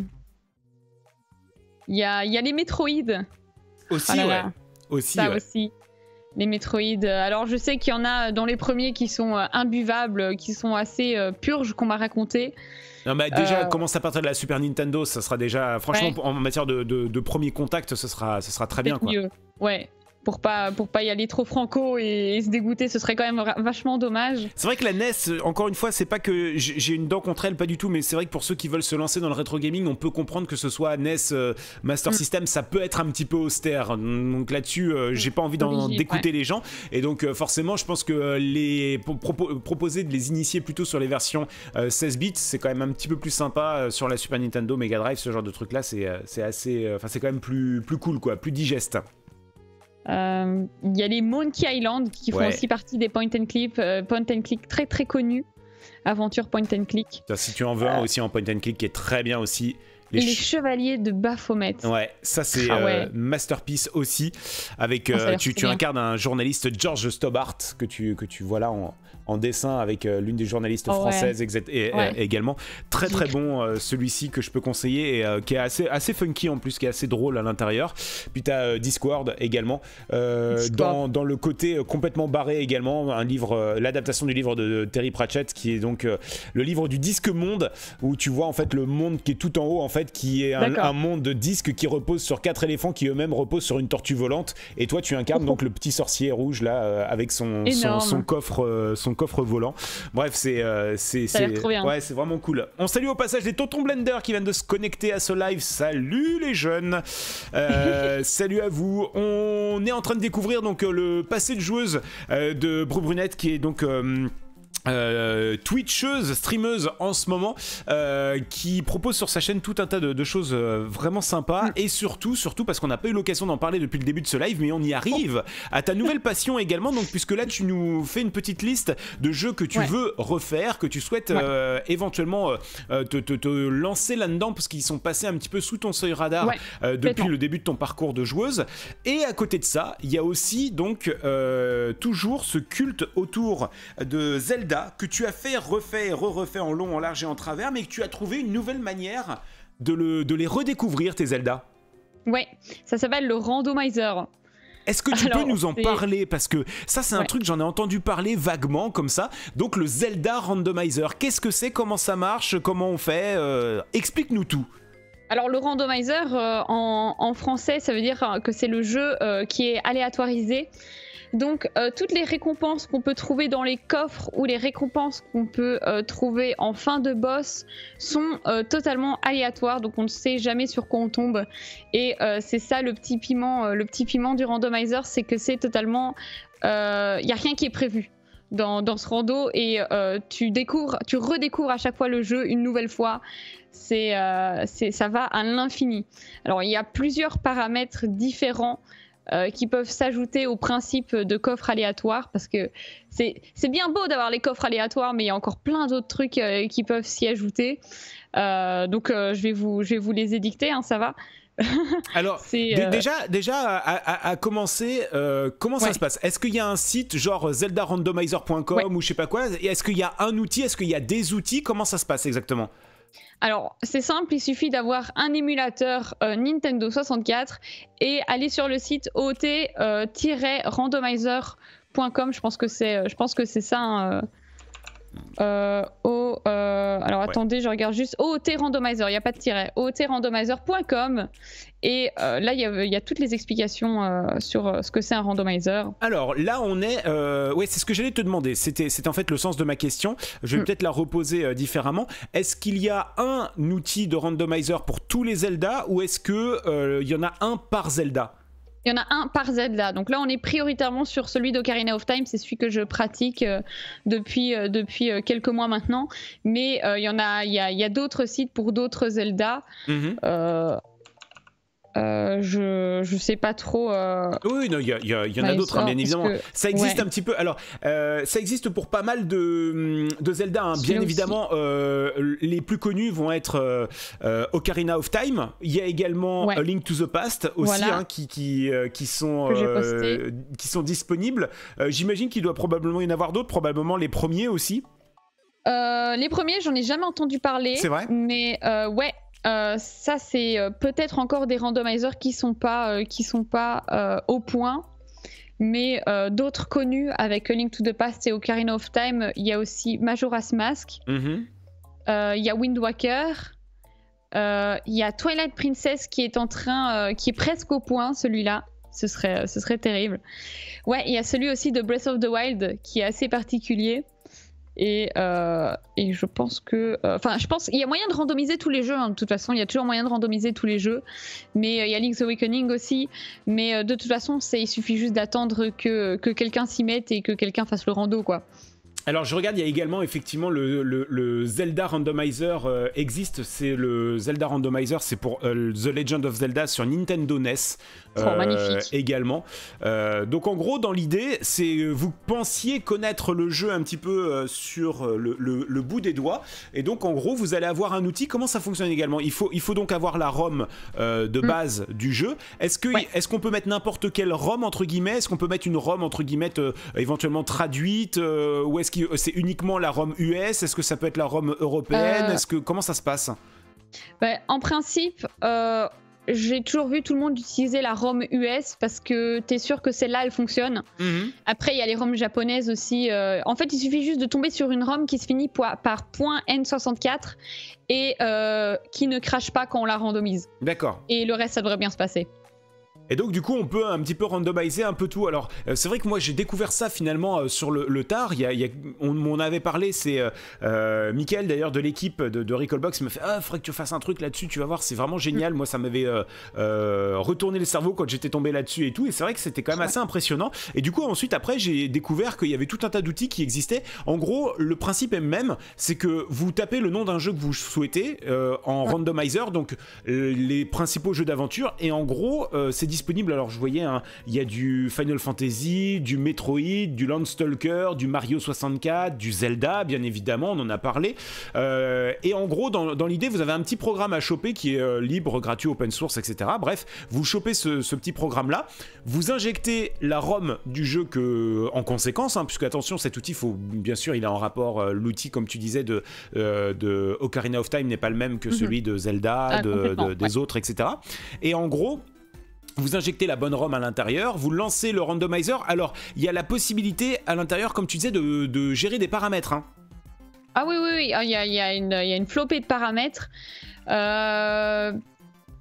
y, a, y a les Metroid. Aussi, ah là ouais. Là. Aussi, Ça ouais. aussi. Les Metroid. Alors, je sais qu'il y en a dans les premiers qui sont euh, imbuvables, qui sont assez euh, purges qu'on m'a raconté. Non, mais déjà, euh... commence à partir de la Super Nintendo, ça sera déjà. Franchement, ouais. En matière de, de, de premier contact, ce sera, ce sera très bien, quoi. Mieux. Ouais. Pour pas, pour pas y aller trop franco et, et se dégoûter, ce serait quand même vachement dommage. C'est vrai que la N E S, encore une fois, c'est pas que j'ai une dent contre elle, pas du tout, mais c'est vrai que pour ceux qui veulent se lancer dans le rétro gaming, on peut comprendre que ce soit N E S, euh, Master mm. System, ça peut être un petit peu austère. Donc là-dessus, euh, j'ai pas envie d'écouter ouais. les gens. Et donc euh, forcément, je pense que les propo proposer de les initier plutôt sur les versions euh, seize bits, c'est quand même un petit peu plus sympa euh, sur la Super Nintendo, Mega Drive, ce genre de truc là, c'est euh, assez, enfin euh, c'est quand même plus, plus cool, quoi, plus digeste. Il euh, y a les Monkey Island qui font ouais. aussi partie des point and click, euh, point and click très très connus. Aventure point and click. Si tu en veux euh... un aussi en point and click qui est très bien aussi. Les, les chevaliers de Baphomet. Ouais, ça c'est ah ouais. euh, Masterpiece aussi. Avec, oh, euh, tu, tu incarnes un journaliste George Stobart que tu, que tu vois là en, en dessin avec euh, l'une des journalistes oh, françaises ouais. et, ouais. et, également. Très très bon euh, celui-ci que je peux conseiller et euh, qui est assez, assez funky en plus, qui est assez drôle à l'intérieur. Puis tu as euh, Discworld également. Euh, Discord. dans, dans le côté euh, complètement barré également, un livre, euh, l'adaptation du livre de, de Terry Pratchett qui est donc euh, le livre du disque monde où tu vois en fait le monde qui est tout en haut en fait, qui est un, un monde de disques qui repose sur quatre éléphants qui eux-mêmes reposent sur une tortue volante et toi tu incarnes oh. donc le petit sorcier rouge là euh, avec son, son, son coffre euh, son coffre volant. Bref, c'est euh, c'est ouais, c'est vraiment cool. On salue au passage les Tontons Blender qui viennent de se connecter à ce live. Salut les jeunes. Euh, salut à vous. On est en train de découvrir donc le passé de joueuse euh, de Bru Brunette qui est donc euh, Euh, Twitcheuse, streameuse en ce moment, euh, qui propose sur sa chaîne tout un tas de, de choses euh, vraiment sympas mm. et surtout, surtout parce qu'on n'a pas eu l'occasion d'en parler depuis le début de ce live, mais on y arrive oh. à ta nouvelle passion également. Donc, puisque là, tu nous fais une petite liste de jeux que tu ouais. veux refaire, que tu souhaites ouais. euh, éventuellement euh, te, te, te lancer là-dedans, parce qu'ils sont passés un petit peu sous ton seuil radar ouais. euh, depuis le début de ton parcours de joueuse. Et à côté de ça, il y a aussi donc euh, toujours ce culte autour de Zelda que tu as fait, refait, re-refait en long, en large et en travers, mais que tu as trouvé une nouvelle manière de, le, de les redécouvrir, tes Zelda. Ouais, ça s'appelle le randomizer. Est-ce que tu Alors, peux nous en parler? Parce que ça, c'est un ouais. truc, j'en ai entendu parler vaguement, comme ça. Donc, le Zelda Randomizer, qu'est-ce que c'est? Comment ça marche? Comment on fait? euh, Explique-nous tout. Alors le randomizer euh, en, en français, ça veut dire que c'est le jeu euh, qui est aléatoirisé. Donc euh, toutes les récompenses qu'on peut trouver dans les coffres ou les récompenses qu'on peut euh, trouver en fin de boss sont euh, totalement aléatoires, donc on ne sait jamais sur quoi on tombe. Et euh, c'est ça le petit piment, euh, le petit piment du randomizer, c'est que c'est totalement, il euh, n'y a rien qui est prévu dans, dans ce rando et euh, tu découvres, tu redécouvres à chaque fois le jeu une nouvelle fois. C'est, euh, c'est, ça va à l'infini. Alors il y a plusieurs paramètres différents euh, qui peuvent s'ajouter au principe de coffre aléatoire, parce que c'est, c'est bien beau d'avoir les coffres aléatoires, mais il y a encore plein d'autres trucs euh, qui peuvent s'y ajouter. Euh, donc euh, je vais vous, je vais vous les édicter, hein, ça va. Alors, euh... déjà, déjà à, à, à commencer, euh, comment ouais. ça se passe? Est-ce qu'il y a un site genre zelda randomizer point com ouais. ou je sais pas quoi? Est-ce qu'il y a un outil? Est-ce qu'il y a des outils? Comment ça se passe exactement? Alors, c'est simple, il suffit d'avoir un émulateur euh, Nintendo soixante-quatre et aller sur le site o t randomizer point com. Je pense que c'est, je pense que c'est ça. Hein, euh, au, euh, alors ouais. attendez, je regarde juste O O T Randomizer, il n'y a pas de tiret, O O T randomizer point com et euh, là il y, y a toutes les explications euh, sur euh, ce que c'est un randomizer. Alors là on est, euh, ouais c'est ce que j'allais te demander, c'était, c'était en fait le sens de ma question, je vais mm. peut-être la reposer euh, différemment. Est-ce qu'il y a un outil de randomizer pour tous les Zelda ou est-ce qu'il euh, y en a un par Zelda? Il y en a un par Zelda. Donc là, on est prioritairement sur celui d'Ocarina of Time. C'est celui que je pratique euh, depuis, euh, depuis euh, quelques mois maintenant. Mais euh, il y en a, il y a, il y a d'autres sites pour d'autres Zelda. Mm-hmm. Euh, euh, je, je sais pas trop. Euh... Oui, non, il y, y, y en a d'autres, hein, bien évidemment. Que... Ça existe ouais. un petit peu. Alors, euh, ça existe pour pas mal de, de Zelda. Hein. Bien évidemment, euh, les plus connus vont être euh, Ocarina of Time. Il y a également ouais. A Link to the Past aussi, voilà. hein, qui, qui, euh, qui, sont, euh, qui sont disponibles. Euh, j'imagine qu'il doit probablement y en avoir d'autres, probablement les premiers aussi. Euh, les premiers, j'en ai jamais entendu parler. C'est vrai. Mais euh, ouais. Euh, ça c'est euh, peut-être encore des randomizers qui sont pas euh, qui sont pas euh, au point, mais euh, d'autres connus avec A Link to the Past et Ocarina of Time. Il y a aussi Majora's Mask, mm-hmm. euh, il y a Wind Waker, euh, il y a Twilight Princess qui est en train euh, qui est presque au point, celui-là ce serait ce serait terrible. Ouais, il y a celui aussi de Breath of the Wild qui est assez particulier. Et, euh, et je pense que... Enfin, euh, je pense qu'il y a moyen de randomiser tous les jeux, hein, de toute façon, il y a toujours moyen de randomiser tous les jeux. Mais euh, il y a Link's Awakening aussi. Mais euh, de toute façon, c'est, il suffit juste d'attendre que, que quelqu'un s'y mette et que quelqu'un fasse le rando, quoi. Alors je regarde, il y a également effectivement le, le, le Zelda Randomizer euh, existe, c'est le Zelda Randomizer, c'est pour euh, The Legend of Zelda sur Nintendo N E S. Euh, oh, magnifique. Également. Euh, donc en gros, dans l'idée, c'est vous pensiez connaître le jeu un petit peu euh, sur le, le, le bout des doigts, et donc en gros, vous allez avoir un outil. Comment ça fonctionne également? Il faut, il faut donc avoir la ROM euh, de base mm. du jeu. Est-ce que, ouais. est-ce qu'on peut mettre n'importe quelle ROM entre guillemets? Est-ce qu'on peut mettre une ROM entre guillemets euh, éventuellement traduite euh, ou est-ce que c'est uniquement la ROM U S? Est-ce que ça peut être la ROM européenne? euh... Est-ce que comment ça se passe? Bah, en principe. Euh... J'ai toujours vu tout le monde utiliser la ROM U S parce que t'es sûr que celle-là, elle fonctionne. Mmh. Après, il y a les ROM japonaises aussi. Euh, en fait, il suffit juste de tomber sur une ROM qui se finit par .N soixante-quatre et euh, qui ne crache pas quand on la randomise. D'accord. Et le reste, ça devrait bien se passer. Et donc du coup on peut un petit peu randomiser un peu tout. Alors euh, c'est vrai que moi j'ai découvert ça finalement euh, sur le, le tard. Il y a, il y a, on m'en avait parlé, c'est euh, euh, Mickaël d'ailleurs de l'équipe de, de Recallbox, il m'a fait ah faudrait que tu fasses un truc là-dessus, tu vas voir c'est vraiment génial. Moi ça m'avait euh, euh, retourné le cerveau quand j'étais tombé là-dessus et tout. Et c'est vrai que c'était quand même assez impressionnant. Et du coup ensuite après j'ai découvert qu'il y avait tout un tas d'outils qui existaient. En gros le principe est même, c'est que vous tapez le nom d'un jeu que vous souhaitez euh, en randomizer, donc euh, les principaux jeux d'aventure, et en gros euh, c'est disponible. Alors je voyais, hein, il y a du Final Fantasy, du Metroid, du Landstalker, du Mario soixante-quatre, du Zelda, bien évidemment, on en a parlé. Euh, et en gros, dans, dans l'idée, vous avez un petit programme à choper qui est euh, libre, gratuit, open source, et cetera. Bref, vous chopez ce, ce petit programme-là, vous injectez la ROM du jeu que, en conséquence, hein, puisque attention, cet outil, faut, bien sûr, il est en rapport, euh, l'outil, comme tu disais, de, euh, de Ocarina of Time n'est pas le même que celui de Zelda, ah, de, de, des ouais. autres, et cetera. Et en gros, vous injectez la bonne ROM à l'intérieur, vous lancez le randomizer. Alors, il y a la possibilité à l'intérieur, comme tu disais, de, de gérer des paramètres. Hein. Ah oui, oui, oui, il y a, il y a, une, il y a une flopée de paramètres. Euh,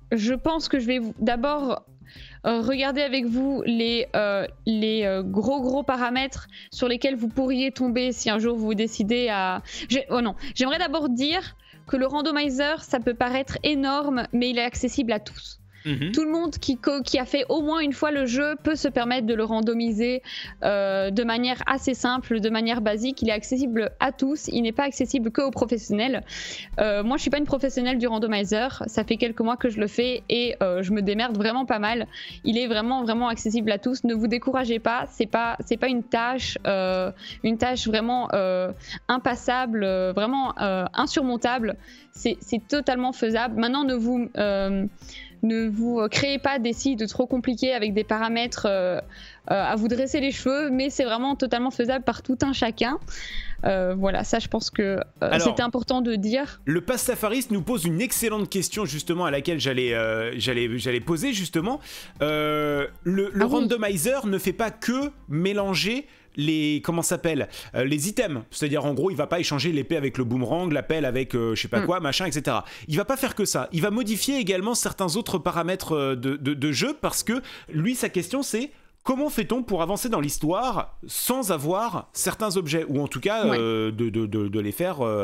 je pense que je vais d'abord euh, regarder avec vous les, euh, les euh, gros gros paramètres sur lesquels vous pourriez tomber si un jour vous décidez à... Oh non, j'aimerais d'abord dire que le randomizer, ça peut paraître énorme, mais il est accessible à tous. Mmh. Tout le monde qui, qui a fait au moins une fois le jeu peut se permettre de le randomiser euh, de manière assez simple, de manière basique. Il est accessible à tous, il n'est pas accessible que aux professionnels. Euh, moi je suis pas une professionnelle du randomizer, ça fait quelques mois que je le fais et euh, je me démerde vraiment pas mal. Il est vraiment vraiment accessible à tous, ne vous découragez pas, c'est pas, c'est pas une tâche, euh, une tâche vraiment euh, impassable, euh, vraiment euh, insurmontable, c'est totalement faisable. Maintenant ne vous... Euh, Ne vous créez pas des sites trop compliqués avec des paramètres euh, euh, à vous dresser les cheveux, mais c'est vraiment totalement faisable par tout un chacun. Euh, voilà, ça je pense que euh, c'était important de dire. Le Pastafariste nous pose une excellente question justement à laquelle j'allais euh, j'allais j'allais poser justement. Euh, le le ah, randomizer oui. ne fait pas que mélanger les comment s'appelle euh, les items, c'est-à-dire en gros il va pas échanger l'épée avec le boomerang, la pelle avec euh, je sais pas mm. quoi machin etc. Il va pas faire que ça, il va modifier également certains autres paramètres de, de, de jeu parce que lui sa question c'est comment fait-on pour avancer dans l'histoire sans avoir certains objets ou en tout cas ouais. euh, de, de, de, de les faire euh,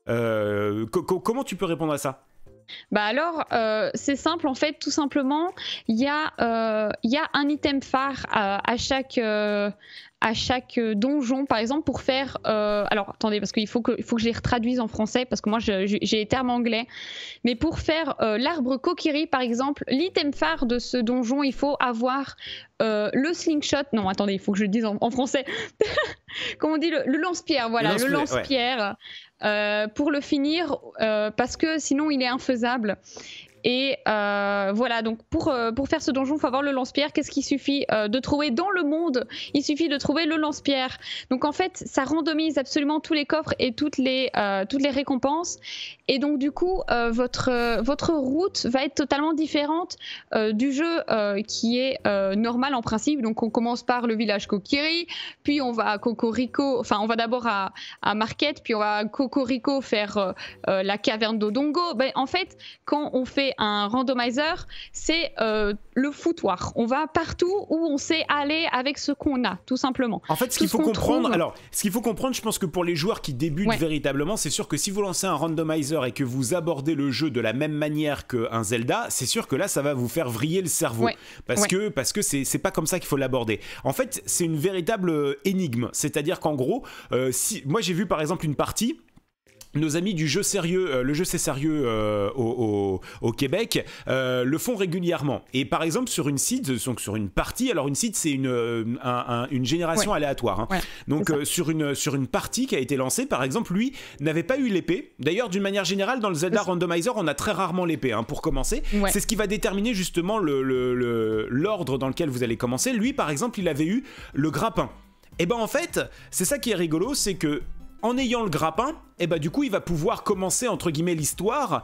euh, co comment tu peux répondre à ça? Bah alors, euh, c'est simple en fait, tout simplement, il y, euh, y a un item phare à, à chaque... Euh, à chaque donjon, par exemple, pour faire... Euh, alors, attendez, parce qu'il faut que, il faut que je les retraduise en français, parce que moi, j'ai les termes anglais. Mais pour faire euh, l'arbre Kokiri, par exemple, l'item phare de ce donjon, il faut avoir euh, le slingshot... Non, attendez, il faut que je le dise en, en français. Comment on dit? Le, le lance-pierre, voilà, le lance-pierre. Ouais. Euh, pour le finir, euh, parce que sinon, il est infaisable. Et euh, voilà, donc pour, euh, pour faire ce donjon, il faut avoir le lance-pierre. Qu'est-ce qu'il suffit euh, de trouver dans le monde? Il suffit de trouver le lance-pierre. Donc en fait, ça randomise absolument tous les coffres et toutes les, euh, toutes les récompenses. Et donc du coup, euh, votre, euh, votre route va être totalement différente euh, du jeu euh, qui est euh, normal en principe. Donc on commence par le village Kokiri, puis on va à Cocorico, enfin on va d'abord à, à Market, puis on va à Cocorico faire euh, euh, la caverne d'Odongo. Ben, en fait, quand on fait un randomizer, c'est euh, le foutoir. On va partout où on sait aller avec ce qu'on a, tout simplement. En fait, ce qu'il faut comprendre, trouve... alors, ce qu'il faut comprendre, je pense que pour les joueurs qui débutent ouais. véritablement, c'est sûr que si vous lancez un randomizer et que vous abordez le jeu de la même manière qu'un Zelda, c'est sûr que là, ça va vous faire vriller le cerveau, ouais. parce ouais. que parce que c'est c'est pas comme ça qu'il faut l'aborder. En fait, c'est une véritable énigme. C'est-à-dire qu'en gros, euh, si moi j'ai vu par exemple une partie. Nos amis du jeu sérieux, euh, le jeu c'est sérieux euh, au, au, au Québec, euh, le font régulièrement. Et par exemple sur une seed, donc sur une partie, alors une seed c'est une, un, un, une génération ouais. aléatoire. Hein. Ouais, donc euh, sur, une, sur une partie qui a été lancée, par exemple, lui n'avait pas eu l'épée. D'ailleurs, d'une manière générale, dans le Zelda Randomizer, on a très rarement l'épée, hein, pour commencer. Ouais. C'est ce qui va déterminer justement le, le, le, l'ordre dans lequel vous allez commencer. Lui, par exemple, il avait eu le grappin. Et ben en fait, c'est ça qui est rigolo, c'est que en ayant le grappin, et bah du coup il va pouvoir commencer entre guillemets l'histoire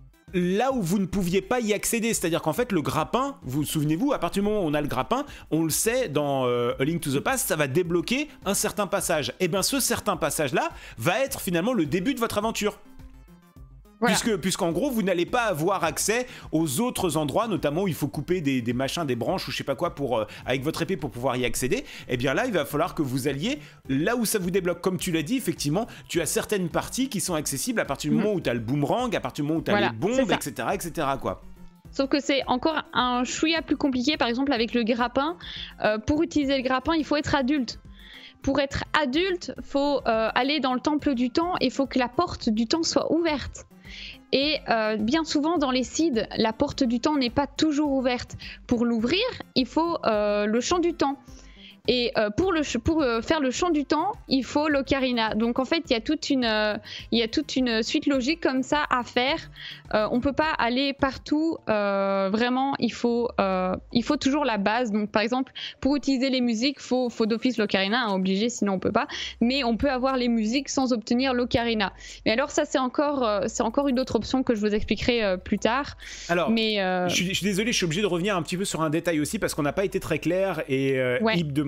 là où vous ne pouviez pas y accéder, c'est-à-dire qu'en fait le grappin, vous souvenez-vous, à partir du moment où on a le grappin, on le sait dans euh, A Link to the Past, ça va débloquer un certain passage. Et bien ce certain passage là va être finalement le début de votre aventure. Voilà. Puisque, puisqu'en gros, vous n'allez pas avoir accès aux autres endroits, notamment où il faut couper des, des machins, des branches ou je sais pas quoi pour, euh, avec votre épée pour pouvoir y accéder. Et bien là, il va falloir que vous alliez là où ça vous débloque. Comme tu l'as dit, effectivement, tu as certaines parties qui sont accessibles à partir du mmh. moment où tu as le boomerang, à partir du moment où tu as voilà, les bombes, et cetera, et cetera quoi. Sauf que c'est encore un chouïa plus compliqué, par exemple avec le grappin. Euh, pour utiliser le grappin, il faut être adulte. Pour être adulte, il faut euh, aller dans le temple du temps et il faut que la porte du temps soit ouverte. Et euh, bien souvent dans les seeds, la porte du temps n'est pas toujours ouverte. Pour l'ouvrir, il faut euh, le champ du temps. Et euh, pour, le, pour euh, faire le champ du temps, il faut l'ocarina. Donc en fait, il y a toute une, euh, il y a toute une suite logique comme ça à faire. Euh, on ne peut pas aller partout. Euh, vraiment, il faut, euh, il faut toujours la base. Donc par exemple, pour utiliser les musiques, il faut, faut d'office l'ocarina, hein, obligé, sinon on ne peut pas. Mais on peut avoir les musiques sans obtenir l'ocarina. Mais alors ça, c'est encore, euh, c'est encore une autre option que je vous expliquerai euh, plus tard. Alors, Mais, euh... je, suis, je suis désolé, je suis obligé de revenir un petit peu sur un détail aussi parce qu'on n'a pas été très clair et euh, ouais. Yves de mon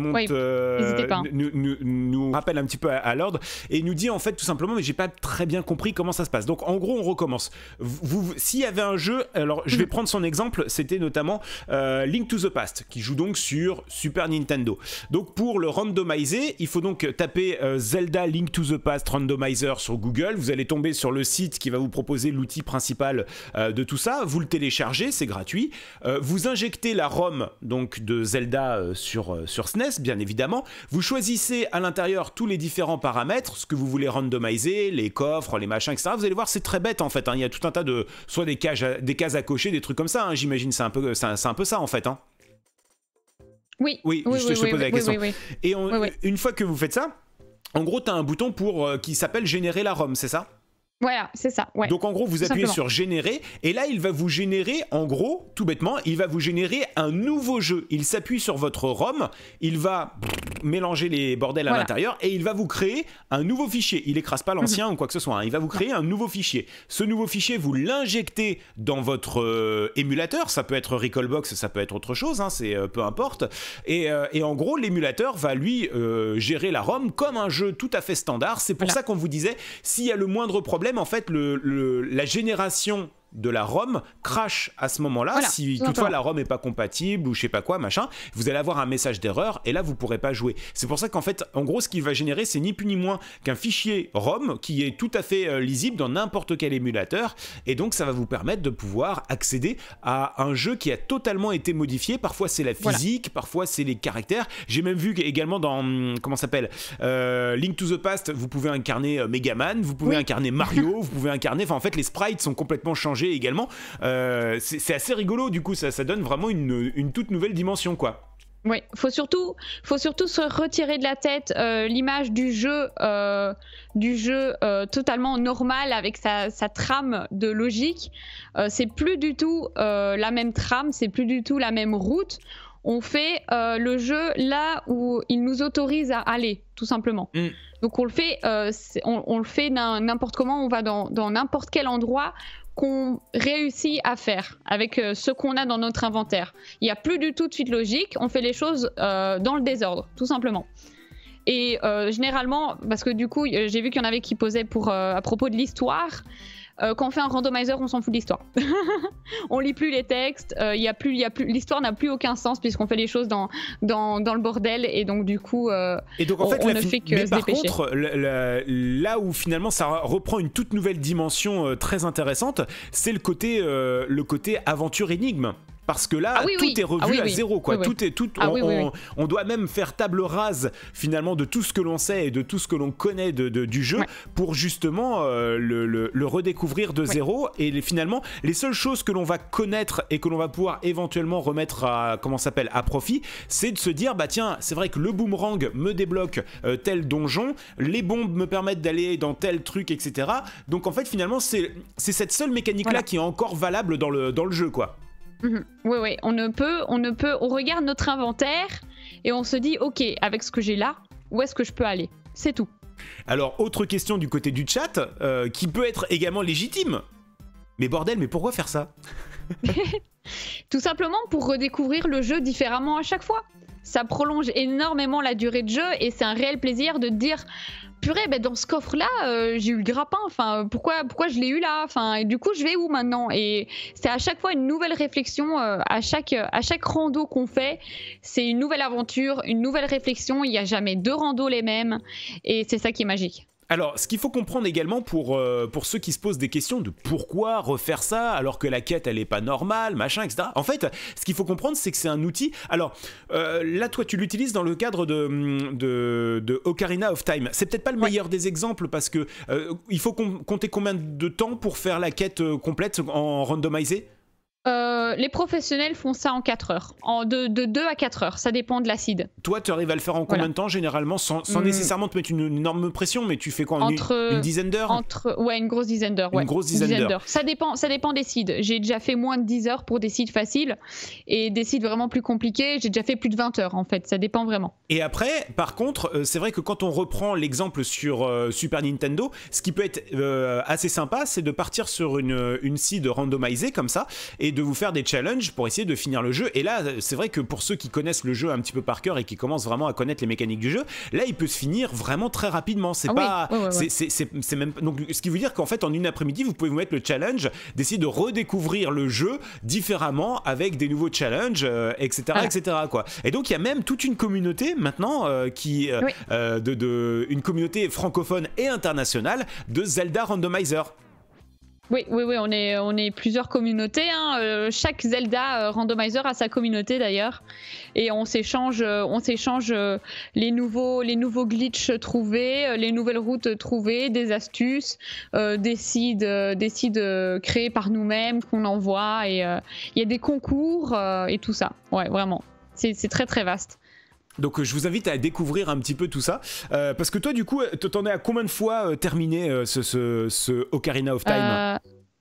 remonte, oui, euh, pas, hein. nous, nous, nous rappelle un petit peu à, à l'ordre et nous dit en fait tout simplement, mais j'ai pas très bien compris comment ça se passe. Donc en gros, on recommence. Vous, vous, s'il y avait un jeu, alors je vais prendre son exemple, c'était notamment euh, Link to the Past, qui joue donc sur Super Nintendo. Donc pour le randomiser, il faut donc taper euh, Zelda Link to the Past Randomizer sur Google. Vous allez tomber sur le site qui va vous proposer l'outil principal euh, de tout ça. Vous le téléchargez, c'est gratuit. Euh, vous injectez la ROM donc de Zelda euh, sur, euh, sur S N E S, bien évidemment. Vous choisissez à l'intérieur tous les différents paramètres, ce que vous voulez randomiser, les coffres, les machins, et cetera. Vous allez voir, c'est très bête en fait. Hein. Il y a tout un tas de, soit des cases à, des cases à cocher, des trucs comme ça. Hein. J'imagine, c'est un peu, c'est un, c'est un peu ça en fait. Hein. Oui. Oui, oui, je, oui, je te oui, pose oui, la question. Oui, oui, oui. Et on, oui, oui. une fois que vous faites ça, en gros, tu as un bouton pour, euh, qui s'appelle générer la ROM, c'est ça ? Voilà, c'est ça. Ouais. Donc en gros, vous tout appuyez simplement. sur générer et là, il va vous générer, en gros, tout bêtement, il va vous générer un nouveau jeu. Il s'appuie sur votre ROM, il va mélanger les bordels à voilà. l'intérieur et il va vous créer un nouveau fichier. Il écrase pas l'ancien mm-hmm. ou quoi que ce soit. Hein. Il va vous créer un nouveau fichier. Ce nouveau fichier, vous l'injectez dans votre euh, émulateur. Ça peut être Recalbox, ça peut être autre chose. Hein, c'est euh, peu importe. Et, euh, et en gros, l'émulateur va lui euh, gérer la ROM comme un jeu tout à fait standard. C'est pour voilà. ça qu'on vous disait, s'il y a le moindre problème, en fait, le, le, la génération de la ROM crash à ce moment-là. Voilà, si toutefois la ROM n'est pas compatible ou je sais pas quoi, machin, vous allez avoir un message d'erreur et là vous pourrez pas jouer. C'est pour ça qu'en fait, en gros, ce qu'il va générer, c'est ni plus ni moins qu'un fichier ROM qui est tout à fait euh, lisible dans n'importe quel émulateur et donc ça va vous permettre de pouvoir accéder à un jeu qui a totalement été modifié. Parfois c'est la physique, voilà. Parfois c'est les caractères. J'ai même vu également dans comment ça s'appelle euh, Link to the Past, vous pouvez incarner euh, Megaman, vous pouvez oui. incarner Mario, vous pouvez incarner, enfin en fait les sprites sont complètement changés également. Euh, c'est, c'est assez rigolo du coup, ça, ça donne vraiment une, une toute nouvelle dimension quoi. Oui, faut surtout, faut surtout se retirer de la tête euh, l'image du jeu, euh, du jeu euh, totalement normal avec sa, sa trame de logique. Euh, c'est plus du tout euh, la même trame, c'est plus du tout la même route. On fait euh, le jeu là où il nous autorise à aller, tout simplement. Mm. Donc on le fait, euh, on, on le fait n'importe comment, on va dans, dans n'importe quel endroit qu'on réussit à faire avec euh, ce qu'on a dans notre inventaire. Il n'y a plus du tout de suite logique, on fait les choses euh, dans le désordre, tout simplement. Et euh, généralement, parce que du coup, j'ai vu qu'il y en avait qui posaient pour, euh, à propos de l'histoire, euh, quand on fait un randomizer, on s'en fout de l'histoire. On lit plus les textes, euh, y a plus, y a plus, l'histoire n'a plus aucun sens puisqu'on fait les choses dans, dans, dans le bordel et donc du coup, euh, et donc, en on, fait, on la ne fi- fait que mais se par dépêcher. contre, la, la, là où finalement ça reprend une toute nouvelle dimension euh, très intéressante, c'est le côté, euh, le côté aventure énigme. Parce que là, ah oui, tout oui. est revu ah oui, à oui. zéro, quoi. Oui, oui. Tout est, tout, ah on, oui, oui, oui. On, on doit même faire table rase finalement de tout ce que l'on sait et de tout ce que l'on connaît de, de, du jeu ouais. pour justement euh, le, le, le redécouvrir de ouais. zéro. Et les, finalement, les seules choses que l'on va connaître et que l'on va pouvoir éventuellement remettre à, comment ça s'appelle, à profit, c'est de se dire, bah tiens, c'est vrai que le boomerang me débloque euh, tel donjon, les bombes me permettent d'aller dans tel truc, et cetera. Donc en fait, finalement, c'est, c'est cette seule mécanique-là voilà. qui est encore valable dans le, dans le jeu, quoi. Mmh. Oui, oui, on ne peut, on ne peut, on regarde notre inventaire et on se dit, ok, avec ce que j'ai là, où est-ce que je peux aller ? C'est tout. Alors, autre question du côté du chat, euh, qui peut être également légitime. Mais bordel, mais pourquoi faire ça ? Tout simplement pour redécouvrir le jeu différemment à chaque fois. Ça prolonge énormément la durée de jeu et c'est un réel plaisir de dire purée, ben dans ce coffre-là, euh, j'ai eu le grappin. Enfin, pourquoi, pourquoi je l'ai eu là ? Enfin, et du coup, je vais où maintenant ? Et c'est à chaque fois une nouvelle réflexion. Euh, à chaque à chaque rando qu'on fait, c'est une nouvelle aventure, une nouvelle réflexion. Il n'y a jamais deux randos les mêmes, et c'est ça qui est magique. Alors, ce qu'il faut comprendre également pour, euh, pour ceux qui se posent des questions de pourquoi refaire ça alors que la quête elle est pas normale, machin, et cetera. En fait, ce qu'il faut comprendre, c'est que c'est un outil. Alors, euh, là, toi, tu l'utilises dans le cadre de, de, de Ocarina of Time. C'est peut-être pas le meilleur ouais. des exemples parce que euh, il faut com- compter combien de temps pour faire la quête euh, complète en randomisé ? Euh, les professionnels font ça en quatre heures, en de, de deux à quatre heures, ça dépend de l'acide. Toi, tu arrives à le faire en combien voilà. de temps généralement, sans, sans mmh. nécessairement te mettre une, une énorme pression, mais tu fais quoi, entre, une, une dizaine d'heures entre, Ouais, une grosse dizaine d'heures. Ouais. Une grosse dizaine, une dizaine d'heures. d'heures. Ça dépend, ça dépend des seeds. J'ai déjà fait moins de dix heures pour des seeds faciles et des seeds vraiment plus compliqués, j'ai déjà fait plus de vingt heures en fait, ça dépend vraiment. Et après, par contre, euh, c'est vrai que quand on reprend l'exemple sur euh, Super Nintendo, ce qui peut être euh, assez sympa, c'est de partir sur une, une seed randomisée comme ça et et de vous faire des challenges pour essayer de finir le jeu. Et là, c'est vrai que pour ceux qui connaissent le jeu un petit peu par cœur et qui commencent vraiment à connaître les mécaniques du jeu, là, il peut se finir vraiment très rapidement. C'est ah pas, oui. ouais, ouais, ouais. c'est, c'est, c'est même donc ce qui veut dire qu'en fait, en une après-midi, vous pouvez vous mettre le challenge d'essayer de redécouvrir le jeu différemment avec des nouveaux challenges, euh, et cetera, ah. et cetera quoi. Et donc, il y a même toute une communauté maintenant euh, qui, euh, oui. euh, de, de, une communauté francophone et internationale de Zelda Randomizer. Oui, oui, oui, on est, on est plusieurs communautés. Hein. Euh, chaque Zelda euh, Randomizer a sa communauté d'ailleurs, et on s'échange, euh, on s'échange euh, les nouveaux, les nouveaux glitches trouvés, euh, les nouvelles routes trouvées, des astuces, euh, des seeds, euh, des seeds euh, créés par nous-mêmes qu'on envoie, et il euh, y a des concours euh, et tout ça. Ouais, vraiment, c'est, c'est très très vaste. Donc je vous invite à découvrir un petit peu tout ça, euh, parce que toi du coup t'en es à combien de fois euh, terminé euh, ce, ce, ce Ocarina of Time euh...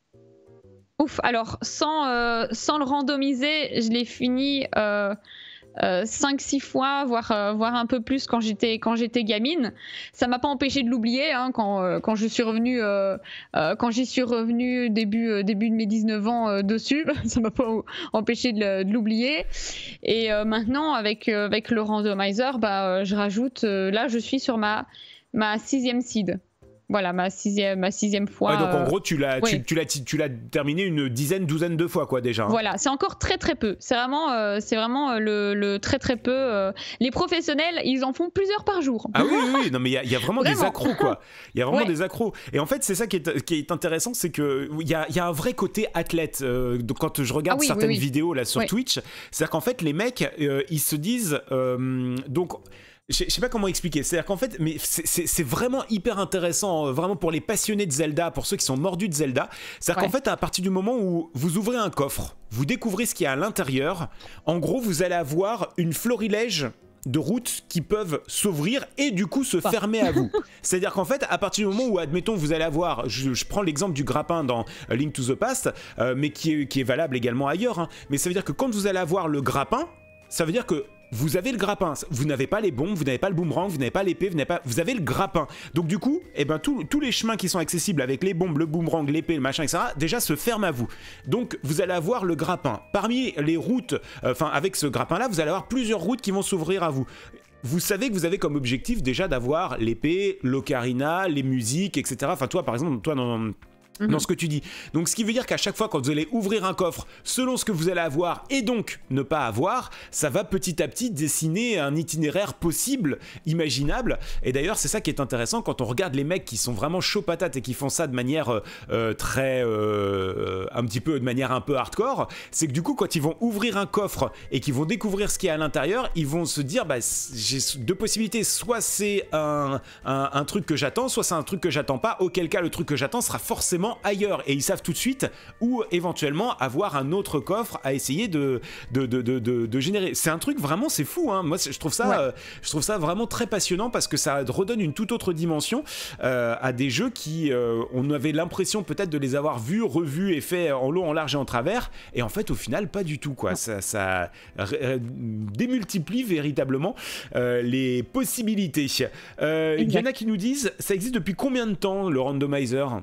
Ouf, alors sans, euh, sans le randomiser, je l'ai fini euh, euh, cinq six fois, voire, euh, voire un peu plus quand j'étais, quand j'étais gamine. Ça m'a pas empêché de l'oublier hein, quand, euh, quand je suis revenue, euh, euh, quand j'y suis revenue début, euh, début de mes dix-neuf ans euh, dessus. Ça m'a pas empêché de, de l'oublier. Et euh, maintenant, avec, euh, avec le randomizer, bah, euh, je rajoute, euh, là je suis sur ma, ma sixième seed. Voilà, ma sixième, ma sixième fois. Ouais, donc en euh... gros, tu l'as, ouais. tu, tu, l'as, tu l'as terminé une dizaine, douzaine de fois, quoi, déjà. Hein. Voilà, c'est encore très très peu. C'est vraiment, euh, c'est vraiment le, le très très peu. Euh... Les professionnels, ils en font plusieurs par jour. Ah oui, oui, oui. Non, mais il y, y a vraiment, vraiment des accros, quoi. Il y a vraiment ouais. des accros. Et en fait, c'est ça qui est, qui est intéressant, c'est qu'il y a, y a un vrai côté athlète. Euh, donc quand je regarde ah oui, certaines oui, oui. vidéos là sur ouais. Twitch, c'est-à-dire qu'en fait, les mecs, euh, ils se disent, euh, donc. Je sais pas comment expliquer, c'est-à-dire qu'en fait, mais c'est, c'est, c'est vraiment hyper intéressant, vraiment pour les passionnés de Zelda, pour ceux qui sont mordus de Zelda. C'est-à-dire ouais. qu'en fait, à partir du moment où vous ouvrez un coffre, vous découvrez ce qu'il y a à l'intérieur, en gros, vous allez avoir une florilège de routes qui peuvent s'ouvrir et du coup se Pas. fermer à vous. C'est-à-dire qu'en fait, à partir du moment où, admettons, vous allez avoir, je, je prends l'exemple du grappin dans Link to the Past, euh, mais qui est, qui est valable également ailleurs, hein, mais ça veut dire que quand vous allez avoir le grappin, ça veut dire que vous avez le grappin, vous n'avez pas les bombes, vous n'avez pas le boomerang, vous n'avez pas l'épée, vous n'avez pas, vous avez le grappin. Donc du coup, eh ben tous tous les chemins qui sont accessibles avec les bombes, le boomerang, l'épée, le machin, et cetera, déjà se ferment à vous. Donc vous allez avoir le grappin. Parmi les routes, enfin euh, avec ce grappin-là, vous allez avoir plusieurs routes qui vont s'ouvrir à vous. Vous savez que vous avez comme objectif déjà d'avoir l'épée, l'ocarina, les musiques, et cetera. Enfin toi, par exemple, toi dans dans ce que tu dis. Donc ce qui veut dire qu'à chaque fois quand vous allez ouvrir un coffre, selon ce que vous allez avoir et donc ne pas avoir, ça va petit à petit dessiner un itinéraire possible, imaginable. Et d'ailleurs c'est ça qui est intéressant quand on regarde les mecs qui sont vraiment chauds patates et qui font ça de manière euh, très euh, un petit peu de manière un peu hardcore, c'est que du coup quand ils vont ouvrir un coffre et qu'ils vont découvrir ce qu'il y a à l'intérieur, ils vont se dire bah j'ai deux possibilités, soit c'est un, un, un truc que j'attends, soit c'est un truc que j'attends pas, auquel cas le truc que j'attends sera forcément ailleurs et ils savent tout de suite où éventuellement avoir un autre coffre à essayer de, de, de, de, de, de générer. C'est un truc vraiment, c'est fou hein. Moi je trouve ça, ouais. euh, je trouve ça vraiment très passionnant parce que ça redonne une toute autre dimension euh, à des jeux qui euh, on avait l'impression peut-être de les avoir vus, revus et faits en long, en large et en travers et en fait au final pas du tout quoi. Ça, ça euh, démultiplie véritablement euh, les possibilités. Euh, il y en a qui nous disent ça existe depuis combien de temps le randomizer?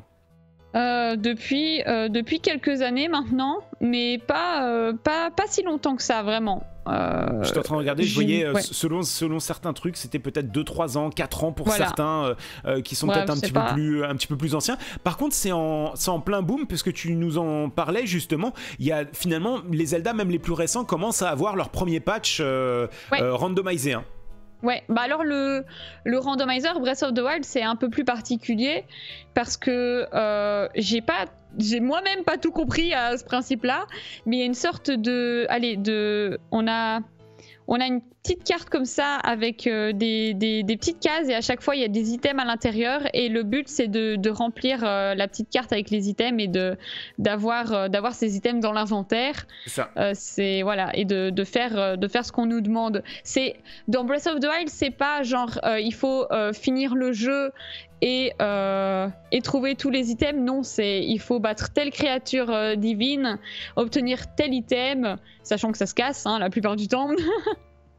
Euh, depuis, euh, depuis quelques années maintenant, mais pas, euh, pas, pas si longtemps que ça, vraiment. Euh, J'étais en train de regarder, je voyais, euh, ouais. selon, selon certains trucs, c'était peut-être deux trois ans, quatre ans pour voilà. certains, euh, euh, qui sont ouais, peut-être un petit, peu plus, un petit peu plus anciens. Par contre, c'est en, c'est en plein boom, puisque tu nous en parlais justement. Il y a finalement, les Zelda, même les plus récents, commencent à avoir leur premier patch euh, ouais. euh, randomisé. Hein. Ouais, bah alors le, le randomizer Breath of the Wild c'est un peu plus particulier parce que euh, j'ai pas, j'ai moi-même pas tout compris à ce principe-là, mais il y a une sorte de, allez, de, on a, on a une petite carte comme ça avec euh, des, des, des petites cases et à chaque fois il y a des items à l'intérieur et le but c'est de, de remplir euh, la petite carte avec les items et de d'avoir euh, d'avoir ces items dans l'inventaire. C'est ça. Euh, c'est voilà et de, de faire euh, de faire ce qu'on nous demande. C'est dans Breath of the Wild c'est pas genre euh, il faut euh, finir le jeu et, euh, et trouver tous les items. Non, c'est il faut battre telle créature euh, divine, obtenir tel item, sachant que ça se casse hein, la plupart du temps.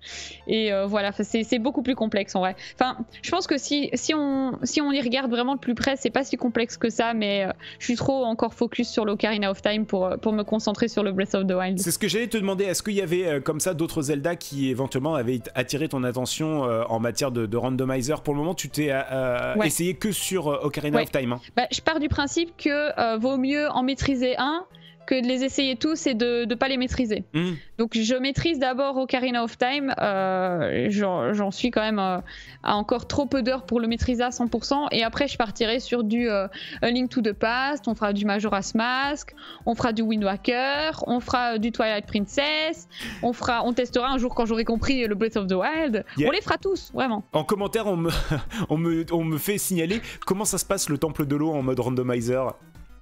Et euh, voilà, c'est beaucoup plus complexe en vrai. Enfin, je pense que si, si, on, si on y regarde vraiment de plus près, c'est pas si complexe que ça, mais euh, je suis trop encore focus sur l'Ocarina of Time pour, pour me concentrer sur le Breath of the Wild. C'est ce que j'allais te demander, est-ce qu'il y avait euh, comme ça d'autres Zelda qui éventuellement avaient attiré ton attention euh, en matière de, de randomizer? Pour le moment, tu t'es euh, ouais. essayé que sur euh, Ocarina ouais. of Time hein. Bah, je pars du principe que euh, vaut mieux en maîtriser un que de les essayer tous et de ne pas les maîtriser. Mmh. Donc je maîtrise d'abord Ocarina of Time, euh, j'en suis quand même euh, à encore trop peu d'heures pour le maîtriser à cent pour cent, et après je partirai sur du euh, A Link to the Past, on fera du Majora's Mask, on fera du Wind Waker, on fera du Twilight Princess, on, fera, on testera un jour quand j'aurai compris le Breath of the Wild, yeah. On les fera tous, vraiment. En commentaire, on me, on me, on me fait signaler comment ça se passe le temple de l'eau en mode randomizer.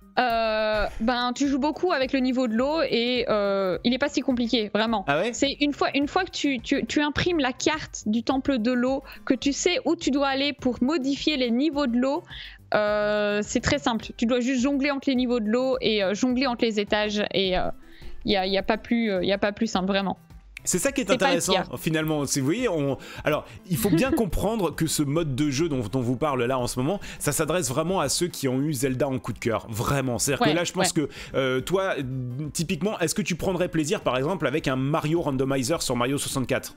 Euh, ben tu joues beaucoup avec le niveau de l'eau et euh, il est pas si compliqué vraiment. Ah ouais, c'est une fois, une fois que tu, tu, tu imprimes la carte du temple de l'eau, que tu sais où tu dois aller pour modifier les niveaux de l'eau, euh, c'est très simple. Tu dois juste jongler entre les niveaux de l'eau et euh, jongler entre les étages et il euh, y a, y a pas plus, il euh, y a pas plus simple vraiment. C'est ça qui est, est intéressant finalement, vous voyez, on... alors il faut bien comprendre que ce mode de jeu dont, dont vous parle là en ce moment, ça s'adresse vraiment à ceux qui ont eu Zelda en coup de cœur, vraiment, c'est à dire ouais, que là je pense ouais. que euh, toi, typiquement, est-ce que tu prendrais plaisir par exemple avec un Mario Randomizer sur Mario soixante-quatre?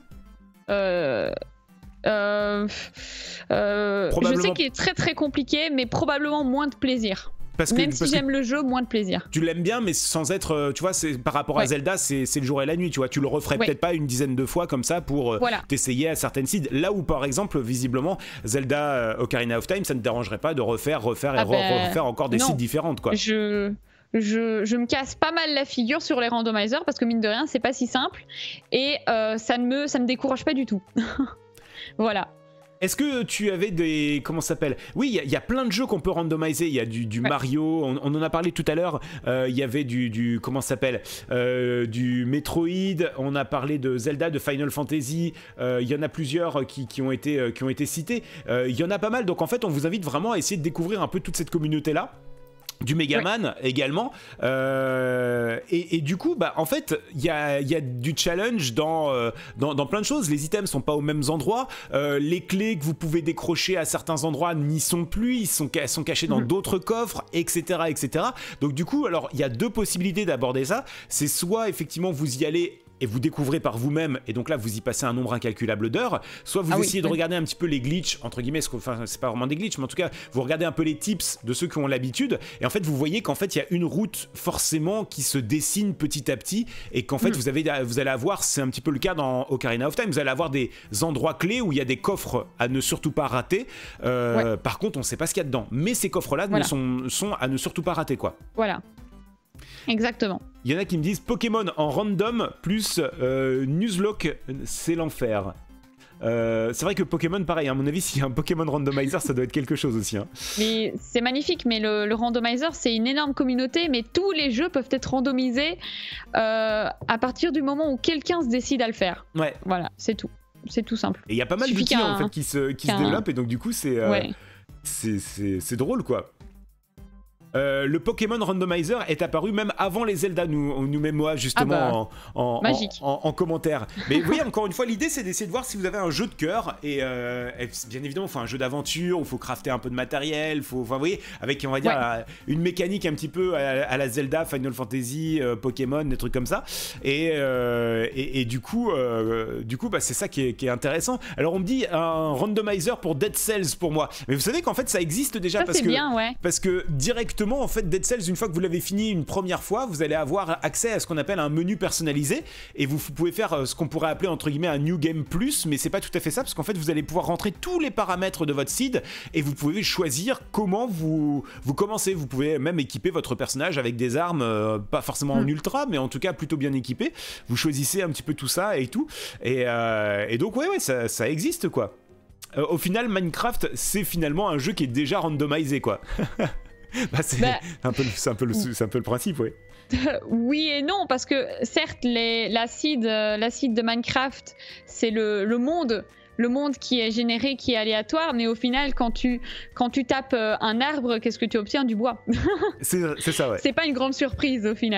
Euh... Euh... Euh... Je sais qu'il est très très compliqué, mais probablement moins de plaisir. Parce que, Même si j'aime le jeu, moins de plaisir. Tu l'aimes bien, mais sans être, tu vois, par rapport ouais. à Zelda, c'est le jour et la nuit, tu vois. Tu le referais ouais. peut-être pas une dizaine de fois comme ça pour voilà. t'essayer à certaines seeds. Là où, par exemple, visiblement, Zelda euh, Ocarina of Time, ça ne te dérangerait pas de refaire, refaire et ah ben, refaire encore des non. seeds différentes, quoi. Je... Je, je me casse pas mal la figure sur les randomizers parce que mine de rien, c'est pas si simple et euh, ça ne me, ça me décourage pas du tout. Voilà. Est-ce que tu avais des... Comment ça s'appelle? Oui, il y, y a plein de jeux qu'on peut randomiser. Il y a du, du ouais. Mario, on, on en a parlé tout à l'heure. Il euh, y avait du... du comment ça s'appelle euh, du Metroid. On a parlé de Zelda, de Final Fantasy. Il euh, y en a plusieurs qui, qui, ont, été, qui ont été cités. Il euh, y en a pas mal. Donc en fait, on vous invite vraiment à essayer de découvrir un peu toute cette communauté-là. Du Megaman ouais. également euh, et, et du coup bah en fait il y a, y a du challenge dans, euh, dans, dans plein de choses. Les items sont pas aux mêmes endroits, euh, les clés que vous pouvez décrocher à certains endroits n'y sont plus, ils sont, elles sont cachées dans mmh. d'autres coffres, etc etc. Donc du coup alors il y a deux possibilités d'aborder ça. C'est soit effectivement vous y allez et vous découvrez par vous-même, et donc là vous y passez un nombre incalculable d'heures, soit vous ah essayez oui, de oui. regarder un petit peu les glitches, entre guillemets, enfin c'est pas vraiment des glitches, mais en tout cas vous regardez un peu les tips de ceux qui ont l'habitude, et en fait vous voyez qu'en fait il y a une route forcément qui se dessine petit à petit, et qu'en fait mm. vous, avez, vous allez avoir, c'est un petit peu le cas dans Ocarina of Time, vous allez avoir des endroits clés où il y a des coffres à ne surtout pas rater, euh, ouais. par contre on sait pas ce qu'il y a dedans, mais ces coffres-là voilà. sont, sont à ne surtout pas rater quoi. Voilà. Exactement. Il y en a qui me disent Pokémon en random plus euh, Nuzlocke, c'est l'enfer. Euh, c'est vrai que Pokémon, pareil, à mon avis, s'il y a un Pokémon randomizer, ça doit être quelque chose aussi. Hein. Mais c'est magnifique, mais le, le randomizer, c'est une énorme communauté, mais tous les jeux peuvent être randomisés euh, à partir du moment où quelqu'un se décide à le faire. Ouais. Voilà, c'est tout. C'est tout simple. Et il y a pas mal d'outils en fait qui se, qui se développent, et donc du coup, c'est euh, ouais. c'est drôle, quoi. Euh, le Pokémon Randomizer est apparu même avant les Zelda, nous, nous met moi justement ah bah, en, en, en, en, en commentaire. Mais oui, encore une fois, l'idée c'est d'essayer de voir si vous avez un jeu de cœur et, euh, et bien évidemment, enfin un jeu d'aventure où il faut crafter un peu de matériel, faut, enfin, vous voyez, avec on va dire ouais. une mécanique un petit peu à, à la Zelda, Final Fantasy, euh, Pokémon, des trucs comme ça. Et, euh, et, et du coup, euh, du coup, bah, c'est ça qui est, qui est intéressant. Alors on me dit un randomizer pour Dead Cells pour moi, mais vous savez qu'en fait ça existe déjà ça, parce que bien, ouais. parce que directement en fait Dead Cells, une fois que vous l'avez fini une première fois, vous allez avoir accès à ce qu'on appelle un menu personnalisé et vous, vous pouvez faire ce qu'on pourrait appeler entre guillemets un New Game Plus, mais c'est pas tout à fait ça parce qu'en fait vous allez pouvoir rentrer tous les paramètres de votre seed et vous pouvez choisir comment vous, vous commencez. Vous pouvez même équiper votre personnage avec des armes, euh, pas forcément en ultra, mais en tout cas plutôt bien équipées. Vous choisissez un petit peu tout ça et tout. Et, euh, et donc ouais, ouais ça, ça existe quoi. Euh, au final, Minecraft, c'est finalement un jeu qui est déjà randomisé quoi. Bah, c'est bah, un, un, un, peu le principe, oui. Oui et non, parce que certes, les, la, seed, la seed de Minecraft, c'est le, le monde, le monde qui est généré, qui est aléatoire, mais au final, quand tu, quand tu tapes un arbre, qu'est-ce que tu obtiens? Du bois. C'est ça, ouais. C'est pas une grande surprise au final. De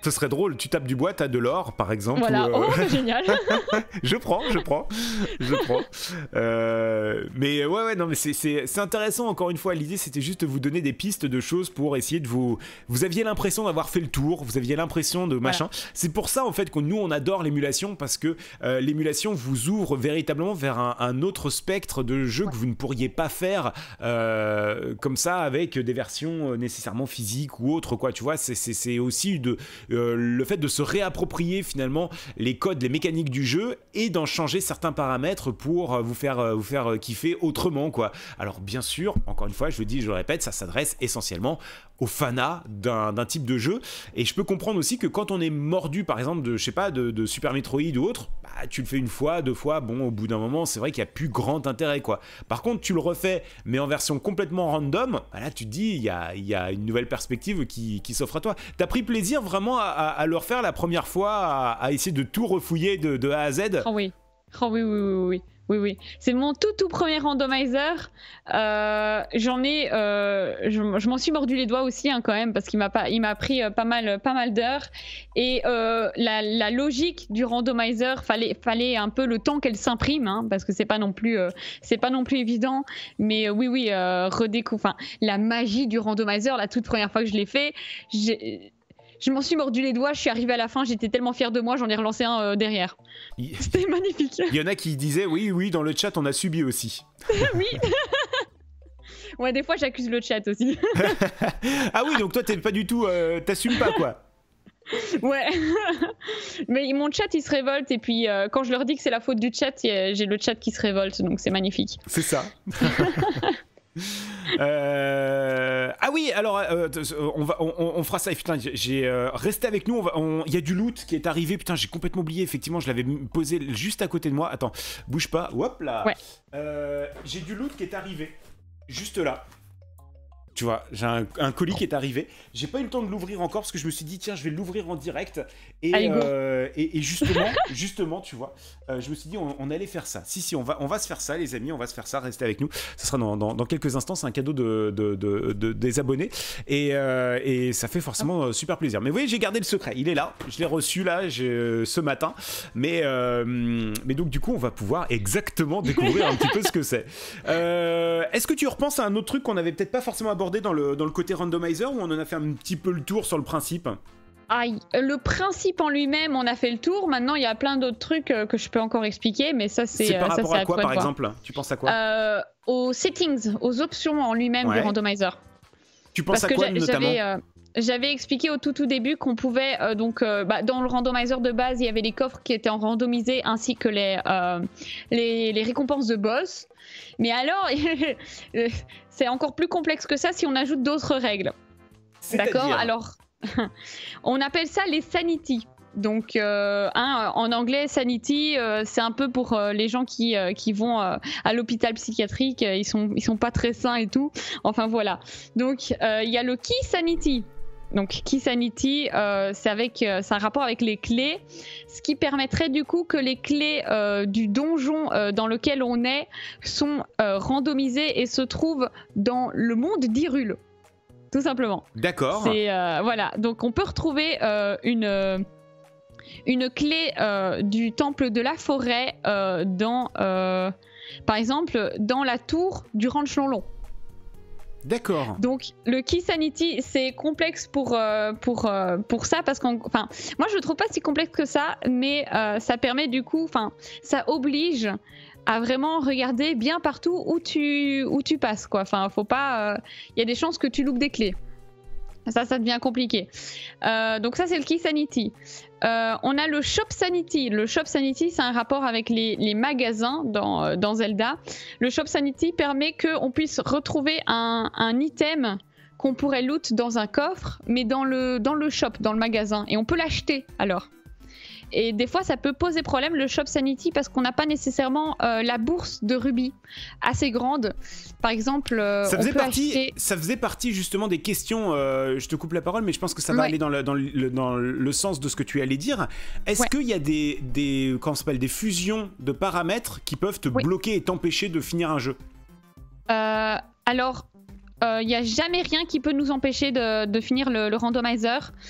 ce serait drôle, tu tapes du bois, t'as de l'or par exemple. Voilà, ou, euh... oh c'est génial. Je prends, je prends, je prends. Euh, mais ouais, ouais, non, mais c'est intéressant, encore une fois, l'idée c'était juste de vous donner des pistes de choses pour essayer de vous... Vous aviez l'impression d'avoir fait le tour, vous aviez l'impression de machin. Voilà. C'est pour ça en fait que nous on adore l'émulation, parce que euh, l'émulation vous ouvre véritablement vers un, un autre spectre de jeux ouais. que vous ne pourriez pas faire euh, comme ça avec des versions nécessairement physiques ou autres, quoi, tu vois. C'est aussi de, euh, le fait de se réapproprier finalement les codes, les mécaniques du jeu et d'en changer certains paramètres pour vous faire, vous faire kiffer autrement, quoi. Alors bien sûr, encore une fois, je le dis, je le répète, ça s'adresse essentiellement aux fanats d'un type de jeu, et je peux comprendre aussi que quand on est mordu par exemple de, je sais pas, de, de Super Metroid ou autre, bah, tu le fais une fois, deux fois, bon au bout d'un moment c'est vrai qu'il n'y a plus grand intérêt, quoi. Par contre tu le refais mais en version complètement random, bah, là tu te dis il y a, y a une nouvelle perspective qui, qui s'offre à toi. T'as pris plaisir vraiment à, à, à le refaire la première fois, à, à essayer de tout refouiller de, de A à Z? Oh oui, oh oui, oui, oui, oui. Oui, oui. C'est mon tout tout premier randomizer. Euh, J'en ai, euh, je, je m'en suis mordu les doigts aussi hein, quand même, parce qu'il m'a pas, il m'a pris euh, pas mal, pas mal d'heures. Et euh, la, la logique du randomizer, fallait, fallait un peu le temps qu'elle s'imprime, hein, parce que c'est pas non plus, euh, c'est pas non plus évident. Mais euh, oui, oui, euh, redécouvre. Enfin, la magie du randomizer, la toute première fois que je l'ai fait, j'ai Je m'en suis mordu les doigts, je suis arrivée à la fin, j'étais tellement fière de moi, j'en ai relancé un euh, derrière. Il... C'était magnifique. Il y en a qui disaient, oui, oui, dans le chat, on a subi aussi. Oui. Ouais, des fois, j'accuse le chat aussi. Ah oui, donc toi, t'es pas du tout... Euh, t'assumes pas, quoi. Ouais. Mais mon chat, il se révolte, et puis euh, quand je leur dis que c'est la faute du chat, j'ai le chat qui se révolte, donc c'est magnifique. C'est ça. Euh... Ah oui, alors euh, on, va, on, on fera ça. Putain, j'ai euh, resté avec nous. Il y a du loot qui est arrivé. Putain, j'ai complètement oublié. Effectivement, je l'avais posé juste à côté de moi. Attends, bouge pas. Hop là. Ouais. Euh, j'ai du loot qui est arrivé. Juste là. Tu vois, j'ai un, un colis qui est arrivé. J'ai pas eu le temps de l'ouvrir encore parce que je me suis dit tiens, je vais l'ouvrir en direct. Et, euh, et, et justement, justement, tu vois, euh, je me suis dit on, on allait faire ça. Si si, on va, on va se faire ça, les amis, on va se faire ça. Restez avec nous. Ça sera dans, dans, dans quelques instants. C'est un cadeau de, de, de, de des abonnés et, euh, et ça fait forcément euh, super plaisir. Mais vous voyez, j'ai gardé le secret. Il est là. Je l'ai reçu là je, ce matin. Mais euh, mais donc du coup, on va pouvoir exactement découvrir un petit peu ce que c'est. Euh, Est-ce que tu repenses à un autre truc qu'on avait peut-être pas forcément abordé dans le, dans le côté randomizer, ou on en a fait un petit peu le tour sur le principe? Aïe, le principe en lui-même, on a fait le tour. Maintenant, il y a plein d'autres trucs euh, que je peux encore expliquer, mais ça, c'est. C'est par ça, rapport à quoi, par voir. exemple? Tu penses à quoi? euh, Aux settings, aux options en lui-même ouais. du randomizer. Tu penses Parce à quoi, notamment euh, J'avais expliqué au tout tout début qu'on pouvait, euh, donc, euh, bah, dans le randomizer de base, il y avait les coffres qui étaient en randomisé, ainsi que les, euh, les, les récompenses de boss. Mais alors, c'est encore plus complexe que ça si on ajoute d'autres règles. D'accord? Alors, on appelle ça les sanity. Donc, euh, hein, en anglais, sanity, euh, c'est un peu pour euh, les gens qui, euh, qui vont euh, à l'hôpital psychiatrique. Ils sont, ils sont pas très sains et tout. Enfin, voilà. Donc, il euh, y a le key sanity. Donc Key Sanity, euh, c'est avec, euh, c'est un rapport avec les clés, ce qui permettrait du coup que les clés euh, du donjon euh, dans lequel on est sont euh, randomisées et se trouvent dans le monde d'Hyrule, tout simplement. D'accord. C'est euh, voilà, donc on peut retrouver euh, une euh, une clé euh, du temple de la forêt euh, dans, euh, par exemple, dans la tour du Ranch Lon Lon. D'accord. Donc le Key Sanity, c'est complexe pour, euh, pour, euh, pour ça, parce qu'en, enfin, moi je le trouve pas si complexe que ça, mais euh, ça permet du coup, enfin, ça oblige à vraiment regarder bien partout où tu, où tu passes, quoi. Enfin, faut pas, il euh, y a des chances que tu loupes des clés. Ça, ça devient compliqué. Euh, donc ça, c'est le Key Sanity. Euh, on a le Shop Sanity. Le Shop Sanity, c'est un rapport avec les, les magasins dans, dans Zelda. Le Shop Sanity permet qu'on puisse retrouver un, un item qu'on pourrait loot dans un coffre, mais dans le, dans le shop, dans le magasin. Et on peut l'acheter, alors. Et des fois, ça peut poser problème, le Shop Sanity, parce qu'on n'a pas nécessairement euh, la bourse de rubis assez grande. Par exemple, euh, ça, faisait on peut partie, acheter... ça faisait partie justement des questions, euh, je te coupe la parole, mais je pense que ça va ouais. aller dans le, dans, le, dans le sens de ce que tu allais dire. Est-ce ouais. qu'il y a des, des, comment ça s'appelle, des fusions de paramètres qui peuvent te oui. bloquer et t'empêcher de finir un jeu? euh, Alors, il euh, n'y a jamais rien qui peut nous empêcher de, de finir le, le randomizer.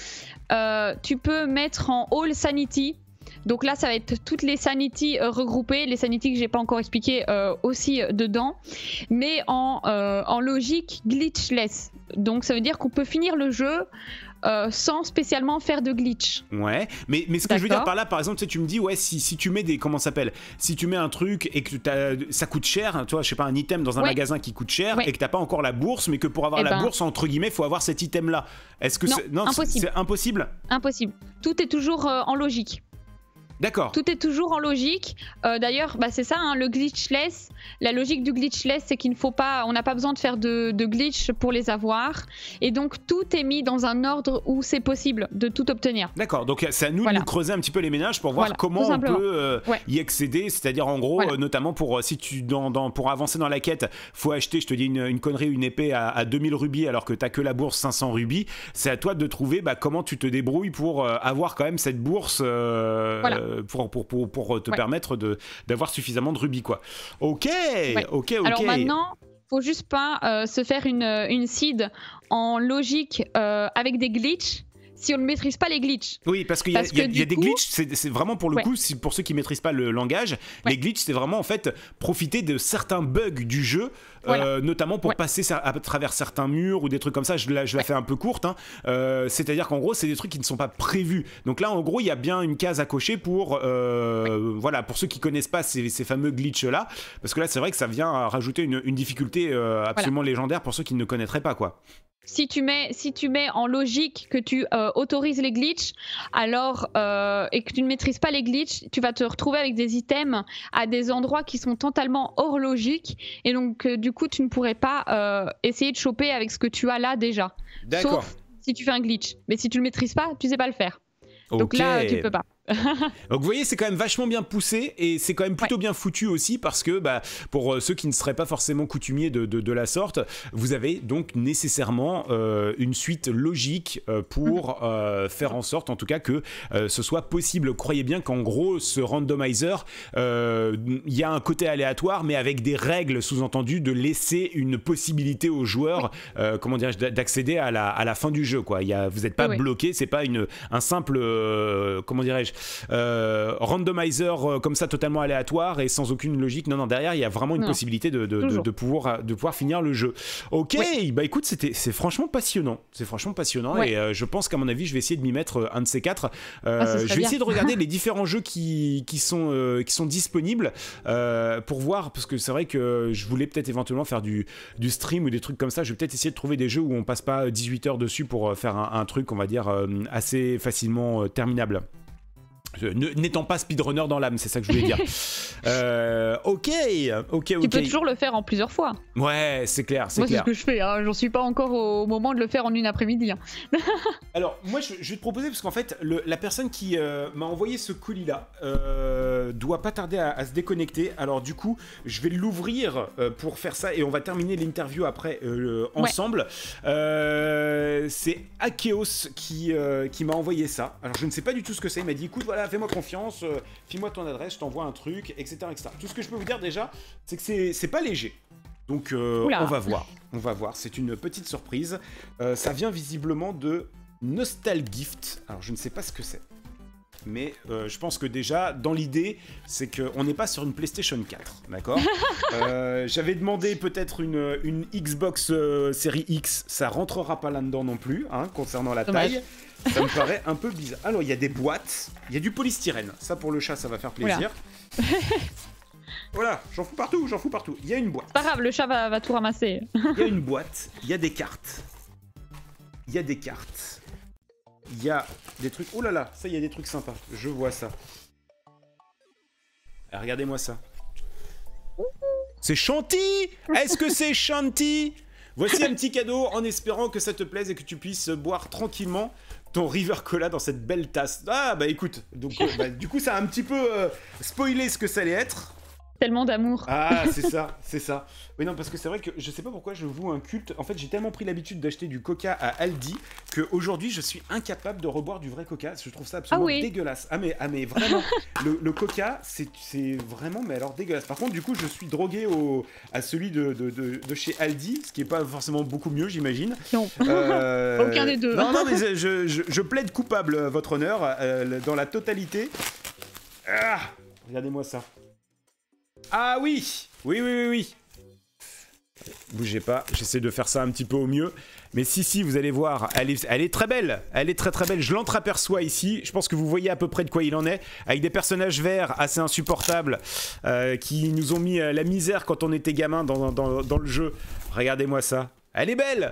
euh, tu peux mettre en All Sanity. Donc là, ça va être toutes les Sanity euh, regroupées, les Sanity que j'ai pas encore expliqué euh, aussi euh, dedans, mais en, euh, en logique glitchless. Donc ça veut dire qu'on peut finir le jeu euh, sans spécialement faire de glitch. Ouais, mais, mais ce que je veux dire par là, par exemple, tu sais, tu me dis, ouais, si, si tu mets des, comment ça s'appelle, si tu mets un truc et que t'as, ça coûte cher, tu vois, je sais pas, un item dans un ouais. magasin qui coûte cher ouais. et que t'as pas encore la bourse, mais que pour avoir eh la ben... bourse, entre guillemets, faut avoir cet item-là. Est-ce que non, c'est... non, impossible. c'est impossible. Impossible. Tout est toujours euh, en logique. D'accord. Tout est toujours en logique. Euh, D'ailleurs, bah, c'est ça, hein, le glitchless. La logique du glitchless, c'est qu'il ne faut pas, on n'a pas besoin de faire de, de glitch pour les avoir. Et donc, tout est mis dans un ordre où c'est possible de tout obtenir. D'accord. Donc, c'est à nous voilà. de nous creuser un petit peu les ménages pour voir voilà, comment on peut euh, ouais. y accéder. C'est-à-dire, en gros, voilà. euh, notamment pour si tu dans, dans, pour avancer dans la quête, faut acheter, je te dis une, une connerie, une épée à, à deux mille rubis alors que t'as que la bourse cinq cents rubis. C'est à toi de trouver bah, comment tu te débrouilles pour euh, avoir quand même cette bourse. Euh, voilà. Pour, pour, pour, pour te ouais. permettre de, d'avoir suffisamment de rubis, quoi. Ok, ouais. ok, ok. Alors maintenant, faut juste pas euh, se faire une, une seed en logique euh, avec des glitches si on ne maîtrise pas les glitches. Oui, parce qu'il y a, y a, y a des coup... glitches, c'est, c'est vraiment pour le ouais. coup, pour ceux qui ne maîtrisent pas le langage, ouais. les glitches, c'est vraiment en fait profiter de certains bugs du jeu, voilà. euh, notamment pour ouais. passer à travers certains murs ou des trucs comme ça. Je la, je la ouais. fais un peu courte, hein. euh, c'est-à-dire qu'en gros, c'est des trucs qui ne sont pas prévus. Donc là, en gros, il y a bien une case à cocher pour, euh, ouais. voilà, pour ceux qui ne connaissent pas ces, ces fameux glitches-là, parce que là, c'est vrai que ça vient rajouter une, une difficulté euh, absolument voilà. légendaire pour ceux qui ne connaîtraient pas, quoi. Si tu mets, si tu mets en logique que tu euh, autorises les glitches, alors euh, et que tu ne maîtrises pas les glitches, tu vas te retrouver avec des items à des endroits qui sont totalement hors logique, et donc euh, du coup tu ne pourrais pas euh, essayer de choper avec ce que tu as là déjà. D'accord. Sauf si tu fais un glitch. Mais si tu le maîtrises pas, tu sais pas le faire. Okay. Donc là, tu peux pas. Donc vous voyez, c'est quand même vachement bien poussé et c'est quand même plutôt ouais. bien foutu aussi parce que bah, pour euh, ceux qui ne seraient pas forcément coutumiers de, de, de la sorte, vous avez donc nécessairement euh, une suite logique euh, pour euh, faire en sorte en tout cas que euh, ce soit possible. Croyez bien qu'en gros ce randomizer, il euh, y a un côté aléatoire mais avec des règles sous-entendues de laisser une possibilité aux joueurs oui. euh, comment dirais-je, d'accéder à la, à la fin du jeu, quoi. Il y a, vous n'êtes pas oui, bloqué, c'est pas une, un simple euh, comment dirais-je Euh, randomizer euh, comme ça totalement aléatoire et sans aucune logique. Non, non, derrière il y a vraiment une non. possibilité de, de, de, de, pouvoir, de pouvoir finir le jeu. Ok, ouais. bah écoute, c'était, c'est franchement passionnant. C'est franchement passionnant ouais. et euh, je pense qu'à mon avis, je vais essayer de m'y mettre euh, un de ces quatre. Euh, ah, je vais bien. essayer de regarder les différents jeux qui, qui, sont, euh, qui sont disponibles euh, pour voir, parce que c'est vrai que je voulais peut-être éventuellement faire du, du stream ou des trucs comme ça. Je vais peut-être essayer de trouver des jeux où on passe pas dix-huit heures dessus pour faire un, un truc, on va dire, euh, assez facilement euh, terminable. N'étant pas speedrunner dans l'âme, c'est ça que je voulais dire. euh, ok, ok, ok. Tu peux toujours le faire en plusieurs fois. Ouais, c'est clair, c'est moi, clair. Moi, c'est ce que je fais. Hein. J'en suis pas encore au moment de le faire en une après-midi. Hein. Alors, moi, je, je vais te proposer, parce qu'en fait, le, la personne qui euh, m'a envoyé ce colis-là euh, doit pas tarder à, à se déconnecter. Alors, du coup, je vais l'ouvrir euh, pour faire ça et on va terminer l'interview après euh, ensemble. Ouais. Euh, c'est Akeos qui, euh, qui m'a envoyé ça. Alors, je ne sais pas du tout ce que c'est. Il m'a dit, écoute, voilà, fais-moi confiance, euh, file-moi ton adresse, je t'envoie un truc, et cetera, et cetera. Tout ce que je peux vous dire déjà, c'est que c'est, c'est pas léger. Donc euh, on va voir, on va voir. C'est une petite surprise. Euh, ça vient visiblement de Nostalgift. Alors je ne sais pas ce que c'est. Mais euh, je pense que déjà, dans l'idée, c'est qu'on n'est pas sur une PlayStation quatre, d'accord. euh, J'avais demandé peut-être une, une Xbox euh, série X, ça rentrera pas là-dedans non plus, hein, concernant la Dommage. taille. Ça me paraît un peu bizarre. Alors, il y a des boîtes, il y a du polystyrène. Ça, pour le chat, ça va faire plaisir. Voilà, voilà, j'en fous partout, j'en fous partout. Il y a une boîte. C'est pas grave, le chat va, va tout ramasser. Il y a une boîte, il y a des cartes. Il y a des cartes. Il y a des trucs... Oh là là, ça, il y a des trucs sympas. Je vois ça. Alors, regardez-moi ça. C'est Shanty. Est-ce que c'est Shanty? Voici un petit cadeau en espérant que ça te plaise et que tu puisses boire tranquillement ton River Cola dans cette belle tasse. Ah bah écoute, donc euh, bah, du coup ça a un petit peu euh, spoilé ce que ça allait être. Tellement d'amour. Ah, c'est ça, c'est ça. Oui, non, parce que c'est vrai que je sais pas pourquoi je voue un culte. En fait, j'ai tellement pris l'habitude d'acheter du coca à Aldi qu'aujourd'hui, je suis incapable de reboire du vrai coca. Je trouve ça absolument Ah oui. dégueulasse. Ah, mais, ah, mais vraiment, le, le coca, c'est c'est vraiment, mais alors dégueulasse. Par contre, du coup, je suis drogué au, à celui de, de, de, de chez Aldi, ce qui est pas forcément beaucoup mieux, j'imagine. Non. Euh, Aucun des deux. Non, non, mais je, je, je plaide coupable, votre honneur, euh, dans la totalité. Ah, regardez-moi ça. Ah oui, oui, oui, oui, oui. Bougez pas, j'essaie de faire ça un petit peu au mieux. Mais si, si, vous allez voir, elle est, elle est très belle. Elle est très très belle. Je l'entreaperçois ici. Je pense que vous voyez à peu près de quoi il en est. Avec des personnages verts assez insupportables euh, qui nous ont mis euh, la misère quand on était gamin dans, dans, dans le jeu. Regardez-moi ça. Elle est belle.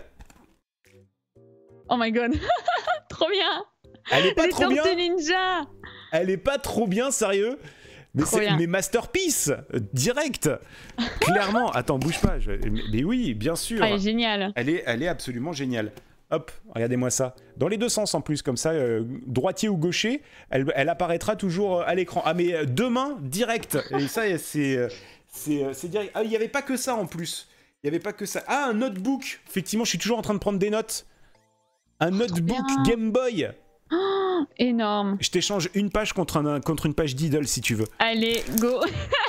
Oh my god. Trop bien. Elle est pas Les trop bien. Tortues Ninja. Elle est pas trop bien, sérieux. Mais c'est mes masterpiece, euh, direct. Clairement. Attends, bouge pas. Je... Mais oui, bien sûr. Elle est géniale. Elle est, elle est absolument géniale. Hop, regardez-moi ça. Dans les deux sens en plus, comme ça, euh, droitier ou gaucher, elle, elle apparaîtra toujours à l'écran. Ah, mais euh, deux mains, direct. Et ça, c'est euh, c'est direct. Ah, il n'y avait pas que ça en plus. Il n'y avait pas que ça. Ah, un notebook. Effectivement, je suis toujours en train de prendre des notes. Un oh, notebook Game Boy. Oh, énorme. Je t'échange une page contre, un, contre une page d'Idle si tu veux. Allez, go.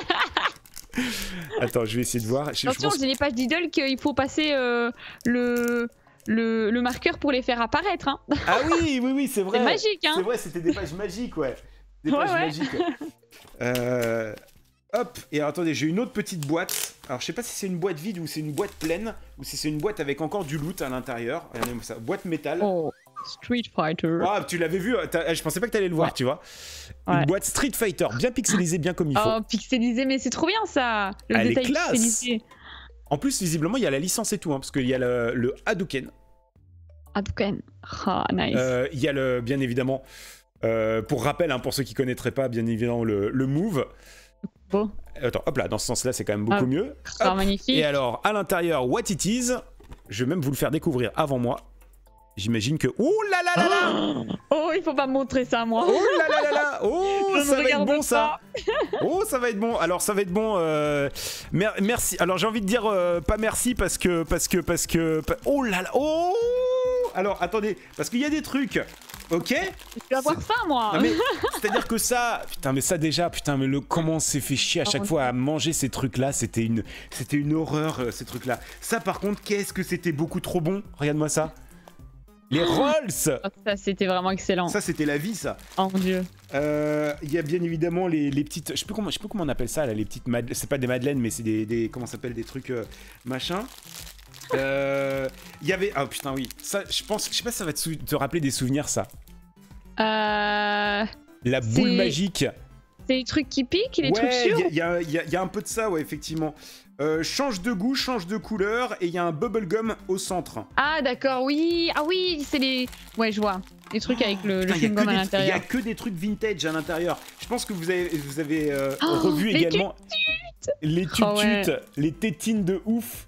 Attends, je vais essayer de voir. Je, Attention, je pense... j'ai les pages d'Idle qu'il faut passer euh, le, le, le marqueur pour les faire apparaître. Hein. Ah oui, oui, oui, c'est vrai. C'est magique, hein. C'est vrai, c'était des pages magiques, ouais. Des ouais, pages ouais. magiques. Euh... Hop, et alors attendez, j'ai une autre petite boîte. Alors je sais pas si c'est une boîte vide ou c'est une boîte pleine, ou si c'est une boîte avec encore du loot à l'intérieur. Regardez-moi ça, boîte métal. Oh, Street Fighter. Ah, tu l'avais vu, je pensais pas que t'allais le voir, ouais. tu vois. Ouais. Une boîte Street Fighter, bien pixelisée, bien comme il faut. Oh, pixelisé, mais c'est trop bien ça. Le Elle détail est classe. pixelisé. En plus, visiblement, il y a la licence et tout, hein, parce qu'il y a le, le Hadouken. Hadouken. Oh, nice. Euh, il y a le, bien évidemment, euh, pour rappel, hein, pour ceux qui connaîtraient pas, bien évidemment, le, le Move. Beau. Attends, hop là, dans ce sens-là, c'est quand même beaucoup ah, mieux. Oh, magnifique. Et alors, à l'intérieur, what it is, je vais même vous le faire découvrir avant moi. J'imagine que... Oh là là là là. Oh, il faut pas me montrer ça, moi. Oh là là là là. Oh, je ça va être bon, pas. ça. Oh, ça va être bon. Alors, ça va être bon. Euh... Mer merci. Alors, j'ai envie de dire euh, pas merci parce que... Parce que... Parce que... Oh là là. Oh. Alors, attendez. Parce qu'il y a des trucs... Ok. Je vais avoir faim, moi. C'est-à-dire que ça, putain, mais ça déjà, putain, mais le comment on s'est fait chier à chaque oh, fois à manger ces trucs-là, c'était une, c'était une horreur, euh, ces trucs-là. Ça, par contre, qu'est-ce que c'était beaucoup trop bon. Regarde-moi ça. Les rolls. Oh, ça, c'était vraiment excellent. Ça, c'était la vie, ça. Oh mon dieu. Il euh, y a bien évidemment les, les petites, je sais plus comment, je sais plus comment on appelle ça, là, les petites madeleines. C'est pas des madeleines, mais c'est des, des, comment ça s'appelle, des trucs euh, machin. Il euh, y avait... Ah oh, putain oui, ça je pense, je sais pas si ça va te, te rappeler des souvenirs ça. Euh... La boule magique. C'est les trucs qui piquent, les ouais, trucs sûrs. il y, y, y, y a un peu de ça ouais effectivement. Euh, change de goût, change de couleur et il y a un bubblegum au centre. Ah d'accord, oui, ah oui, c'est les... Ouais je vois, les trucs avec le, le chewing-gum à l'intérieur. Il y a que des trucs vintage à l'intérieur. Je pense que vous avez, vous avez euh, oh, revu les également tututes. Les tututes, oh, ouais. Les tétines de ouf.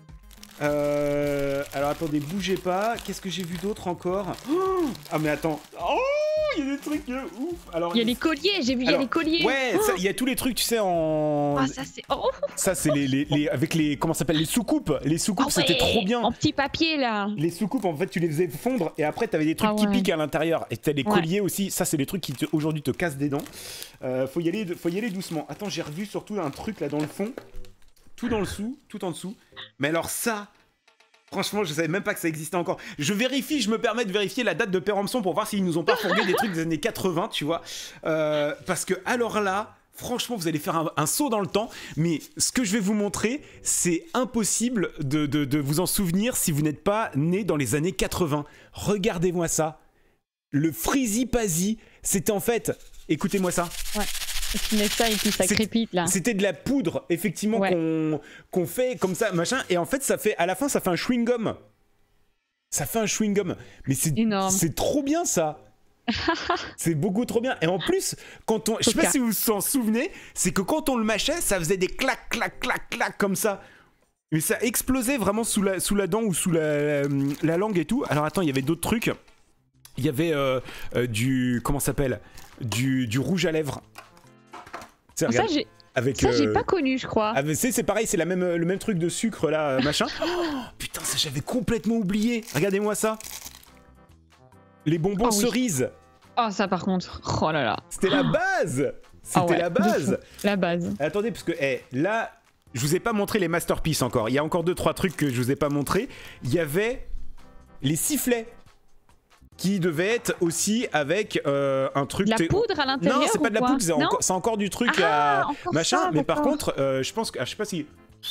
Euh, alors attendez, bougez pas. Qu'est-ce que j'ai vu d'autre encore? Oh, ah mais attends. Oh, il y a des trucs de ouf. Alors il y a les colliers, j'ai vu il y a les colliers. Ouais, il oh. y a tous les trucs, tu sais en. Ah ça c'est. Oh. Ça c'est les, les, les avec les comment ça s'appelle les soucoupes. Les soucoupes oh, ouais. C'était trop bien. En petit papier là. Les soucoupes en fait tu les faisais fondre et après t'avais des trucs ah, qui ouais. piquent à l'intérieur et t'as les ouais. colliers aussi. Ça c'est les trucs qui aujourd'hui te cassent des dents. Euh, faut y aller, faut y aller doucement. Attends, j'ai revu surtout un truc là dans le fond. Tout dans le dessous, tout en dessous. Mais alors ça, franchement, je savais même pas que ça existait encore. Je vérifie, je me permets de vérifier la date de péremption pour voir s'ils nous ont pas fourgué des trucs des années quatre-vingts, tu vois. Euh, parce que alors là, franchement, vous allez faire un, un saut dans le temps. Mais ce que je vais vous montrer, c'est impossible de, de, de vous en souvenir si vous n'êtes pas né dans les années quatre-vingts. Regardez-moi ça. Le Freezy Pazy, c'était en fait... Écoutez-moi ça. Ouais. Tu mets ça et puis ça crépite là. C'était de la poudre effectivement ouais. qu'on qu'on fait comme ça machin et en fait ça fait à la fin ça fait un chewing gum. Ça fait un chewing gum. Mais c'est c'est trop bien ça. C'est beaucoup trop bien et en plus quand on je sais pas si vous vous en souvenez, c'est que quand on le mâchait, ça faisait des clac clac clac clac comme ça. Mais ça explosait vraiment sous la sous la dent ou sous la la, la langue et tout. Alors attends, il y avait d'autres trucs. Il y avait euh, euh, du comment ça s'appelle du du rouge à lèvres. Ça, Avec, ça, j'ai euh, pas connu, je crois. avec- c'est c'est pareil, c'est la même, le même truc de sucre là, euh, machin. Oh, putain, ça j'avais complètement oublié. Regardez-moi ça. Les bonbons Oh oui. cerises. Oh, ça par contre. Oh là là. C'était la base. C'était Ah ouais, la de base. fou. La base. Attendez, parce que eh, là, je vous ai pas montré les masterpieces encore. Il y a encore deux trois trucs que je vous ai pas montré. Il y avait les sifflets qui devaient être aussi avec euh, un truc. De la poudre à l'intérieur. Non, c'est pas de la ou poudre, c'est quoi enco- c'est encore du truc Ah, à encore machin. ça, mais par d'accord. contre, euh, je pense que, ah, je sais pas si.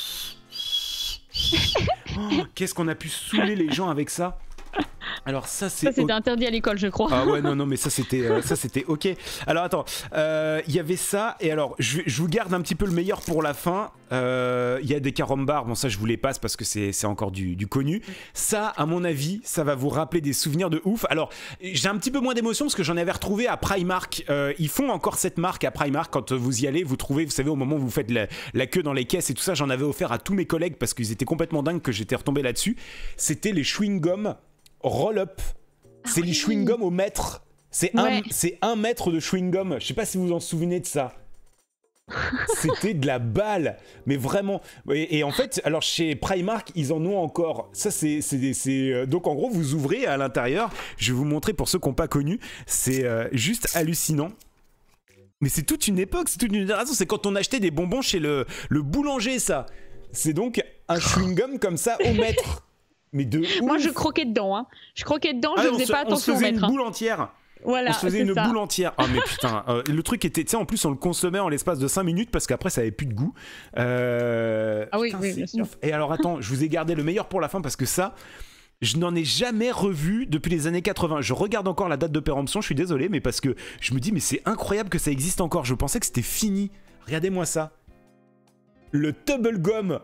Oh, qu'est-ce qu'on a pu saouler les gens avec ça. Alors ça c'est Ça, c'était interdit à l'école, je crois. ah ouais non non mais ça c'était euh, ça c'était ok. Alors attends, il euh, y avait ça et alors je, je vous garde un petit peu le meilleur pour la fin. Il euh, y a des carambars, bon ça je vous les passe parce que c'est c'est encore du, du connu. Ça à mon avis ça va vous rappeler des souvenirs de ouf. Alors j'ai un petit peu moins d'émotion parce que j'en avais retrouvé à Primark. Euh, ils font encore cette marque à Primark quand vous y allez, vous trouvez, vous savez au moment où vous faites la, la queue dans les caisses et tout ça, j'en avais offert à tous mes collègues parce qu'ils étaient complètement dingues que j'étais retombé là-dessus. C'était les chewing-gum roll-up. C'est oui. les chewing-gum au mètre. C'est Ouais. un, c'est un mètre de chewing-gum. Je sais pas si vous vous en souvenez de ça. C'était de la balle, mais vraiment. Et, et en fait, alors chez Primark, ils en ont encore. Ça, c'est, c'est, c'est euh, donc en gros, vous ouvrez à l'intérieur. Je vais vous montrer pour ceux qui n'ont pas connu. C'est euh, juste hallucinant. Mais c'est toute une époque, c'est toute une génération. C'est quand on achetait des bonbons chez le, le boulanger, ça. C'est donc un chewing-gum comme ça au mètre. Mais de Moi, ouf. je croquais dedans. Hein. Je croquais dedans, Ah, je on faisais se- pas on se attention au faisait mètre. une hein. boule entière. Voilà, On se faisait c'est une ça. boule entière. Ah mais putain, euh, le truc était, tu sais, en plus on le consommait en l'espace de cinq minutes parce qu'après ça avait plus de goût. Euh, Ah oui, putain, oui, c'est bien sûr. ouf. Et alors attends, je vous ai gardé le meilleur pour la fin parce que ça, je n'en ai jamais revu depuis les années quatre-vingts. Je regarde encore la date de péremption, je suis désolé, mais parce que je me dis mais c'est incroyable que ça existe encore. Je pensais que c'était fini. Regardez-moi ça. Le Tubble Gum.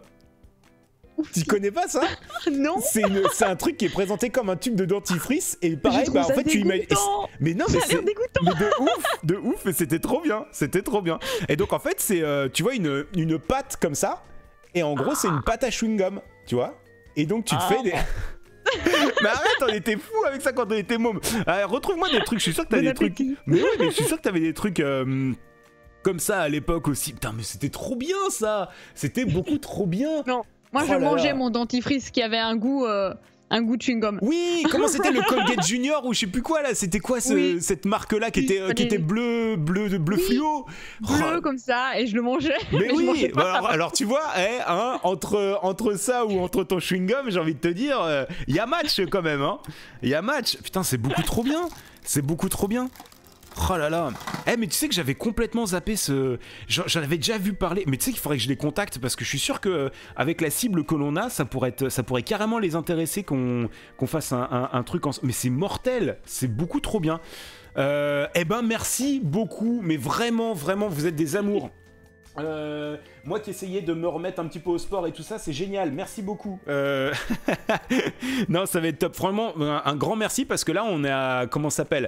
Tu connais pas ça? Non. C'est une- c'est un truc qui est présenté comme un tube de dentifrice et pareil, Je trouve bah en ça fait tu imagines. dégoûtant. Mais non, Ça mais a l'air c'est. dégoûtant. Mais de ouf, de ouf, et c'était trop bien, c'était trop bien. Et donc en fait, c'est, euh, tu vois, une, une pâte comme ça, et en gros, c'est une pâte à chewing-gum, tu vois. Et donc tu te Ah. fais des. Mais arrête, on était fous avec ça quand on était môme. Ah, retrouve-moi des trucs, je suis sûr que t'as Bon des trucs. appétit. Mais oui, mais je suis sûr que t'avais des trucs. euh, Comme ça à l'époque aussi. Putain, mais c'était trop bien ça! C'était beaucoup trop bien! Non. Moi, Oh je là mangeais là. mon dentifrice qui avait un goût, euh, un goût de chewing-gum. Oui, comment c'était le Colgate Junior ou je sais plus quoi là? C'était quoi ce- Oui. cette marque-là qui Oui, était, euh, qui fallait- était bleu, bleu, bleu Oui. fluo? Bleu Oh, comme ça, et je le mangeais. mais je oui, mangeais pas. bah alors, alors tu vois, eh, hein, entre, entre ça ou entre ton chewing-gum, j'ai envie de te dire, il y a match quand même. Il y a match. Putain, c'est beaucoup trop bien. C'est beaucoup trop bien. Oh là là. Eh mais tu sais que j'avais complètement zappé ce... J'en j'en avais déjà vu parler, mais tu sais qu'il faudrait que je les contacte parce que je suis sûr que avec la cible que l'on a, ça pourrait, être, ça pourrait carrément les intéresser qu'on qu'on fasse un, un, un truc ensemble. Mais c'est mortel, c'est beaucoup trop bien. Euh, eh ben merci beaucoup, mais vraiment, vraiment, vous êtes des amours. Euh, moi qui essayais de me remettre un petit peu au sport et tout ça, c'est génial, merci beaucoup. Euh... non, ça va être top. Franchement, un, un grand merci parce que là, on a comment ça s'appelle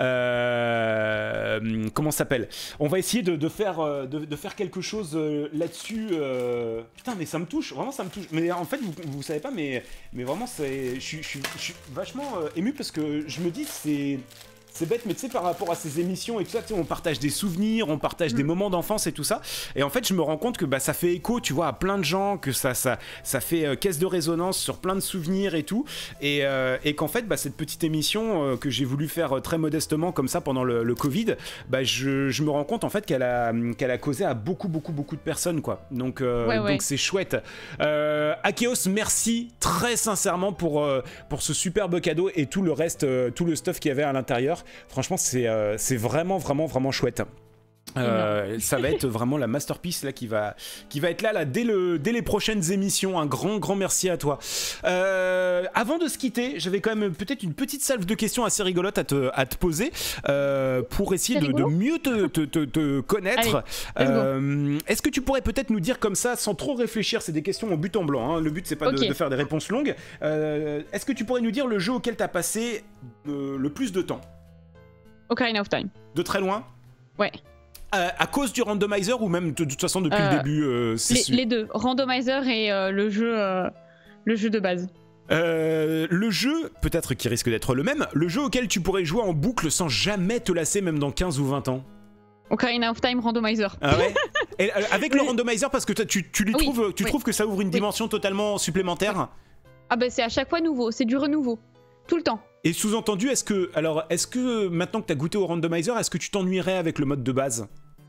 euh... Comment ça s'appelle On va essayer de, de faire euh, de, de faire quelque chose euh, là-dessus. Euh... Putain, mais ça me touche, vraiment, ça me touche. Mais en fait, vous, vous savez pas, mais mais vraiment, c'est, je suis, je suis, je suis vachement euh, ému parce que je me dis, c'est C'est bête, mais tu sais, par rapport à ces émissions et tout ça, tu sais, on partage des souvenirs, on partage mmh. des moments d'enfance et tout ça. Et en fait, je me rends compte que bah, ça fait écho, tu vois, à plein de gens, que ça, ça, ça fait euh, caisse de résonance sur plein de souvenirs et tout. Et, euh, et qu'en fait, bah, cette petite émission euh, que j'ai voulu faire euh, très modestement comme ça pendant le, le Covid, bah, je, je me rends compte en fait qu'elle a, qu'elle a causé à beaucoup, beaucoup, beaucoup de personnes, quoi. Donc, euh, ouais, ouais. donc c'est chouette. Euh, Akeos, merci très sincèrement pour, euh, pour ce superbe cadeau et tout le reste, euh, tout le stuff qu'il y avait à l'intérieur. Franchement, c'est euh, c'est vraiment, vraiment, vraiment chouette. Euh, ça va être vraiment la masterpiece là qui va qui va être là là dès le dès les prochaines émissions. Un grand grand merci à toi. Euh, avant de se quitter, j'avais quand même peut-être une petite salve de questions assez rigolote à te à te poser euh, pour essayer de, de mieux te, te, te, te connaître. Euh, est-ce que tu pourrais peut-être nous dire comme ça sans trop réfléchir, c'est des questions en but en blanc, hein, le but c'est pas okay. de, de faire des réponses longues. Euh, est-ce que tu pourrais nous dire le jeu auquel tu as passé euh, le plus de temps? Ocarina of Time. De très loin? Ouais. Euh, à cause du randomizer ou même de, de toute façon depuis euh, le début euh, les, les deux, randomizer et euh, le jeu, euh, le jeu de base. Euh, le jeu, peut-être qui risque d'être le même, le jeu auquel tu pourrais jouer en boucle sans jamais te lasser même dans quinze ou vingt ans. Ocarina of Time randomizer. Ah ouais. Et, euh, avec le randomizer, parce que tu, tu, lui oui, trouves, tu oui. trouves que ça ouvre une oui. dimension totalement supplémentaire? Ah bah c'est à chaque fois nouveau, c'est du renouveau, tout le temps. Et sous-entendu, est-ce que, alors, est-ce que maintenant que tu as goûté au randomizer, est-ce que tu t'ennuierais avec le mode de base?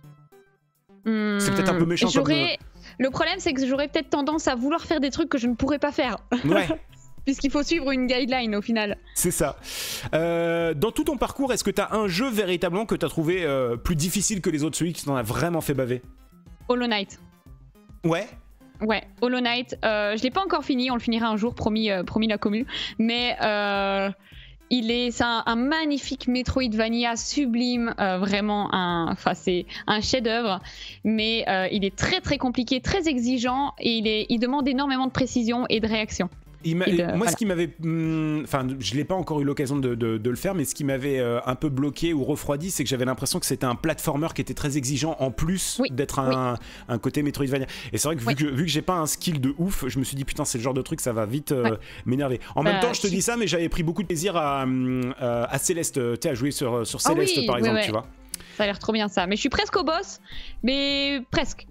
Mmh, C'est peut-être un peu méchant comme... Le problème, c'est que j'aurais peut-être tendance à vouloir faire des trucs que je ne pourrais pas faire. Ouais. Puisqu'il faut suivre une guideline au final. C'est ça. Euh, dans tout ton parcours, est-ce que tu as un jeu véritablement que tu as trouvé euh, plus difficile que les autres, celui qui t'en a vraiment fait baver? Hollow Knight. Ouais. Ouais, Hollow Knight. Euh, je l'ai pas encore fini, on le finira un jour, promis, euh, promis la commu. Mais euh, il est, c'est un, un magnifique Metroidvania sublime, euh, vraiment un, enfin c'est un chef-d'œuvre. Mais euh, il est très très compliqué, très exigeant et il est, il demande énormément de précision et de réaction. Il de, moi, voilà. ce qui m'avait, enfin, hum, je l'ai pas encore eu l'occasion de, de, de le faire, mais ce qui m'avait euh, un peu bloqué ou refroidi, c'est que j'avais l'impression que c'était un platformer qui était très exigeant en plus oui, d'être un, oui. un côté Metroidvania. Et c'est vrai que vu, oui. que vu que j'ai pas un skill de ouf, je me suis dit putain, c'est le genre de truc, ça va vite euh, ouais. m'énerver. En bah, même temps, je te dis ça, mais j'avais pris beaucoup de plaisir à, à, à Céleste, tu sais, à jouer sur, sur Céleste ah oui, par exemple, ouais, tu vois. Ça a l'air trop bien ça. Mais je suis presque au boss, mais presque.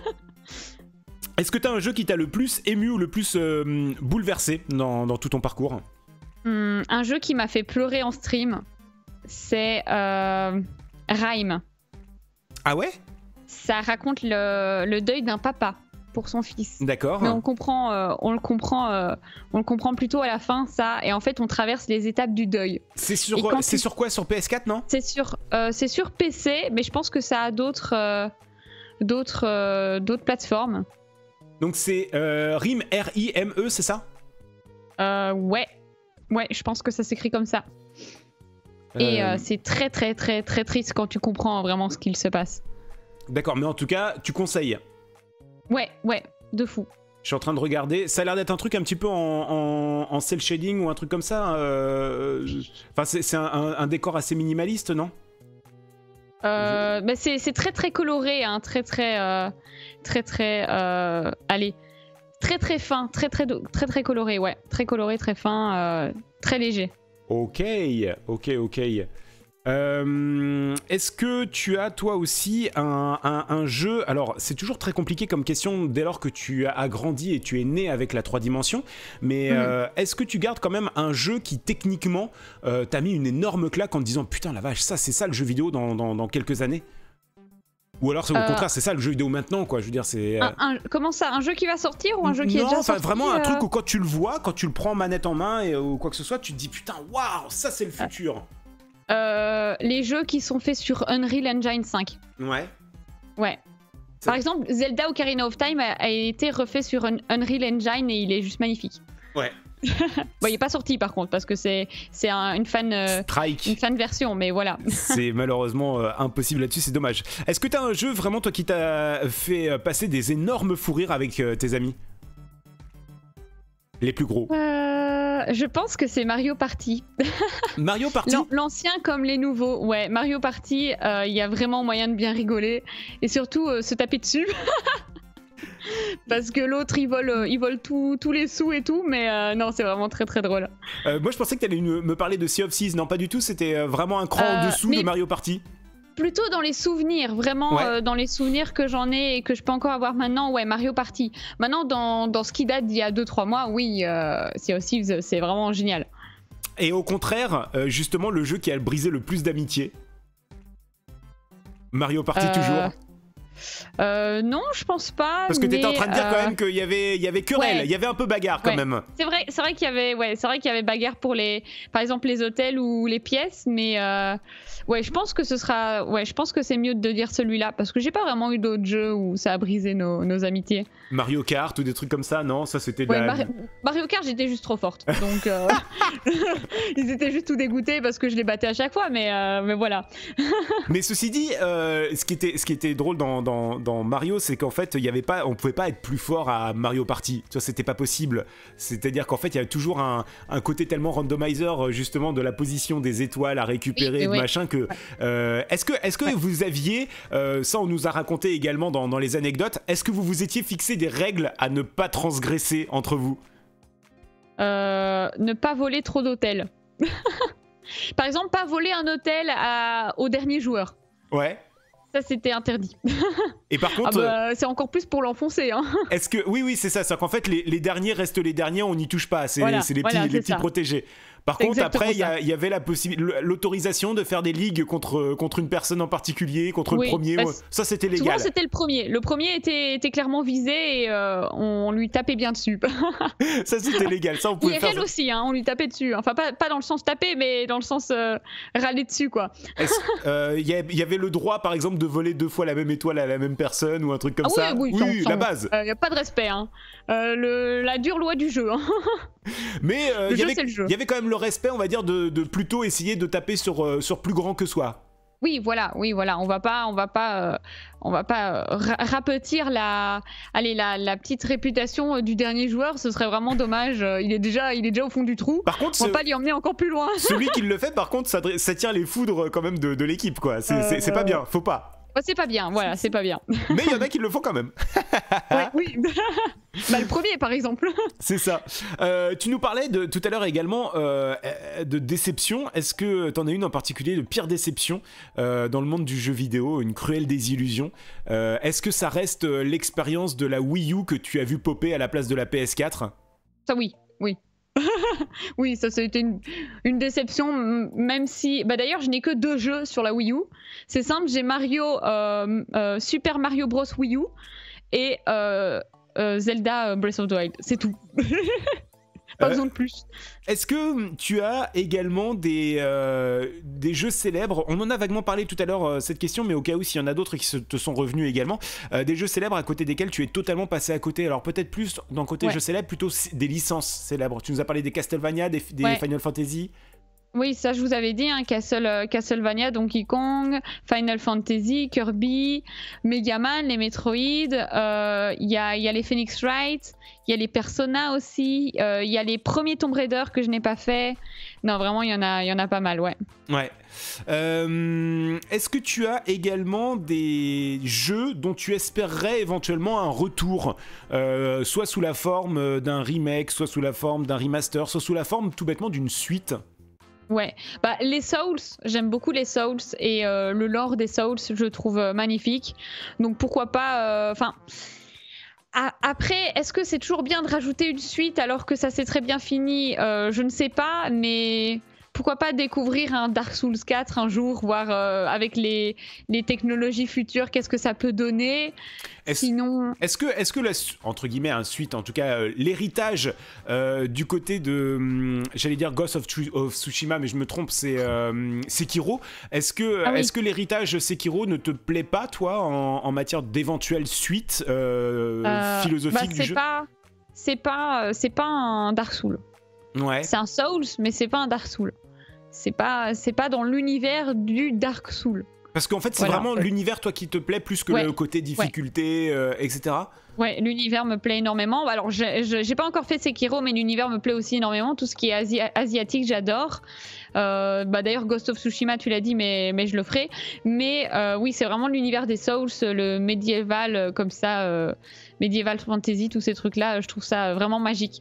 Est-ce que t'as un jeu qui t'a le plus ému ou le plus euh, bouleversé dans, dans tout ton parcours? Hum, Un jeu qui m'a fait pleurer en stream, c'est euh, Rime. Ah ouais? Ça raconte le, le deuil d'un papa pour son fils. D'accord. Mais on comprend, euh, on le comprend, euh, on le comprend plutôt à la fin, ça. Et en fait, on traverse les étapes du deuil. C'est sur, c'est tu... sur quoi? Sur P S quatre, non? C'est sur, euh, c'est sur P C, mais je pense que ça a d'autres, euh, d'autres, euh, d'autres plateformes. Donc c'est euh, Rime, R I M E, c'est ça? euh, Ouais, ouais, je pense que ça s'écrit comme ça. Euh... Et euh, c'est très très très très triste quand tu comprends vraiment ce qu'il se passe. D'accord, mais en tout cas, tu conseilles? Ouais, ouais, de fou. Je suis en train de regarder, ça a l'air d'être un truc un petit peu en, en, en cel shading ou un truc comme ça. Euh... Enfin, c'est un, un, un décor assez minimaliste, non? Euh, bah c'est très très coloré, hein, très très euh, très très euh, allez, très très fin, très très très très coloré, ouais, très coloré, très fin, euh, très léger. Ok, ok, ok. Euh, Est-ce que tu as toi aussi un, un, un jeu? Alors c'est toujours très compliqué comme question dès lors que tu as grandi et tu es né avec la trois dimensions, mais mmh. euh, est-ce que tu gardes quand même un jeu qui techniquement euh, t'a mis une énorme claque en te disant putain la vache, ça c'est ça le jeu vidéo dans, dans, dans quelques années? Ou alors au euh... contraire c'est ça le jeu vidéo maintenant, quoi, je veux dire c'est... Un, un, comment ça, un jeu qui va sortir ou un jeu qui non, est déjà sorti? Non, vraiment un euh... truc où quand tu le vois, quand tu le prends manette en main et, ou quoi que ce soit, tu te dis putain waouh, ça c'est le futur. Euh, les jeux qui sont faits sur Unreal Engine cinq. Ouais. Ouais. Par exemple, Zelda Ocarina of Time a, a été refait sur un Unreal Engine et il est juste magnifique. Ouais. Bon, il est pas sorti par contre parce que c'est c'est un, une fan euh, Strike. une fan version, mais voilà. C'est malheureusement euh, impossible là-dessus, c'est dommage. Est-ce que t'as un jeu vraiment toi qui t'a fait passer des énormes fous rires avec euh, tes amis? Les plus gros. Euh, je pense que c'est Mario Party. Mario Party. L'ancien comme les nouveaux. Ouais, Mario Party, il euh, y a vraiment moyen de bien rigoler et surtout euh, se taper dessus. Parce que l'autre il vole, euh, il vole tous les sous et tout, mais euh, non, c'est vraiment très très drôle. Euh, moi je pensais que t'allais me parler de Sea of Thieves, non pas du tout, c'était vraiment un cran en dessous de Mario Party. Plutôt dans les souvenirs, vraiment ouais. euh, dans les souvenirs que j'en ai et que je peux encore avoir maintenant, ouais, Mario Party. Maintenant, dans, dans ce qui date d'il y a deux trois mois, oui, euh, Sea of Thieves, c'est vraiment génial. Et au contraire, euh, justement, le jeu qui a brisé le plus d'amitié? Mario Party euh... toujours? Euh, non, je pense pas. Parce que t'étais en train de dire euh... quand même qu'il y avait, il y avait querelle, ouais. il y avait un peu bagarre quand ouais. même. C'est vrai, c'est vrai qu'il y avait, ouais, c'est vrai qu'il y avait bagarre pour les, par exemple les hôtels ou les pièces, mais euh, ouais, je pense que ce sera, ouais, je pense que c'est mieux de dire celui-là parce que j'ai pas vraiment eu d'autres jeux où ça a brisé nos, nos amitiés. Mario Kart ou des trucs comme ça, non, ça c'était. Ouais, la... Mar Mario Kart, j'étais juste trop forte, donc euh... ils étaient juste tout dégoûtés parce que je les battais à chaque fois, mais euh, mais voilà. Mais ceci dit, euh, ce qui était, ce qui était drôle dans dans, dans Mario, c'est qu'en fait, il y avait pas, on pouvait pas être plus fort à Mario Party. Tu vois, c'était pas possible. C'est-à-dire qu'en fait, il y avait toujours un, un côté tellement randomizer, justement, de la position des étoiles à récupérer, oui, de oui. machin que. Euh, est-ce que, est-ce que ouais. vous aviez, euh, ça, on nous a raconté également dans, dans les anecdotes. Est-ce que vous vous étiez fixé des règles à ne pas transgresser entre vous? euh, Ne pas voler trop d'hôtels. Par exemple, pas voler un hôtel à, au dernier joueur. Ouais. Ça, c'était interdit. Et par contre, ah bah, c'est encore plus pour l'enfoncer. Hein. Est-ce que oui, oui, c'est ça. C'est qu'en fait, les, les derniers restent les derniers, on n'y touche pas. C'est voilà, les petits, voilà, les petits protégés. Par contre, après, il y, y avait la possibilité, l'autorisation de faire des ligues contre, contre une personne en particulier, contre oui, le premier. Bah, ça, c'était légal. Souvent, c'était le premier. Le premier était, était clairement visé et euh, on lui tapait bien dessus. Ça, c'était légal. Ça, on pouvait I R L faire aussi, hein, on lui tapait dessus. Enfin, pas, pas dans le sens taper, mais dans le sens euh, râler dessus, quoi. Il euh, y, y avait le droit, par exemple, de voler deux fois la même étoile à la même personne ou un truc comme ah, ça. Oui, oui, oui sans, la sans, base. Il euh, n'y a pas de respect. Hein. Euh, le, la dure loi du jeu. Hein. Mais il euh, y, y avait quand même le respect, on va dire, de, de plutôt essayer de taper sur, euh, sur plus grand que soi. Oui, voilà, oui, voilà. On va pas, on va pas, euh, on va pas euh, rapetir la, allez, la, la petite réputation euh, du dernier joueur. Ce serait vraiment dommage. Euh, il est déjà, il est déjà au fond du trou. Par contre, on va pas lui emmener encore plus loin. Celui qui le fait, par contre, ça, ça tire les foudres quand même de, de l'équipe, quoi. C'est euh... pas bien. Faut pas. Oh, c'est pas bien, voilà, c'est pas bien. Mais il y en a qui le font quand même. Ouais, oui. Bah, le premier, par exemple. C'est ça. Euh, tu nous parlais de, tout à l'heure également euh, de déception. Est-ce que t'en as une en particulier, de pire déception euh, dans le monde du jeu vidéo, une cruelle désillusion euh, Est-ce que ça reste l'expérience de la Wii U que tu as vu popper à la place de la P S quatre? Ça, oui, oui. Oui, ça, ça a été une, une déception, même si... Bah, d'ailleurs, je n'ai que deux jeux sur la Wii U. C'est simple, j'ai Mario, euh, euh, Super Mario Bros Wii U et euh, euh, Zelda Breath of the Wild. C'est tout. Pas euh, besoin de plus. Est-ce que tu as également des, euh, des jeux célèbres? On en a vaguement parlé tout à l'heure, euh, cette question, mais au cas où s'il y en a d'autres qui se, te sont revenus également, euh, des jeux célèbres à côté desquels tu es totalement passé à côté. Alors peut-être plus dans le côté ouais. jeux célèbres, plutôt des licences célèbres. Tu nous as parlé des Castlevania, des, des ouais. Final Fantasy. Oui, ça je vous avais dit, hein, Castle, euh, Castlevania, Donkey Kong, Final Fantasy, Kirby, Mega Man, les Metroid, il euh, y, a, y a les Phoenix Wright, il y a les Persona aussi, il euh, y a les premiers Tomb Raider que je n'ai pas fait. Non, vraiment, il y en a, y en a pas mal, ouais. Ouais. Euh, Est-ce que tu as également des jeux dont tu espérerais éventuellement un retour, euh, soit sous la forme d'un remake, soit sous la forme d'un remaster, soit sous la forme tout bêtement d'une suite? Ouais, bah, les Souls, j'aime beaucoup les Souls et euh, le lore des Souls, je trouve euh, magnifique. Donc pourquoi pas. Enfin. Euh, après, est-ce que c'est toujours bien de rajouter une suite alors que ça s'est très bien fini? euh, Je ne sais pas, mais. Pourquoi pas découvrir un Dark Souls quatre un jour, voir euh, avec les, les technologies futures, qu'est-ce que ça peut donner. Est-ce, Sinon... est-ce que, est-ce que la, entre guillemets, un suite, en tout cas, euh, l'héritage euh, du côté de, hum, j'allais dire Ghost of, of Tsushima, mais je me trompe, c'est euh, Sekiro. Est-ce que, ah oui. est-ce que l'héritage Sekiro ne te plaît pas, toi, en, en matière d'éventuelles suites euh, euh, philosophiques bah, du jeu? Pas, c'est pas, c'est pas un Dark Souls. Ouais. C'est un Souls, mais c'est pas un Dark Souls. C'est pas, c'est pas dans l'univers du Dark Souls. Parce qu'en fait, c'est voilà. vraiment l'univers, toi, qui te plaît plus que ouais. le côté difficulté, ouais. euh, et cetera. Ouais, l'univers me plaît énormément. Alors, j'ai, j'ai pas encore fait Sekiro, mais l'univers me plaît aussi énormément. Tout ce qui est asi asiatique, j'adore. Euh, bah, d'ailleurs, Ghost of Tsushima, tu l'as dit, mais, mais je le ferai. Mais euh, oui, c'est vraiment l'univers des Souls, le médiéval, comme ça, euh, médiéval fantasy, tous ces trucs-là, je trouve ça vraiment magique.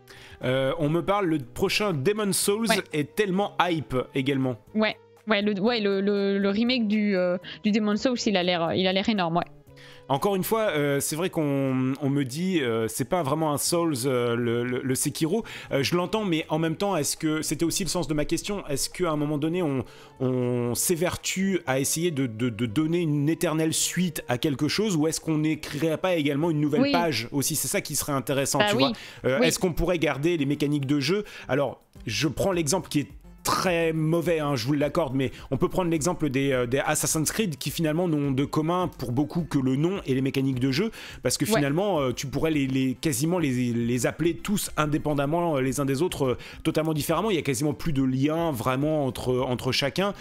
Euh, on me parle, le prochain Demon's Souls ouais. est tellement hype également. Ouais, ouais, le, ouais, le, le, le remake du, euh, du Demon's Souls, il a l'air, il a l'air énorme, ouais. Encore une fois, euh, c'est vrai qu'on on me dit, euh, c'est pas vraiment un Souls, euh, le, le, le Sekiro. Euh, je l'entends, mais en même temps, est-ce que c'était aussi le sens de ma question? Est-ce qu'à un moment donné, on, on s'évertue à essayer de, de, de donner une éternelle suite à quelque chose, ou est-ce qu'on n'écrirait pas également une nouvelle oui. page aussi? C'est ça qui serait intéressant, bah, tu oui. vois. Euh, oui. Est-ce qu'on pourrait garder les mécaniques de jeu? Alors, je prends l'exemple qui est très mauvais, hein, je vous l'accorde, mais on peut prendre l'exemple des, euh, des Assassin's Creed qui finalement n'ont de commun pour beaucoup que le nom et les mécaniques de jeu, parce que finalement ouais. euh, tu pourrais les, les, quasiment les, les appeler tous indépendamment les uns des autres, euh, totalement différemment. Il y a quasiment plus de lien vraiment entre, entre chacun,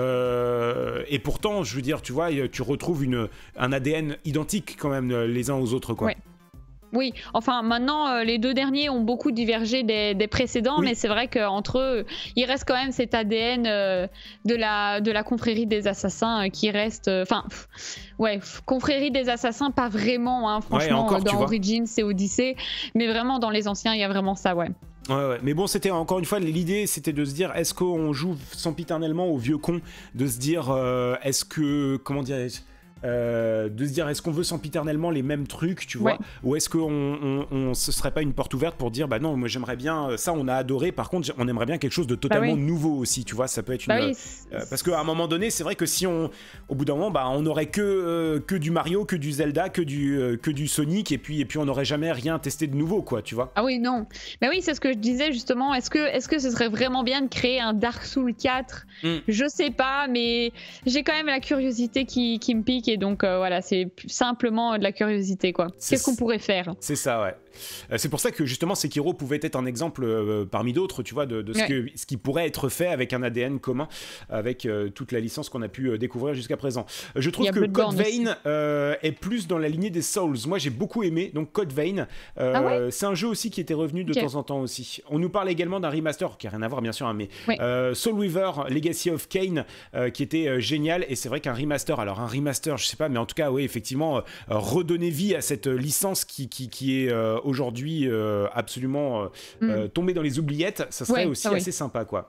euh, et pourtant je veux dire, tu vois, tu retrouves une, un A D N identique quand même les uns aux autres, quoi. Ouais. Oui, enfin maintenant euh, les deux derniers ont beaucoup divergé des, des précédents, oui. mais c'est vrai qu'entre eux, il reste quand même cet A D N euh, de, la, de la confrérie des assassins euh, qui reste... Enfin, euh, ouais, confrérie des assassins, pas vraiment, hein, franchement, ouais, encore, dans Origins et Odyssey, mais vraiment dans les anciens, il y a vraiment ça, ouais. Ouais, ouais. Mais bon, c'était encore une fois l'idée, c'était de se dire, est-ce qu'on joue sempiternellement au vieux con, de se dire, euh, est-ce que, comment dirais-je, euh, de se dire est-ce qu'on veut sempiternellement les mêmes trucs, tu vois, ouais. ou est-ce qu'on on, on, ce serait pas une porte ouverte pour dire bah non, moi j'aimerais bien ça, on a adoré, par contre on aimerait bien quelque chose de totalement bah oui. nouveau aussi, tu vois, ça peut être une bah oui. euh, parce qu'à un moment donné c'est vrai que si on au bout d'un moment bah on aurait que euh, que du Mario, que du Zelda, que du euh, que du Sonic et puis et puis on n'aurait jamais rien testé de nouveau, quoi, tu vois. Ah oui, non, mais oui, c'est ce que je disais justement, est-ce que est-ce que ce serait vraiment bien de créer un Dark Souls quatre? mm. Je sais pas, mais j'ai quand même la curiosité qui, qui me pique et donc euh, voilà, c'est simplement de la curiosité, quoi. Qu'est-ce qu'on pourrait faire? C'est ça, ouais. Euh, c'est pour ça que justement Sekiro pouvait être un exemple euh, parmi d'autres, tu vois, de, de ce, ouais. que, ce qui pourrait être fait avec un A D N commun, avec euh, toute la licence qu'on a pu euh, découvrir jusqu'à présent. Euh, je trouve que Code Vein euh, est plus dans la lignée des Souls. Moi j'ai beaucoup aimé, donc Code Vein, euh, ah ouais c'est un jeu aussi qui était revenu de okay. temps en temps aussi. On nous parle également d'un remaster, qui n'a rien à voir bien sûr, hein, mais ouais. euh, Soul Weaver, Legacy of Kain, euh, qui était euh, génial, et c'est vrai qu'un remaster, alors un remaster, je sais pas, mais en tout cas, oui, effectivement, euh, redonner vie à cette licence qui, qui, qui est euh, aujourd'hui euh, absolument euh, mm. euh, tombée dans les oubliettes, ça serait ouais, aussi assez oui. sympa, quoi.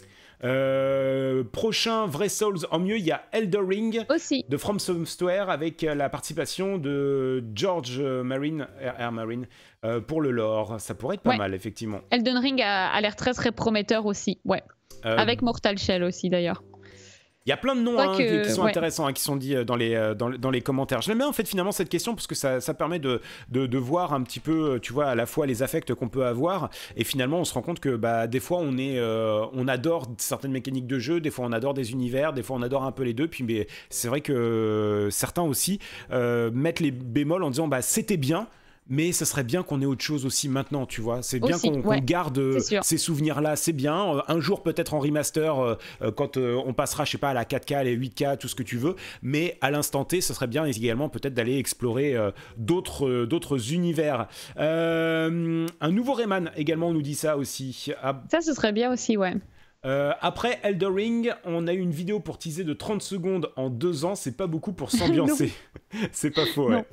Euh, prochain vrai Souls en mieux, il y a Elden Ring aussi. de From Software avec la participation de George Martin, R. Martin euh, pour le lore. Ça pourrait être pas ouais. mal, effectivement. Elden Ring a, a l'air très très prometteur aussi, ouais. Euh, avec Mortal Shell aussi d'ailleurs. Il y a plein de noms hein, que, qui sont ouais. intéressants, hein, qui sont dits dans les, dans, dans les commentaires. Je l'aime bien en fait finalement cette question parce que ça, ça permet de, de, de voir un petit peu, tu vois, à la fois les affects qu'on peut avoir et finalement on se rend compte que bah, des fois on, est, euh, on adore certaines mécaniques de jeu, des fois on adore des univers, des fois on adore un peu les deux. Puis mais c'est vrai que certains aussi euh, mettent les bémols en disant bah, c'était bien. Mais ça serait bien qu'on ait autre chose aussi maintenant, tu vois. C'est bien qu'on, qu'on ouais, garde ces souvenirs-là, c'est bien. Un jour peut-être en remaster, euh, quand euh, on passera, je sais pas, à la quatre K, à la huit K, tout ce que tu veux. Mais à l'instant T, ce serait bien également peut-être d'aller explorer euh, d'autres, euh, d'autres univers. Euh, un nouveau Rayman également, on nous dit ça aussi. Ah, ça, ce serait bien aussi, ouais. Euh, après Elden Ring, on a eu une vidéo pour teaser de trente secondes en deux ans. C'est pas beaucoup pour s'ambiancer. C'est pas faux, ouais.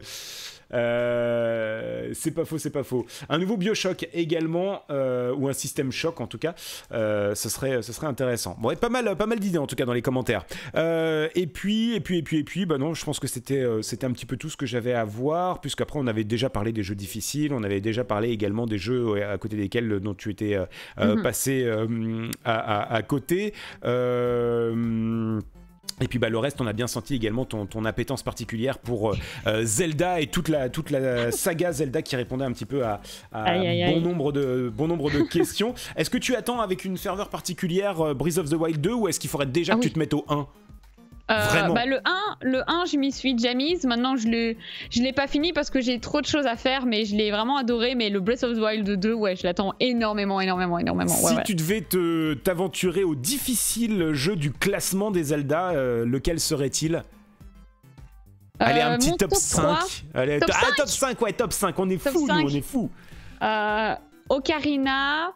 Euh, c'est pas faux, c'est pas faux. Un nouveau Bioshock également, euh, ou un système choc en tout cas, euh, ce serait, ce serait intéressant. Bon, et pas mal, pas mal d'idées en tout cas dans les commentaires. Euh, et puis, et puis, et puis, et puis, bah non, je pense que c'était, euh, c'était un petit peu tout ce que j'avais à voir, puisqu'après on avait déjà parlé des jeux difficiles, on avait déjà parlé également des jeux à côté desquels dont tu étais euh, mm-hmm. passé euh, à, à, à côté. Euh, Et puis bah, le reste, on a bien senti également ton, ton appétence particulière pour euh, Zelda et toute la, toute la saga Zelda qui répondait un petit peu à, à aïe, aïe, bon, aïe. Nombre de, bon nombre de questions. Est-ce que tu attends avec une ferveur particulière euh, Breath of the Wild deux ou est-ce qu'il faudrait déjà ah, que oui. tu te mettes au un? Euh, Vraiment bah le un, le un, je m'y suis déjà mise. Maintenant, je ne je l'ai pas fini parce que j'ai trop de choses à faire, mais je l'ai vraiment adoré. Mais le Breath of the Wild deux, ouais, je l'attends énormément, énormément, énormément. Si ouais, ouais. tu devais te, t'aventurer au difficile jeu du classement des Zelda, euh, lequel serait-il? Allez, un euh, petit top, top cinq. Allez, top, ah, top cinq, ouais, top cinq. On est fous, nous, on est fous. Euh, Ocarina.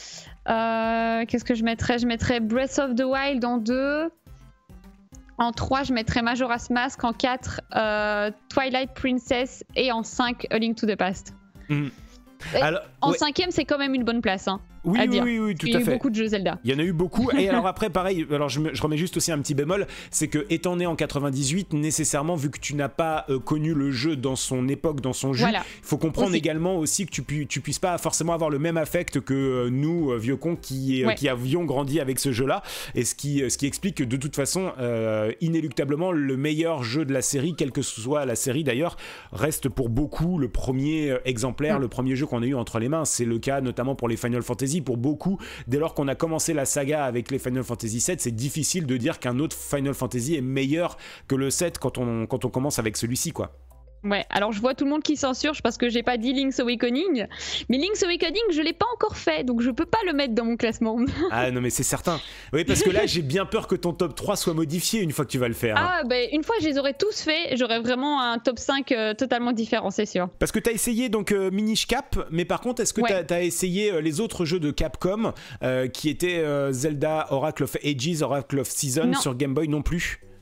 Euh, qu'est-ce que je mettrais? Je mettrais Breath of the Wild en deux. En trois, je mettrais Majora's Mask. En quatre, euh, Twilight Princess. Et en cinq, A Link to the Past. Mmh. Alors, en ouais. cinquième, c'est quand même une bonne place. Hein, oui, à oui, dire. oui, oui, tout Il y à a eu fait. beaucoup de jeux Zelda. Il y en a eu beaucoup. Et alors après, pareil, alors je, me, je remets juste aussi un petit bémol, c'est que étant né en quatre-vingt-dix-huit, nécessairement, vu que tu n'as pas euh, connu le jeu dans son époque, dans son jus, il voilà. faut comprendre aussi. également aussi que tu, pu, tu puisses pas forcément avoir le même affect que euh, nous, euh, vieux cons, qui, euh, ouais. qui avions grandi avec ce jeu-là. Et ce qui, ce qui explique que de toute façon, euh, inéluctablement, le meilleur jeu de la série, quelle que soit la série d'ailleurs, reste pour beaucoup le premier exemplaire, mm. le premier jeu qu'on a eu entre les mains. C'est le cas notamment pour les Final Fantasy. Pour beaucoup, dès lors qu'on a commencé la saga avec les Final Fantasy sept, c'est difficile de dire qu'un autre Final Fantasy est meilleur que le sept quand on, quand on commence avec celui-ci, quoi. Ouais, alors je vois tout le monde qui s'insurge parce que j'ai pas dit Link's Awakening, mais Link's Awakening je l'ai pas encore fait, donc je peux pas le mettre dans mon classement. Ah non mais c'est certain. Oui, parce que là j'ai bien peur que ton top trois soit modifié une fois que tu vas le faire. Ah hein. bah une fois je les aurais tous faits, j'aurais vraiment un top cinq euh, totalement différent, c'est sûr. Parce que t'as essayé donc euh, Minish Cap, mais par contre est-ce que ouais. t'as, t'as essayé euh, les autres jeux de Capcom euh, qui étaient euh, Zelda Oracle of Ages, Oracle of Seasons non. sur Game Boy non plus?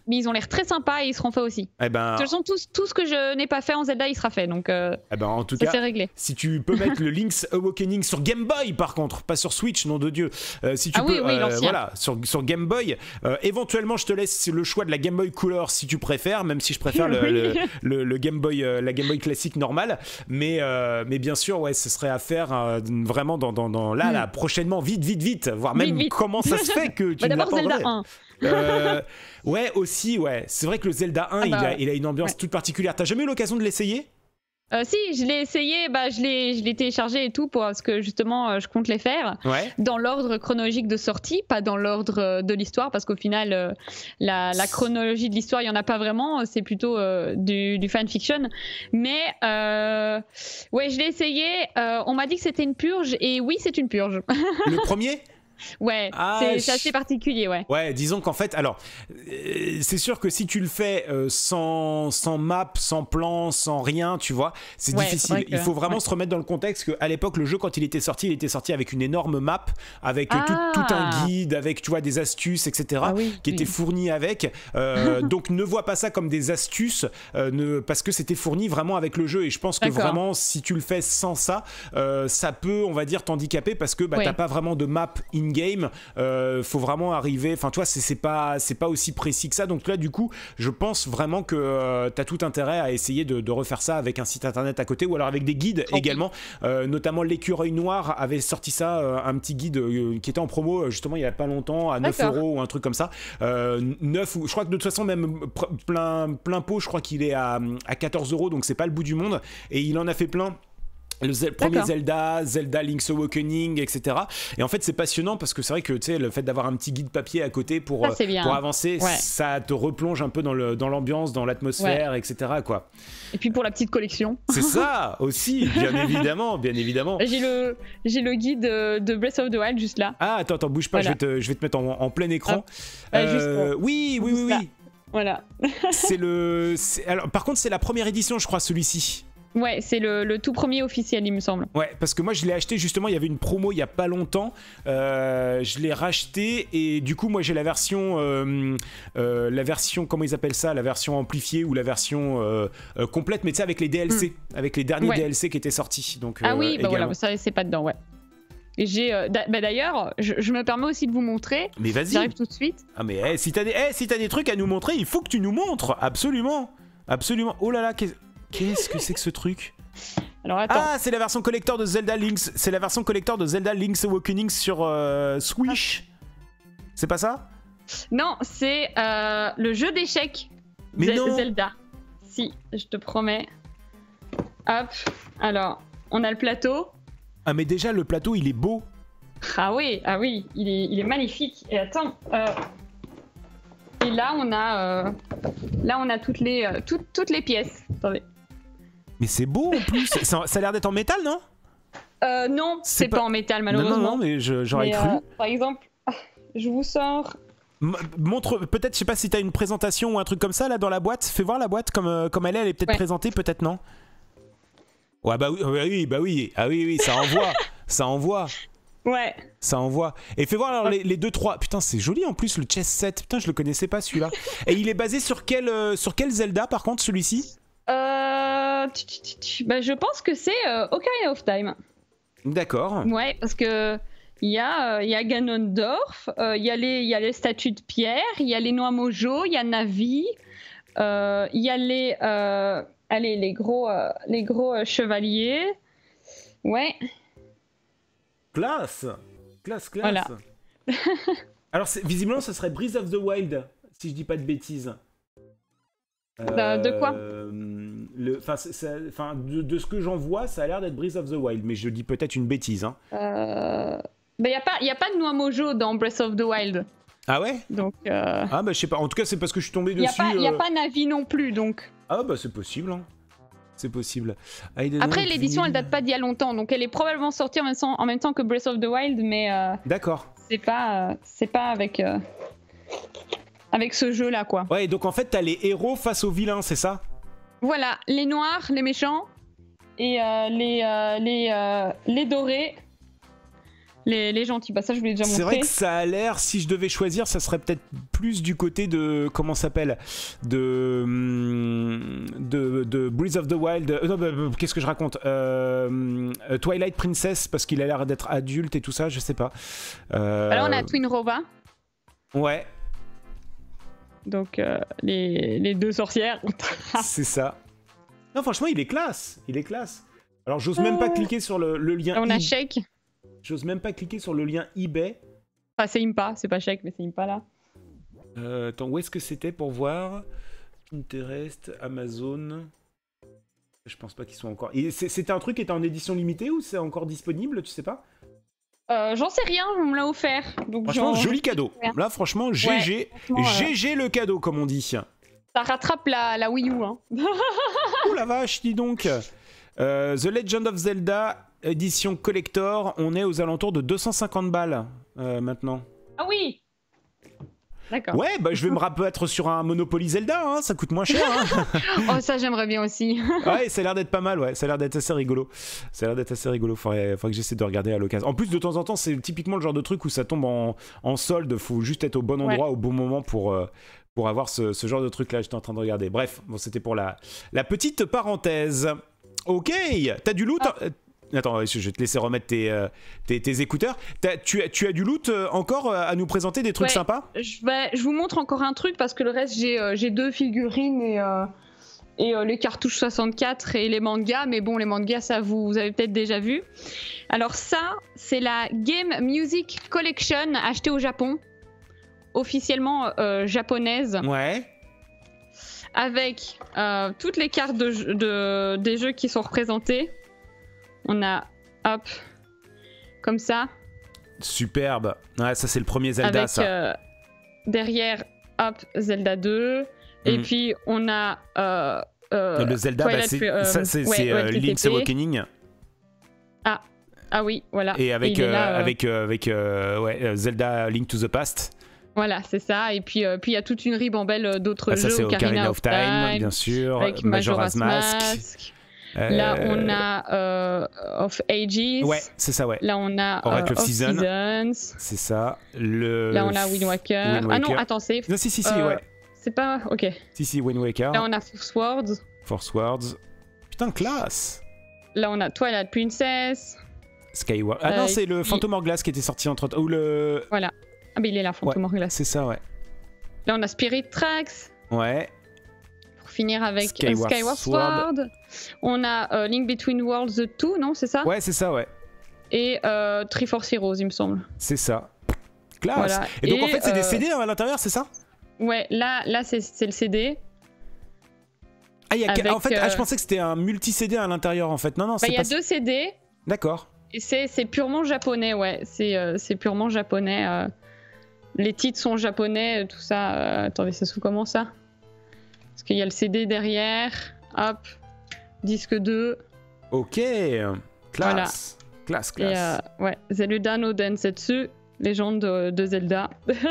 mais ils ont l'air très sympas et ils seront faits aussi. Eh ben... De toute façon, tout, tout ce que je n'ai pas fait en Zelda, il sera fait, donc euh, eh ben, en tout ça cas, c'est réglé. Si tu peux mettre le Link's Awakening sur Game Boy, par contre, pas sur Switch, nom de Dieu. Euh, si tu ah peux, oui, oui, euh, l'ancien. voilà, sur, sur Game Boy, euh, éventuellement, je te laisse le choix de la Game Boy Color si tu préfères, même si je préfère le, Oui. le, le, le Game Boy, euh, la Game Boy classique normale. Mais, euh, mais bien sûr, ouais, ce serait à faire euh, vraiment dans, dans, dans là, mm. là, prochainement, vite, vite, vite, voir même vite, vite. comment ça se fait que tu bah, ne l'as d'abord pas Zelda vrai. un. euh, ouais, aussi, ouais. C'est vrai que le Zelda un, ah bah, il, a, il a une ambiance ouais. toute particulière. T'as jamais eu l'occasion de l'essayer ? Euh, si, je l'ai essayé, bah, je l'ai, je l'ai téléchargé et tout pour, parce que justement, euh, je compte les faire ouais. dans l'ordre chronologique de sortie, pas dans l'ordre euh, de l'histoire, parce qu'au final, euh, la, la chronologie de l'histoire, il n'y en a pas vraiment, c'est plutôt euh, du, du fanfiction. Mais euh, ouais, je l'ai essayé, euh, on m'a dit que c'était une purge, et oui, c'est une purge. Le premier ? Ouais, ah, c'est, je... c'est assez particulier, ouais. Ouais, disons qu'en fait, alors, euh, c'est sûr que si tu le fais euh, sans, sans map, sans plan, sans rien, tu vois, c'est ouais, difficile. que... Il faut vraiment ouais. se remettre dans le contexte qu'à l'époque, le jeu, quand il était sorti, il était sorti avec une énorme map, avec ah. tout, tout un guide, avec, tu vois, des astuces, et cetera, ah, oui, qui oui. étaient fournis avec. Euh, donc, ne vois pas ça comme des astuces, euh, ne, parce que c'était fourni vraiment avec le jeu. Et je pense que D'accord. vraiment, si tu le fais sans ça, euh, ça peut, on va dire, t'handicaper parce que bah, ouais. t'as pas vraiment de map in-game. Euh, Euh, faut vraiment arriver, enfin toi c'est, c'est pas c'est pas aussi précis que ça, donc là du coup je pense vraiment que euh, t'as tout intérêt à essayer de, de refaire ça avec un site internet à côté ou alors avec des guides okay. également, euh, notamment l'écureuil noir avait sorti ça, euh, un petit guide euh, qui était en promo justement il y a pas longtemps à neuf euros ou un truc comme ça, euh, neuf ou je crois que de toute façon même plein, plein pot je crois qu'il est à, à quatorze euros, donc c'est pas le bout du monde, et il en a fait plein. Le Zel- premier Zelda, Zelda Link's Awakening, et cetera. Et en fait, c'est passionnant parce que c'est vrai que tu sais, le fait d'avoir un petit guide papier à côté pour, ça, euh, pour avancer, ouais. ça te replonge un peu dans, le, dans l'ambiance, dans l'atmosphère, ouais. et cetera. Quoi. Et puis pour la petite collection. C'est ça aussi, bien évidemment, bien évidemment. J'ai le, j'ai le guide de Breath of the Wild juste là. Ah, attends, attends, bouge pas, voilà. je, vais te, je vais te mettre en, en plein écran. Ah, euh, pour... Oui, oui, oui, oui. Voilà. c'est le. C'est... Alors, par contre, c'est la première édition, je crois, celui-ci. Ouais, c'est le, le tout premier officiel, il me semble. Ouais, parce que moi je l'ai acheté justement, il y avait une promo il y a pas longtemps, euh, je l'ai racheté et du coup moi j'ai la version, euh, euh, la version, comment ils appellent ça, la version amplifiée ou la version euh, euh, complète, mais tu sais avec les D L C, mmh. avec les derniers ouais. D L C qui étaient sortis. Donc, ah euh, oui, bah également. voilà, ça c'est pas dedans, ouais. Et j'ai, euh, bah d'ailleurs, je, je me permets aussi de vous montrer. Mais vas-y. J'arrive tout de suite. Ah mais hey, si t'as des, hey, si t'as des trucs à nous montrer, il faut que tu nous montres, absolument, absolument. Oh là là, qu'est- qu'est-ce que c'est que ce truc? Alors attends. Ah, c'est la version collector de Zelda Link's, c'est la version collector de Zelda Link's Awakening sur euh, Switch. Ah. C'est pas ça? Non, c'est euh, le jeu d'échecs. Mais Ze- non. Zelda. Si, je te promets. Hop. Alors, on a le plateau. Ah mais déjà le plateau il est beau. Ah oui, ah oui, il est, il est magnifique. Et attends. Euh... Et là on a, euh... là on a toutes les, euh, toutes, toutes les pièces. Attendez. Mais c'est beau en plus, ça, ça a l'air d'être en métal, non? Euh, non, c'est, c'est pas... pas en métal malheureusement. Non, non, non, mais je, j'aurais mais, cru. Euh, par exemple, je vous sors... M- montre, peut-être, je sais pas si t'as une présentation ou un truc comme ça là dans la boîte. Fais voir la boîte comme, euh, comme elle est, elle est peut-être ouais. présentée, peut-être non? Ouais, bah oui, bah oui, bah oui, ah oui, oui, ça envoie, ça envoie. Ouais. Ça envoie. Et fais voir alors les, les deux trois. Putain, c'est joli en plus le chess set. Putain, je le connaissais pas celui-là. Et il est basé sur quel, euh, sur quel Zelda par contre celui-ci? Euh, bah, je pense que c'est euh, Ocarina of Time. D'accord. Ouais, parce que il y a, euh, y a Ganondorf, il euh, y, y a les statues de pierre, il y a les noix mojo, il y a Navi, il euh, y a les, euh, allez, les gros, euh, les gros euh, chevaliers. Ouais. Classe, classe, classe. Voilà. Alors visiblement, ce serait Breath of the Wild, si je dis pas de bêtises. Euh, de quoi le, fin, de, de ce que j'en vois, ça a l'air d'être Breath of the Wild, mais je dis peut-être une bêtise. Hein. Euh... Il n'y a, a pas de noix mojo dans Breath of the Wild. Ah ouais? Donc, euh... Ah bah je sais pas, en tout cas c'est parce que je suis tombé dessus. Il n'y a, euh... a pas Navi non plus, donc. Ah bah c'est possible, hein. C'est possible. Après l'édition elle date pas d'il y a longtemps, donc elle est probablement sortie en même temps, en même temps que Breath of the Wild, mais... Euh... D'accord. C'est pas, euh, c'est pas avec... Euh... Avec ce jeu là quoi. Ouais, donc en fait t'as les héros face aux vilains, c'est ça? Voilà, les noirs, les méchants, et euh, les, euh, les, euh, les dorés, les, les gentils. Bah ça, je vous l'ai déjà montré. C'est vrai que ça a l'air, si je devais choisir, ça serait peut-être plus du côté de, comment ça s'appelle, de, de, de Breath of the Wild, euh, non, bah, bah, qu'est-ce que je raconte, euh, Twilight Princess, parce qu'il a l'air d'être adulte et tout ça, je sais pas. Euh... Alors on a Twin Rova. Ouais. Donc euh, les, les deux sorcières. C'est ça. Non, franchement, il est classe, il est classe. Alors, j'ose même pas cliquer sur le, le lien. On a Shake. J'ose même pas cliquer sur le lien eBay. Enfin, c'est Impa, c'est pas Shake, mais c'est Impa là. Euh, attends, où est-ce que c'était pour voir? Pinterest, Amazon. Je pense pas qu'ils soient encore. C'était un truc qui était en édition limitée ou c'est encore disponible? Tu sais pas? euh, J'en sais rien, on me l'a offert. Donc franchement, joli cadeau. Là, franchement, G G. Ouais, G G euh... le cadeau, comme on dit. Ça rattrape la, la Wii U. Hein. Oh la vache, dis donc. Euh, The Legend of Zelda, édition collector, on est aux alentours de deux cent cinquante balles euh, maintenant. Ah oui. D'accord. Ouais, bah je vais me rabattre sur un Monopoly Zelda, hein, ça coûte moins cher. Hein. Oh ça j'aimerais bien aussi. Ouais, ça a l'air d'être pas mal, ouais, ça a l'air d'être assez rigolo. Ça a l'air d'être assez rigolo, faudrait, faudrait que j'essaie de regarder à l'occasion. En plus, de temps en temps, c'est typiquement le genre de truc où ça tombe en, en solde, faut juste être au bon endroit, ouais. Au bon moment pour... Euh, pour avoir ce, ce genre de truc là, j'étais en train de regarder. Bref, bon, c'était pour la, la petite parenthèse. Ok, t'as du loot ah. euh, Attends, je vais te laisser remettre tes, euh, tes, tes écouteurs. As, tu, as, tu as du loot euh, encore à nous présenter, des trucs ouais, sympas? je, bah, je vous montre encore un truc parce que le reste, j'ai euh, deux figurines et, euh, et euh, les cartouches soixante-quatre et les mangas. Mais bon, les mangas, ça vous, vous avez peut-être déjà vu. Alors ça, c'est la Game Music Collection achetée au Japon. Officiellement euh, japonaise. Ouais. Avec euh, toutes les cartes de, de, des jeux qui sont représentés. On a, hop, comme ça. Superbe. Ouais, ça c'est le premier Zelda, avec, ça. Euh, derrière, hop, Zelda deux. Mmh. Et puis on a euh, euh, le Zelda, bah, c'est euh, ça c'est ouais, euh, Link's Awakening. Ah, ah oui, voilà. Et avec, Et euh, là, euh... avec, euh, avec euh, ouais, Zelda Link to the Past. Voilà, c'est ça. Et puis, euh, puis il y a toute une ribambelle d'autres ah, jeux. Ça, c'est Ocarina of Time, Time, bien sûr. Avec Majora's, Majora's Mask. Mask. Euh... Là, on a euh, Of Ages. Ouais, c'est ça, ouais. Là, on a Oracle euh, of, of Season. Seasons. C'est ça. Le... Là, on a Wind Waker. Wind Waker. Ah non, attends, c'est... Non, si, si, si, euh, ouais. C'est pas... Ok. Si, si, Wind Waker. Là, on a Force Words. Force Words. Putain, classe. Là, on a Twilight Princess. Skyward. Ah euh, non, c'est le Phantom Hourglass qui était sorti entre... Ou le... Voilà. Ah, bah il est là, Phantom Hourglass. Ouais, c'est ça, ouais. Là, on a Spirit Tracks. Ouais. Pour finir avec Skyward, euh, Skyward Sword. Sword. On a euh, Link Between Worlds deux, non, c'est ça? Ouais, c'est ça, ouais. Et euh, Triforce Heroes, il me semble. C'est ça. Classe. Voilà. Et donc, Et en fait, c'est euh... des C D à l'intérieur, c'est ça? Ouais, là, là c'est le C D. Ah, y a avec, en fait, euh... ah, je pensais que c'était un multi-C D à l'intérieur, en fait. Non, non, bah, c'est pas... Il y a deux C D. D'accord. Et c'est purement japonais, ouais. C'est euh, purement japonais. Euh... Les titres sont japonais, tout ça. Euh, attendez, ça se fout comment ça? Parce qu'il y a le C D derrière. Hop. Disque deux. Ok. Classe. Voilà. Classe, classe. Et euh, ouais. Zelda no Densetsu. Légende de, de Zelda.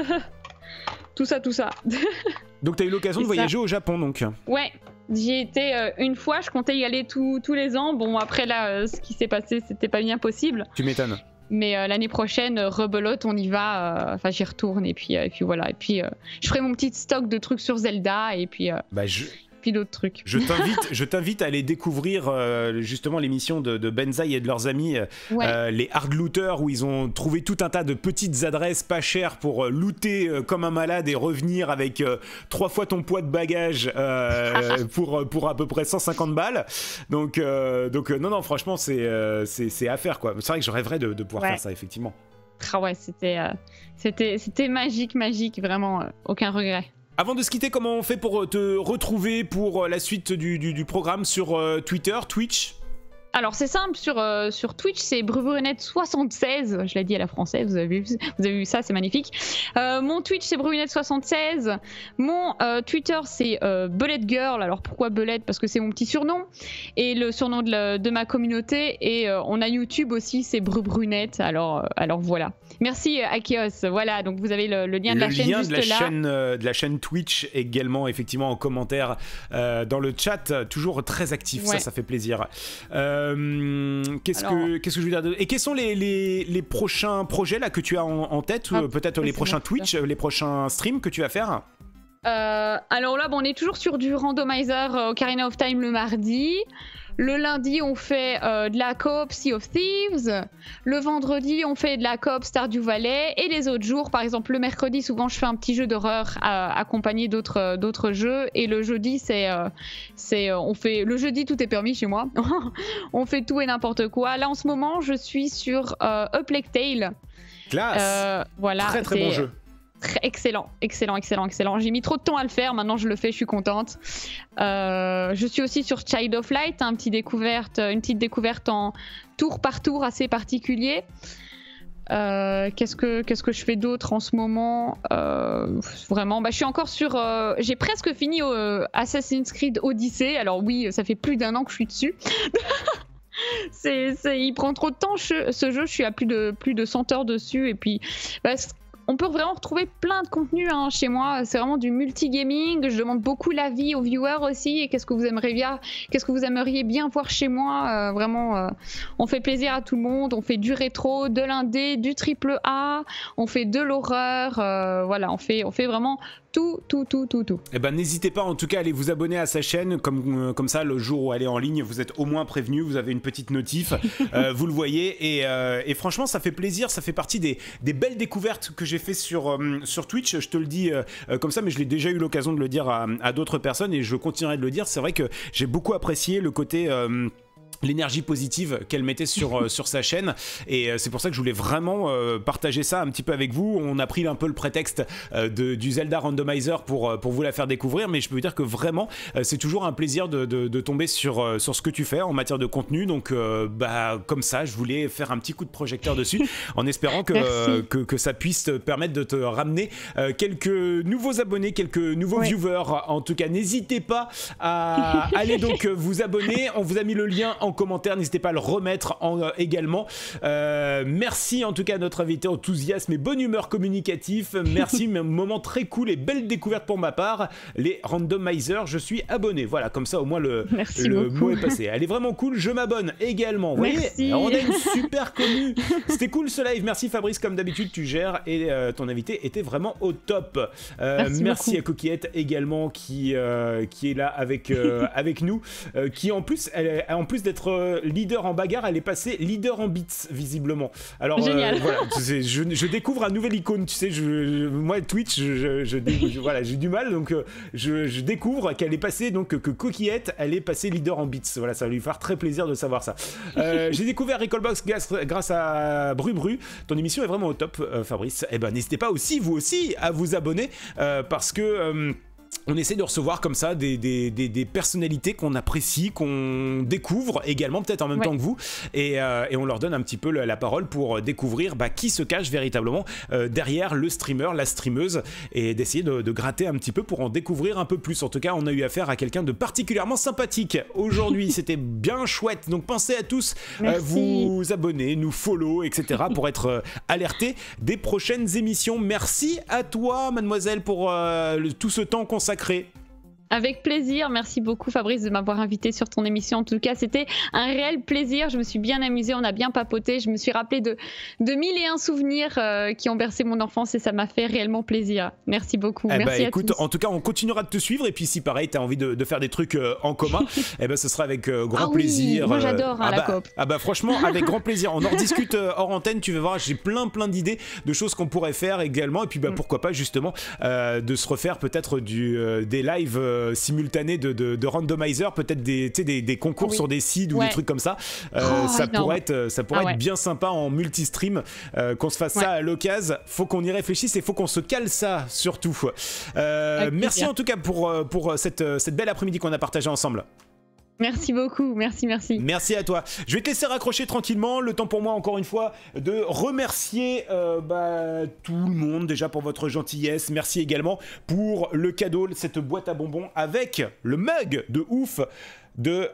Tout ça, tout ça. Donc t'as eu l'occasion de voyager au Japon, donc? Ouais. J'y ai été euh, une fois. Je comptais y aller tous les ans. Bon, après là, euh, ce qui s'est passé, c'était pas bien possible. Tu m'étonnes. Mais euh, l'année prochaine, rebelote, on y va. Enfin, euh, j'y retourne et puis, euh, et puis voilà. Et puis, euh, je ferai mon petit stock de trucs sur Zelda et puis, euh, bah, je... puis d'autres trucs. Je t'invite, je t'invite à aller découvrir euh, justement l'émission de, de Benzaï et de leurs amis, ouais. euh, les hard looters, où ils ont trouvé tout un tas de petites adresses pas chères pour euh, looter euh, comme un malade et revenir avec euh, trois fois ton poids de bagage euh, pour, pour à peu près cent cinquante balles. Donc, euh, donc euh, non, non, franchement, c'est euh, c'est à faire, quoi. C'est vrai que je rêverais de, de pouvoir ouais. faire ça, effectivement. Ah ouais, c'était euh, c'était magique, magique, vraiment, euh, aucun regret. Avant de se quitter, comment on fait pour te retrouver pour la suite du, du, du programme sur euh, Twitter, Twitch? Alors c'est simple, sur, euh, sur Twitch c'est Brubrunette soixante-seize, je l'ai dit à la française, vous avez vu, vous avez vu ça, c'est magnifique. Euh, mon Twitch c'est Brubrunette soixante-seize, mon euh, Twitter c'est euh, Belette Girl, alors pourquoi Belette? Parce que c'est mon petit surnom, et le surnom de, la, de ma communauté, et euh, on a YouTube aussi, c'est Brubrunette, alors, euh, alors voilà. Merci Akios, voilà, donc vous avez le, le lien de le la chaîne lien juste de la là. Chaîne, euh, de la chaîne Twitch également, effectivement en commentaire euh, dans le chat, toujours très actif, ouais. ça, ça fait plaisir. Euh, Euh, qu'est-ce Alors... que qu'est-ce que je veux dire de... Et quels sont les, les, les prochains projets là que tu as en, en tête, ah, peut-être les prochains Twitch, les prochains streams que tu vas faire? euh, Alors là, bon, on est toujours sur du randomizer euh, Ocarina of Time le mardi. Le lundi, on fait euh, de la coop Sea of Thieves. Le vendredi, on fait de la coop Stardew Valley. Et les autres jours, par exemple, le mercredi, souvent, je fais un petit jeu d'horreur accompagné d'autres d'autres jeux. Et le jeudi, c'est, euh, c'est, on fait le jeudi, tout est permis chez moi. On fait tout et n'importe quoi. Là, en ce moment, je suis sur euh, A Plague Tale. Classe. Euh, voilà. Très très bon jeu. Excellent, excellent, excellent, excellent. J'ai mis trop de temps à le faire, maintenant je le fais, je suis contente. Euh, je suis aussi sur Child of Light, un petit découverte, une petite découverte en tour par tour assez particulier. Euh, qu'est-ce que qu'est-ce que je fais d'autre en ce moment? euh, Vraiment, bah, je suis encore sur. Euh, j'ai presque fini euh, Assassin's Creed Odyssey. Alors oui, ça fait plus d'un an que je suis dessus. c'est, c'est, il prend trop de temps ce, ce jeu. Je suis à plus de plus de cent heures dessus et puis. Bah, on peut vraiment retrouver plein de contenu hein, chez moi. C'est vraiment du multigaming. Je demande beaucoup l'avis aux viewers aussi. Et qu'est-ce que vous aimeriez bien, qu'est-ce que vous aimeriez bien voir chez moi euh, Vraiment, euh, on fait plaisir à tout le monde. On fait du rétro, de l'indé, du triple A. On fait de l'horreur. Euh, voilà, on fait, on fait vraiment tout, tout, tout, tout, tout. Eh ben, n'hésitez pas en tout cas à aller vous abonner à sa chaîne, comme, euh, comme ça le jour où elle est en ligne, vous êtes au moins prévenu, vous avez une petite notif, euh, vous le voyez, et, euh, et franchement ça fait plaisir, ça fait partie des, des belles découvertes que j'ai fait sur, euh, sur Twitch, je te le dis euh, comme ça, mais je l'ai déjà eu l'occasion de le dire à, à d'autres personnes, et je continuerai de le dire, c'est vrai que j'ai beaucoup apprécié le côté... Euh, l'énergie positive qu'elle mettait sur, euh, sur sa chaîne, et euh, c'est pour ça que je voulais vraiment euh, partager ça un petit peu avec vous. On a pris un peu le prétexte euh, de, du Zelda Randomizer pour, euh, pour vous la faire découvrir, mais je peux vous dire que vraiment euh, c'est toujours un plaisir de, de, de tomber sur, euh, sur ce que tu fais en matière de contenu, donc euh, bah, comme ça je voulais faire un petit coup de projecteur dessus en espérant que, euh, que, que ça puisse te permettre de te ramener euh, quelques nouveaux abonnés, quelques nouveaux ouais. viewers. En tout cas, n'hésitez pas à aller donc vous abonner, on vous a mis le lien en commentaire, n'hésitez pas à le remettre en, euh, également. Euh, merci en tout cas à notre invité enthousiasme et bonne humeur communicatif. Merci, un moment très cool et belle découverte pour ma part. Les randomizers, je suis abonné. Voilà, comme ça au moins le, le mot est passé. Elle est vraiment cool, je m'abonne également. Vous merci. Voyez, alors on a une super commune. C'était cool ce live. Merci Fabrice, comme d'habitude tu gères et euh, ton invité était vraiment au top. Euh, merci merci à Coquillette également qui, euh, qui est là avec, euh, avec nous, euh, qui en plus, elle, en plus d'être leader en bagarre, elle est passée leader en beats visiblement. Alors génial. Euh, voilà, je, je découvre un nouvel icône, tu sais, je, je, moi Twitch, je, je, je voilà, j'ai du mal, donc je, je découvre qu'elle est passée, donc que Coquillette, elle est passée leader en beats. Voilà, ça va lui faire très plaisir de savoir ça. Euh, j'ai découvert Recallbox grâce à Bru Bru. Ton émission est vraiment au top, euh, Fabrice. Et eh ben n'hésitez pas aussi, vous aussi, à vous abonner euh, parce que euh, on essaie de recevoir comme ça des, des, des, des personnalités qu'on apprécie, qu'on découvre également peut-être en même ouais. temps que vous, et, euh, et on leur donne un petit peu la, la parole pour découvrir bah, qui se cache véritablement euh, derrière le streamer, la streameuse, et d'essayer de, de gratter un petit peu pour en découvrir un peu plus. En tout cas, on a eu affaire à quelqu'un de particulièrement sympathique aujourd'hui, c'était bien chouette, donc pensez à tous euh, vous abonner, nous follow, et cetera pour être euh, alertés des prochaines émissions. Merci à toi, mademoiselle, pour euh, le, tout ce temps consacré. Avec plaisir, merci beaucoup Fabrice de m'avoir invité sur ton émission. En tout cas, c'était un réel plaisir. Je me suis bien amusée, on a bien papoté. Je me suis rappelé de, de mille et un souvenirs euh, qui ont bercé mon enfance et ça m'a fait réellement plaisir. Merci beaucoup. Eh merci bah, à écoute, tous. En tout cas, on continuera de te suivre et puis si pareil, tu as envie de, de faire des trucs euh, en commun, eh ben, ce sera avec euh, grand ah plaisir. Oui, moi j'adore euh, hein, ah la bah, coop. Ah bah franchement, avec grand plaisir. On en rediscute euh, hors antenne, tu vas voir, j'ai plein plein d'idées de choses qu'on pourrait faire également et puis bah, mm. pourquoi pas justement euh, de se refaire peut-être du, euh, des lives euh, simultanés De, de, de randomizer, peut-être des, des, des concours oui. sur des seeds ou ouais. des trucs comme ça. Euh, oh, ça, pourrait être, ça pourrait ah ouais. être bien sympa en multi-stream, euh, qu'on se fasse ouais. ça à l'occasion. Faut qu'on y réfléchisse et faut qu'on se cale ça surtout. Euh, merci en tout cas pour, pour cette, cette belle après-midi qu'on a partagé ensemble. Merci beaucoup, merci, merci. Merci à toi. Je vais te laisser raccrocher tranquillement. Le temps pour moi, encore une fois, de remercier euh, bah, tout le monde déjà pour votre gentillesse. Merci également pour le cadeau, cette boîte à bonbons avec le mug de ouf de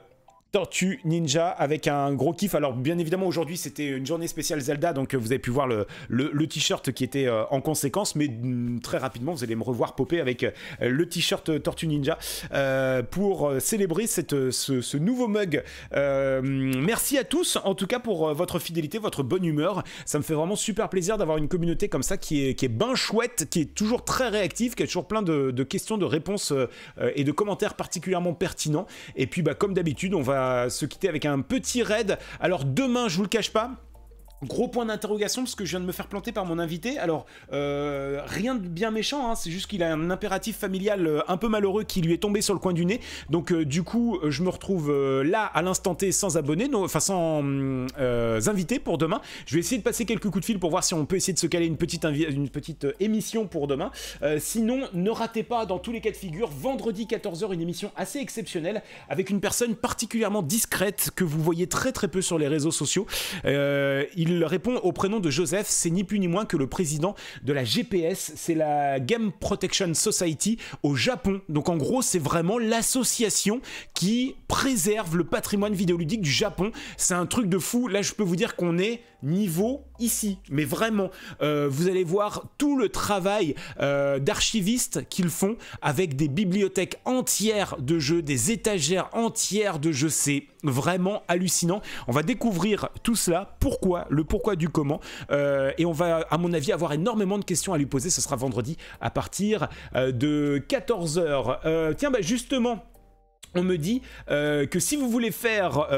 Tortue Ninja avec un gros kiff. Alors bien évidemment aujourd'hui c'était une journée spéciale Zelda, donc vous avez pu voir le, le, le t-shirt qui était euh, en conséquence, mais mm, très rapidement vous allez me revoir popper avec euh, le t-shirt Tortue Ninja euh, pour euh, célébrer cette, ce, ce nouveau mug. Euh, merci à tous en tout cas pour euh, votre fidélité, votre bonne humeur. Ça me fait vraiment super plaisir d'avoir une communauté comme ça qui est, qui est ben chouette, qui est toujours très réactive, qui a toujours plein de, de questions, de réponses euh, et de commentaires particulièrement pertinents. Et puis bah, comme d'habitude on va se quitter avec un petit raid. Alors demain, je vous le cache pas, gros point d'interrogation parce que je viens de me faire planter par mon invité. Alors euh, rien de bien méchant, hein, c'est juste qu'il a un impératif familial euh, un peu malheureux qui lui est tombé sur le coin du nez. Donc euh, du coup je me retrouve euh, là à l'instant T sans abonnés, non, enfin sans euh, invités pour demain. Je vais essayer de passer quelques coups de fil pour voir si on peut essayer de se caler une petite, une petite euh, émission pour demain. Euh, sinon ne ratez pas dans tous les cas de figure vendredi quatorze heures une émission assez exceptionnelle avec une personne particulièrement discrète que vous voyez très très peu sur les réseaux sociaux. Euh, il Il répond au prénom de Joseph, c'est ni plus ni moins que le président de la G P S, c'est la Game Protection Society au Japon. Donc en gros, c'est vraiment l'association qui préserve le patrimoine vidéoludique du Japon. C'est un truc de fou. Là, je peux vous dire qu'on est niveau ici, mais vraiment, euh, vous allez voir tout le travail euh, d'archivistes qu'ils font avec des bibliothèques entières de jeux, des étagères entières de jeux. C'est vraiment hallucinant. On va découvrir tout cela, pourquoi, le pourquoi du comment, euh, et on va, à mon avis, avoir énormément de questions à lui poser. Ce sera vendredi à partir euh, de quatorze heures. Euh, tiens, bah justement, on me dit euh, que si vous voulez faire,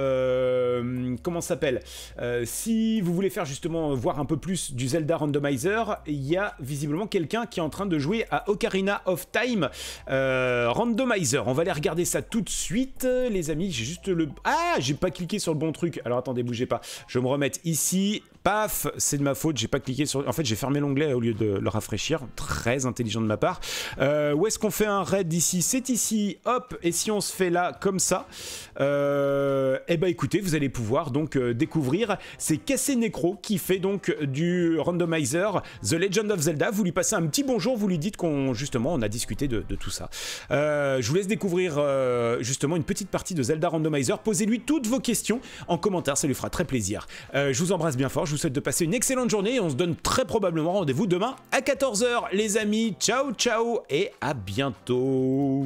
euh, comment ça s'appelle, euh, si vous voulez faire justement voir un peu plus du Zelda Randomizer, il y a visiblement quelqu'un qui est en train de jouer à Ocarina of Time euh, Randomizer. On va aller regarder ça tout de suite, les amis. J'ai juste le... Ah, j'ai pas cliqué sur le bon truc. Alors attendez, bougez pas. Je vais me remettre ici. Paf, c'est de ma faute, j'ai pas cliqué sur... En fait, j'ai fermé l'onglet au lieu de le rafraîchir. Très intelligent de ma part. Euh, où est-ce qu'on fait un raid ici? C'est ici, hop. Et si on se fait là, comme ça, euh, eh ben écoutez, vous allez pouvoir donc euh, découvrir. C'est Cassé Necro qui fait donc du randomizer The Legend of Zelda. Vous lui passez un petit bonjour, vous lui dites qu'on, justement, on a discuté de, de tout ça. Euh, je vous laisse découvrir euh, justement une petite partie de Zelda Randomizer. Posez-lui toutes vos questions en commentaire, ça lui fera très plaisir. Euh, je vous embrasse bien fort. Je vous souhaite de passer une excellente journée et on se donne très probablement rendez-vous demain à quatorze heures, les amis. Ciao, ciao et à bientôt.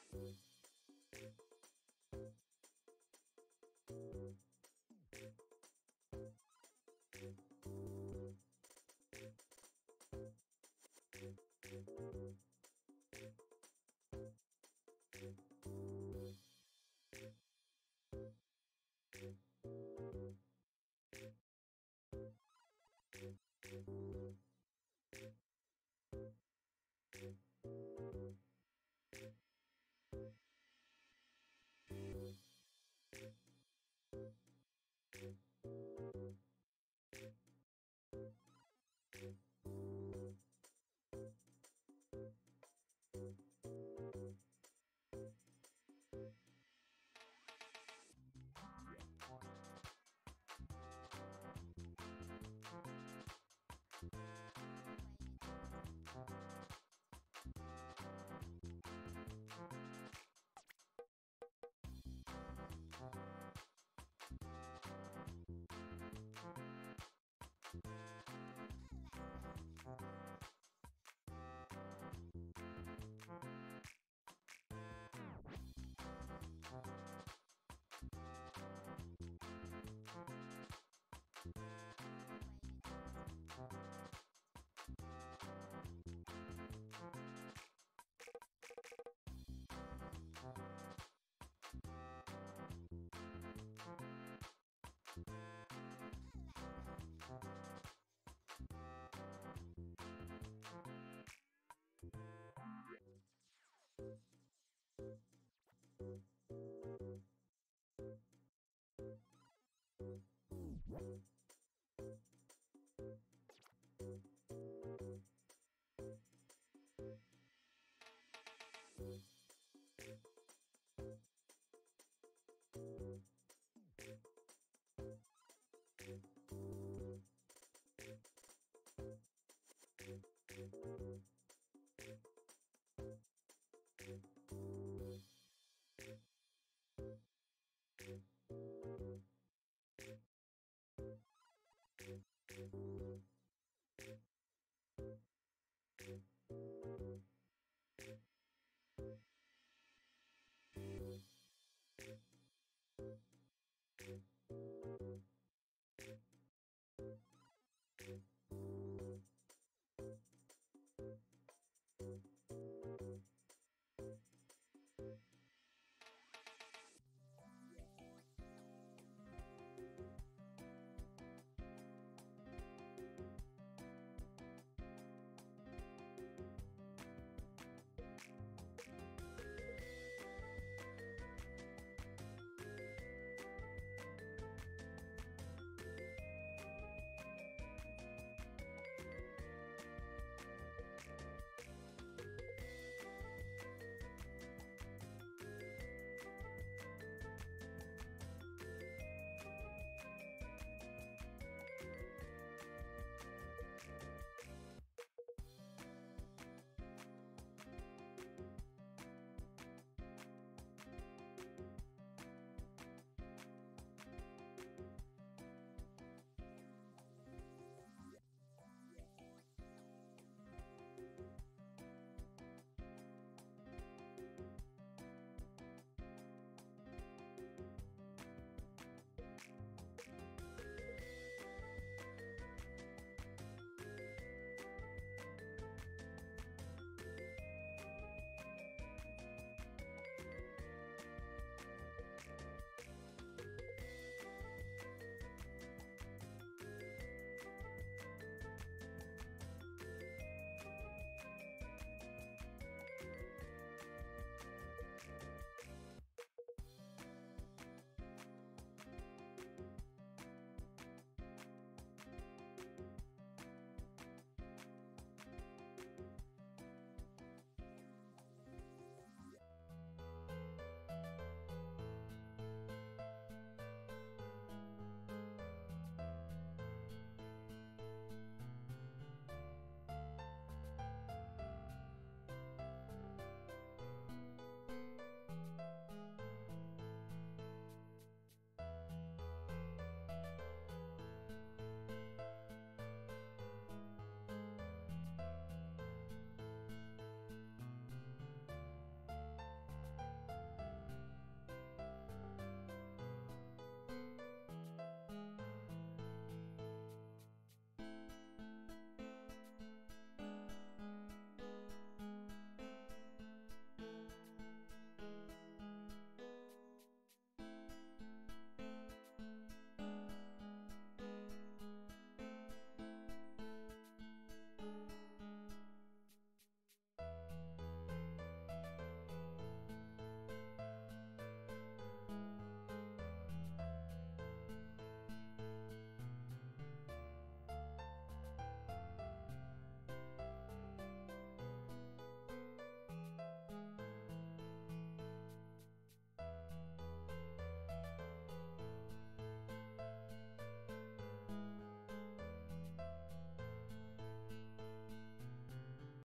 you